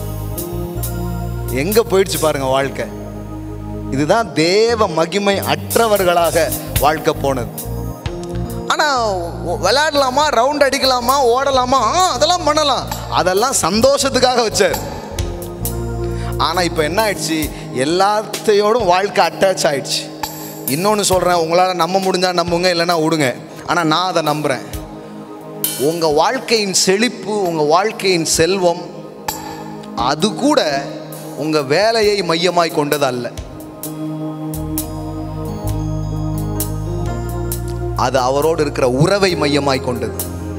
எங்க போயிடுச்சு பாருங்க வாழ்க்கை. இதுதான் தேவ மகிமை அற்றவர்களாக வாழ்க்கை போனது. ஆனா விளையாடலாமா, ரவுண்ட் அடிக்கலாமா, ஓடலாமா, அதெல்லாம் பண்ணலாம். அதெல்லாம் சந்தோஷத்துக்காக வச்சார். ஆனா இப்ப என்ன ஆயிடுச்சு? எல்லாத்தையோடும் வாழ்க்கை அட்டாச் ஆயிடுச்சு. இன்னொன்னு சொல்றேன், உங்களால நம்ப முடிஞ்சா நம்புங்க, இல்லைன்னா விடுங்க. ஆனா நான் அதை நம்புறேன். உங்க வாழ்க்கையின் செழிப்பு, உங்க வாழ்க்கையின் செல்வம், அது கூட உங்க வேலையை மையமாய் கொண்டது அல்ல. அது அவரோடு இருக்கிற உறவை மையமாய் கொண்டது.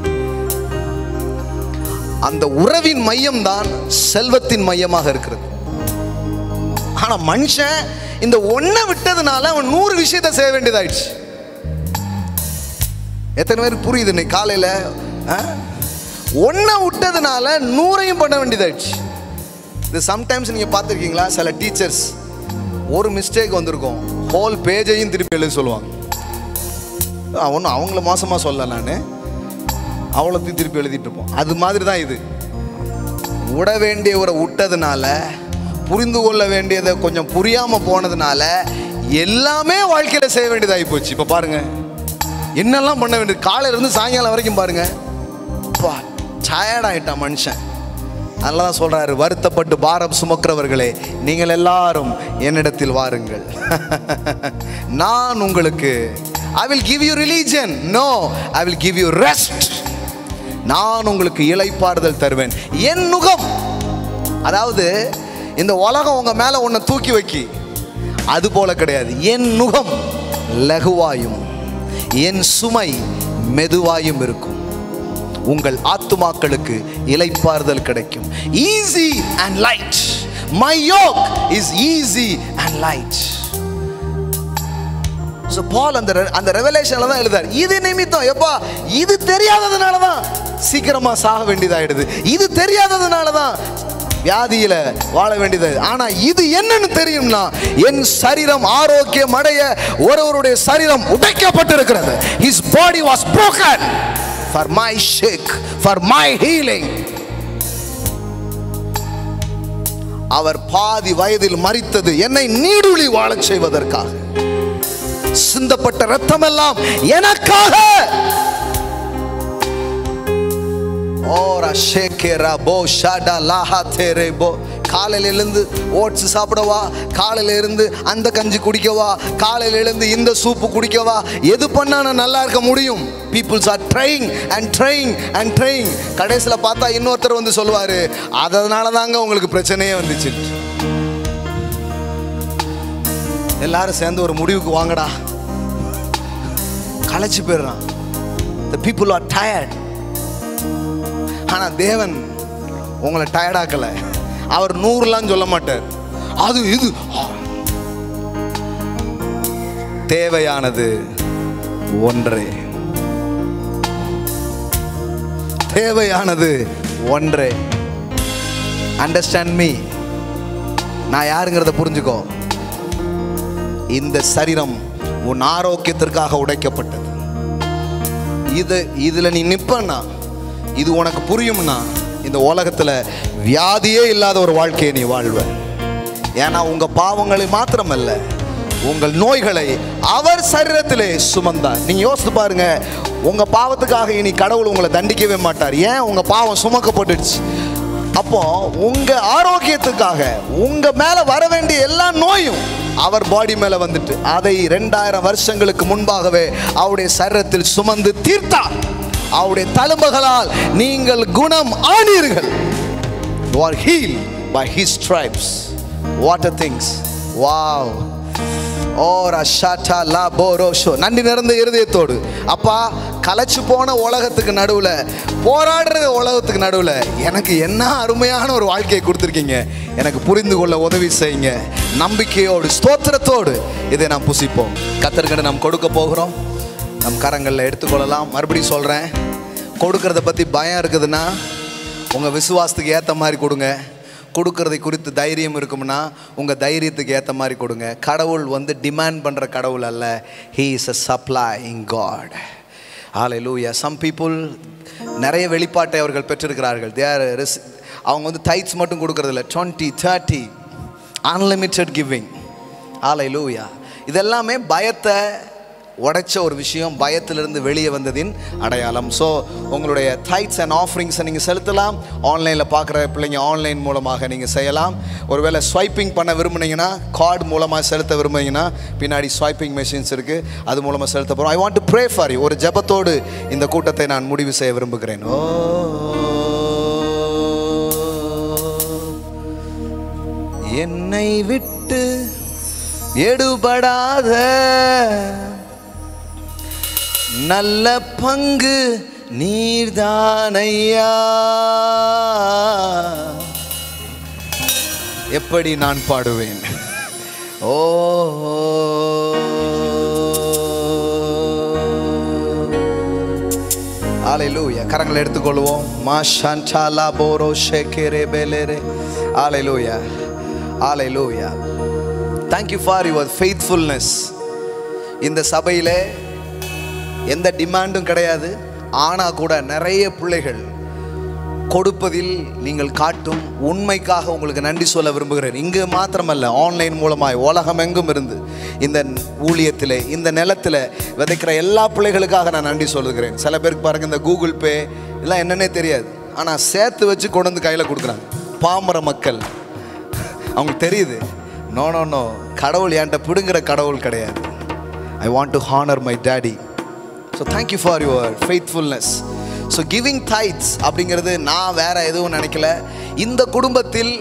அந்த உறவின் மையம் தான் செல்வத்தின் மையமாக இருக்கிறது. ஆனா மனுஷன் இந்த ஒன்றை விட்டதுனால அவன் 100 விஷயத்தை செய்ய வேண்டியதாயிடுச்சு. எத்தனை பேருக்கு புரியுது? இன்னைக்கு காலையில ஒன்றை விட்டதுனால 100ஐயும் பண்ண வேண்டியதாயிடுச்சு. இது சம்டைம்ஸ் நீங்க பார்த்துருக்கீங்களா? சில டீச்சர்ஸ் ஒரு மிஸ்டேக் வந்திருக்கும், ஹோல் பேஜையும் திருப்பி எழுத சொல்லுவாங்க. ஒன்றும் அவங்கள மோசமாக சொல்ல, நான் அவ்வளோத்தையும் திருப்பி எழுதிட்டு இருப்போம். அது மாதிரி தான் இது. விட வேண்டியவரை விட்டதுனால, புரிந்து கொள்ள வேண்டியதை கொஞ்சம் புரியாமல் போனதுனால எல்லாமே வாழ்க்கையில் செய்ய வேண்டியதாகி போச்சு. இப்போ பாருங்க, என்னெல்லாம் பண்ண வேண்டியது. காலையிலேருந்து சாயங்காலம் வரைக்கும் பாருங்க, டயர்டாயிட்டான் மனுஷன். அதனால தான் சொல்றாரு, வருத்தப்பட்டு பாரம் சுமக்கிறவர்களே நீங்கள் எல்லாரும் என்னிடத்தில் வாருங்கள், நான் உங்களுக்கு I will give you religion. No, I will give you rest. நான் உங்களுக்கு இளைப்பாறுதல் தருவேன். என் நுகம், அதாவது இந்த உலகம் உங்க மேல ஒன்ன தூக்கி வைக்கி, அது போல கிடையாது. என் நுகம் லகுவாயும் என் சுமை மெதுவாயும் இருக்கும். உங்கள் ஆத்துமாக்களுக்கு இளைப்பாறுதல் கிடைக்கும். Easy and light. My yoke is easy and light. So Paul அந்த ரெவலேஷன்ல தான் எழுதார். இது நிமித்தம், எப்பா இது தெரியாததுனால தான் சீக்கிரமா சாக வேண்டியதாயிடுது. இது தெரியாததுனால தான் வியாதியில வாழ வேண்டியது. ஆனா இது என்னன்னு தெரியும்னா, என் சரீரம் ஆரோக்கியம் அடைய ஒருவருடைய சரீரம் உடைக்கப்பட்டிருக்கிறது. His body was broken for my sake, for my healing. அவர் பாதி வயதில் மரித்தது என்னை நீடுழி வாழச் செய்வதற்காக. சிந்தப்பட்ட ரத்தம் எல்லாம் எனக்காக. காலையில இருந்து ஓட்ஸ் சாப்பிடவா, காலையில இருந்து அந்த கஞ்சி குடிக்கவா, காலையில இருந்து இந்த சூப்பு குடிக்கவா, எது பண்ணா நான் நல்லா இருக்க முடியும்? Peoples are trying and trying and trying. கடைசியில பார்த்தா இன்னொருத்தர் வந்து சொல்லுவாரு, அதனால தாங்க உங்களுக்கு பிரச்சனையே வந்துச்சு. எல்லாரும் சேர்ந்து ஒரு முடிவுக்கு வாங்கடா, களைச்சு போயிடுறான். The people are tired. ஆனா தேவன் உங்களை டயர்டாக்கல. அவர் 100லாம் சொல்ல மாட்டார். அது இது தேவையானது ஒன்றே, தேவையானது ஒன்றே. Understand me. நான் யாருங்கிறத புரிஞ்சுக்கோ. இந்த சரீரம் உன் ஆரோக்கியத்திற்காக உடைக்கப்பட்டது. இதுல நீ நிப்பன்னா, இது உனக்கு புரியும்னா, இந்த உலகத்துல வியாதியே இல்லாத ஒரு வாழ்க்கையை நீ வாழ்வ. ஏன்னா உங்க பாவங்களை மாத்திரமல்ல, உங்கள் நோய்களை அவர் சரீரத்திலே சுமந்தார். நீங்க யோசித்து பாருங்க, உங்க பாவத்துக்காக இனி கடவுள் உங்களை தண்டிக்கவே மாட்டார். ஏன்? உங்க பாவம் சுமக்கப்பட்டுடுச்சு. அப்போ உங்க ஆரோக்கியத்துக்காக உங்க மேல வர வேண்டிய எல்லா நோயும் அவர் பாடி மேல வந்துட்டு அதை 2000 வருஷங்களுக்கு முன்பாகவே அவருடைய சரீரத்தில் சுமந்து தீர்த்தார். அவருடைய தழும்புகளால் நீங்கள் குணம் ஆனீர்கள். You are healed by his stripes. What a things. Wow. நன்றி நிறைந்த இருதயத்தோடு, அப்பா, கலைச்சு போன உலகத்துக்கு நடுவில், போராடுற உலகத்துக்கு நடுவில் எனக்கு என்ன அருமையான ஒரு வாழ்க்கையை கொடுத்துருக்கீங்க. எனக்கு புரிந்து கொள்ள உதவி செய்யுங்க. நம்பிக்கையோடு ஸ்தோத்திரத்தோடு இதை நாம் புசிப்போம். கர்த்தருக்கு நாம் கொடுக்க போகிறோம். நம் கரங்களில் எடுத்துக்கொள்ளலாம். மறுபடியும் சொல்கிறேன், கொடுக்கறத பற்றி பயம் இருக்குதுன்னா உங்கள் விசுவாசத்துக்கு ஏற்ற மாதிரி கொடுங்க. கொடுக்கறதை குறித்து தைரியம் இருக்கும்னா உங்கள் தைரியத்துக்கு ஏற்ற மாதிரி கொடுங்க. கடவுள் டிமாண்ட் பண்ணுற கடவுள் அல்ல. He is a supplying God. Hallelujah. Some people நிறைய வெளிப்பாட்டை அவர்கள் பெற்றிருக்கிறார்கள். அவங்க டைட்ஸ் மட்டும் கொடுக்கறதில்ல, 20, 30 அன்லிமிட்டெட் கிவிங். Hallelujah. இதெல்லாமே பயத்தை உடைச்ச ஒரு விஷயம், பயத்திலிருந்து வெளியே வந்ததின் அடையாளம். ஸோ உங்களுடைய டைட்ஸ் அண்ட் ஆஃபரிங்ஸை நீங்கள் செலுத்தலாம். ஆன்லைனில் பார்க்குற பிள்ளைங்க ஆன்லைன் மூலமாக நீங்கள் செய்யலாம். ஒருவேளை ஸ்வைப்பிங் பண்ண விரும்புனீங்கன்னா, கார்டு மூலமாக செலுத்த விரும்புனீங்கன்னா பின்னாடி ஸ்வைப்பிங் மெஷின்ஸ் இருக்குது, அது மூலமாக செலுத்த போகிறோம். I want to pray for you. ஒரு ஜெபத்தோடு இந்த கூட்டத்தை நான் முடிவு செய்ய விரும்புகிறேன். என்னை விட்டு எடுபடாத நல்ல பங்கு நீர்தானையா, எப்படி நான் பாடுவேன். ஓ ஹalleluya. கரங்களை எடுத்துக்கொள்வோம். மாஷான்டாலா போரோ ஷேகரே பெலேரே. ஹalleluya. ஹalleluya. Thank you for your faithfulness. இந்த சபையிலே எந்த டிமாண்டும் கிடையாது. ஆனால் கூட நிறைய பிள்ளைகள் கொடுப்பதில் நீங்கள் காட்டும் உண்மைக்காக உங்களுக்கு நன்றி சொல்ல விரும்புகிறேன். இங்கு மாத்திரமல்ல, ஆன்லைன் மூலமாய் உலகம் எங்கும் இருந்து இந்த ஊழியத்தில், இந்த நிலத்தில் விதைக்கிற எல்லா பிள்ளைகளுக்காக நான் நன்றி சொல்லுகிறேன். சில பேருக்கு பாருங்கள், இந்த கூகுள் பே எல்லாம் என்னன்னே தெரியாது, ஆனால் சேர்த்து வச்சு கொண்டு வந்து கையில் கொடுக்குறாங்க. பாமர மக்கள், அவங்களுக்கு தெரியுது, நோ நோ நோ, கடவுள் என்கிட்ட பிடுங்குற கடவுள் கிடையாது. I want to honor my daddy. So thank you for your faithfulness. So giving tithes அப்படிங்கிறது நான் வேற எதுவும் நினைக்கல. இந்த குடும்பத்தில்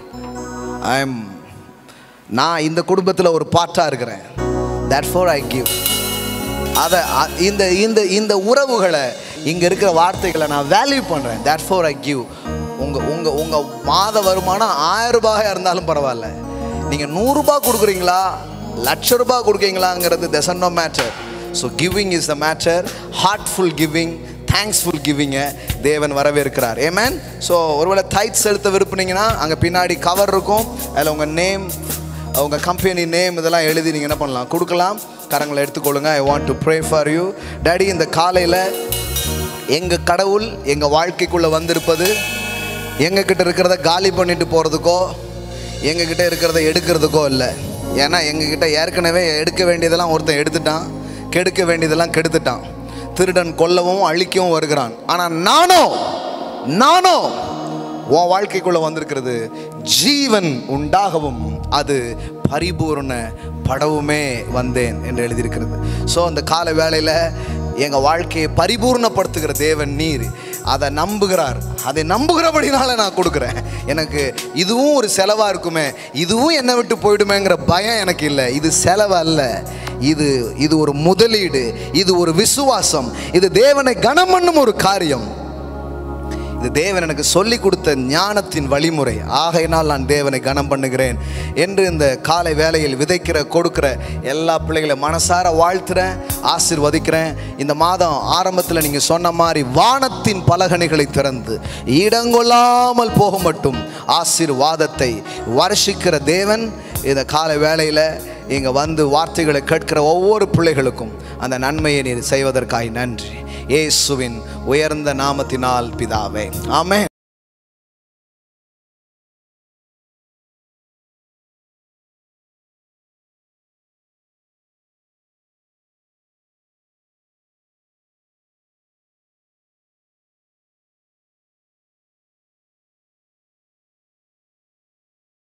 நான் இந்த குடும்பத்தில் ஒரு பார்ட்டாக இருக்கிறேன். Therefore I give. அதை இந்த உறவுகளை, இங்கே இருக்கிற வார்த்தைகளை நான் வேல்யூ பண்ணுறேன். Therefore I give. உங்கள் மாத வருமானம் 1000 ரூபாயாக இருந்தாலும் பரவாயில்ல, நீங்கள் 100 ரூபாய் கொடுக்குறீங்களா, லட்ச ரூபாய் கொடுக்குறீங்களாங்கிறது doesn't no matter. So giving is the matter. Heartful giving, thankful giving தேவன் வரவேற்கிறார். Amen. ஸோ ஒருவேளை டைட்ஸ் செலுத்த விருப்பனீங்கன்னா அங்கே பின்னாடி கவர் இருக்கும், அதில் உங்கள் நேம், உங்கள் கம்பெனி நேம் இதெல்லாம் எழுதி நீங்கள் என்ன பண்ணலாம், கொடுக்கலாம். கரங்களை எடுத்துக்கொள்ளுங்க. I want to pray for you. Daddy, இந்த காலையில் எங்கள் கடவுள் எங்கள் வாழ்க்கைக்குள்ளே வந்திருப்பது எங்ககிட்ட இருக்கிறத காலி பண்ணிட்டு போகிறதுக்கோ எங்ககிட்ட இருக்கிறத எடுக்கிறதுக்கோ இல்லை. ஏன்னா எங்ககிட்ட ஏற்கனவே எடுக்க வேண்டியதெல்லாம் ஒருத்தன் எடுத்துட்டான், கெடுக்க வேண்டியதெல்லாம் கெடுத்துட்டான். திருடன் கொல்லவும் அழிக்கவும் வருகிறான். ஆனால் நானோ உன் வாழ்க்கைக்குள்ளே வந்திருக்கிறது ஜீவன் உண்டாகவும் அது பரிபூர்ண படவுமே வந்தேன் என்று எழுதியிருக்கிறது. ஸோ அந்த கால வேளையில் எங்கள் வாழ்க்கையை பரிபூர்ணப்படுத்துகிற தேவன் நீர், அதை நம்புகிறார். அதை நம்புகிறபடினால நான் கொடுக்குறேன். எனக்கு இதுவும் ஒரு செலவாக இருக்குமே, இதுவும் என்னை விட்டு போயிடுமேங்கிற பயம் எனக்கு இல்லை. இது செலவு அல்ல, இது ஒரு முதலீடு, இது ஒரு விசுவாசம், இது தேவனை கனம் பண்ணும் ஒரு காரியம். இது தேவன் எனக்கு சொல்லிக் கொடுத்த ஞானத்தின் வழிமுறை. ஆகையினால் நான் தேவனை கனம் பண்ணுகிறேன் என்று இந்த காலை வேளையில் விதைக்கிற கொடுக்கிற எல்லா பிள்ளைகளையும் மனசார வாழ்த்துறேன், ஆசீர்வதிக்கிறேன். இந்த மாதம் ஆரம்பத்தில் நீங்கள் சொன்ன மாதிரி வானத்தின் பலகணிகளை திறந்து இடங்கொள்ளாமல் போக மட்டும் ஆசீர்வாதத்தை வருஷிக்கிற தேவன் இந்த காலை வேளையில் இங்கே வந்து வார்த்தைகளை கேட்கிற ஒவ்வொரு பிள்ளைகளுக்கும் அந்த நன்மையை நீர் செய்வதற்காய் நன்றி. இயேசுவின் உயர்ந்த நாமத்தினால் பிதாவே, ஆமென்.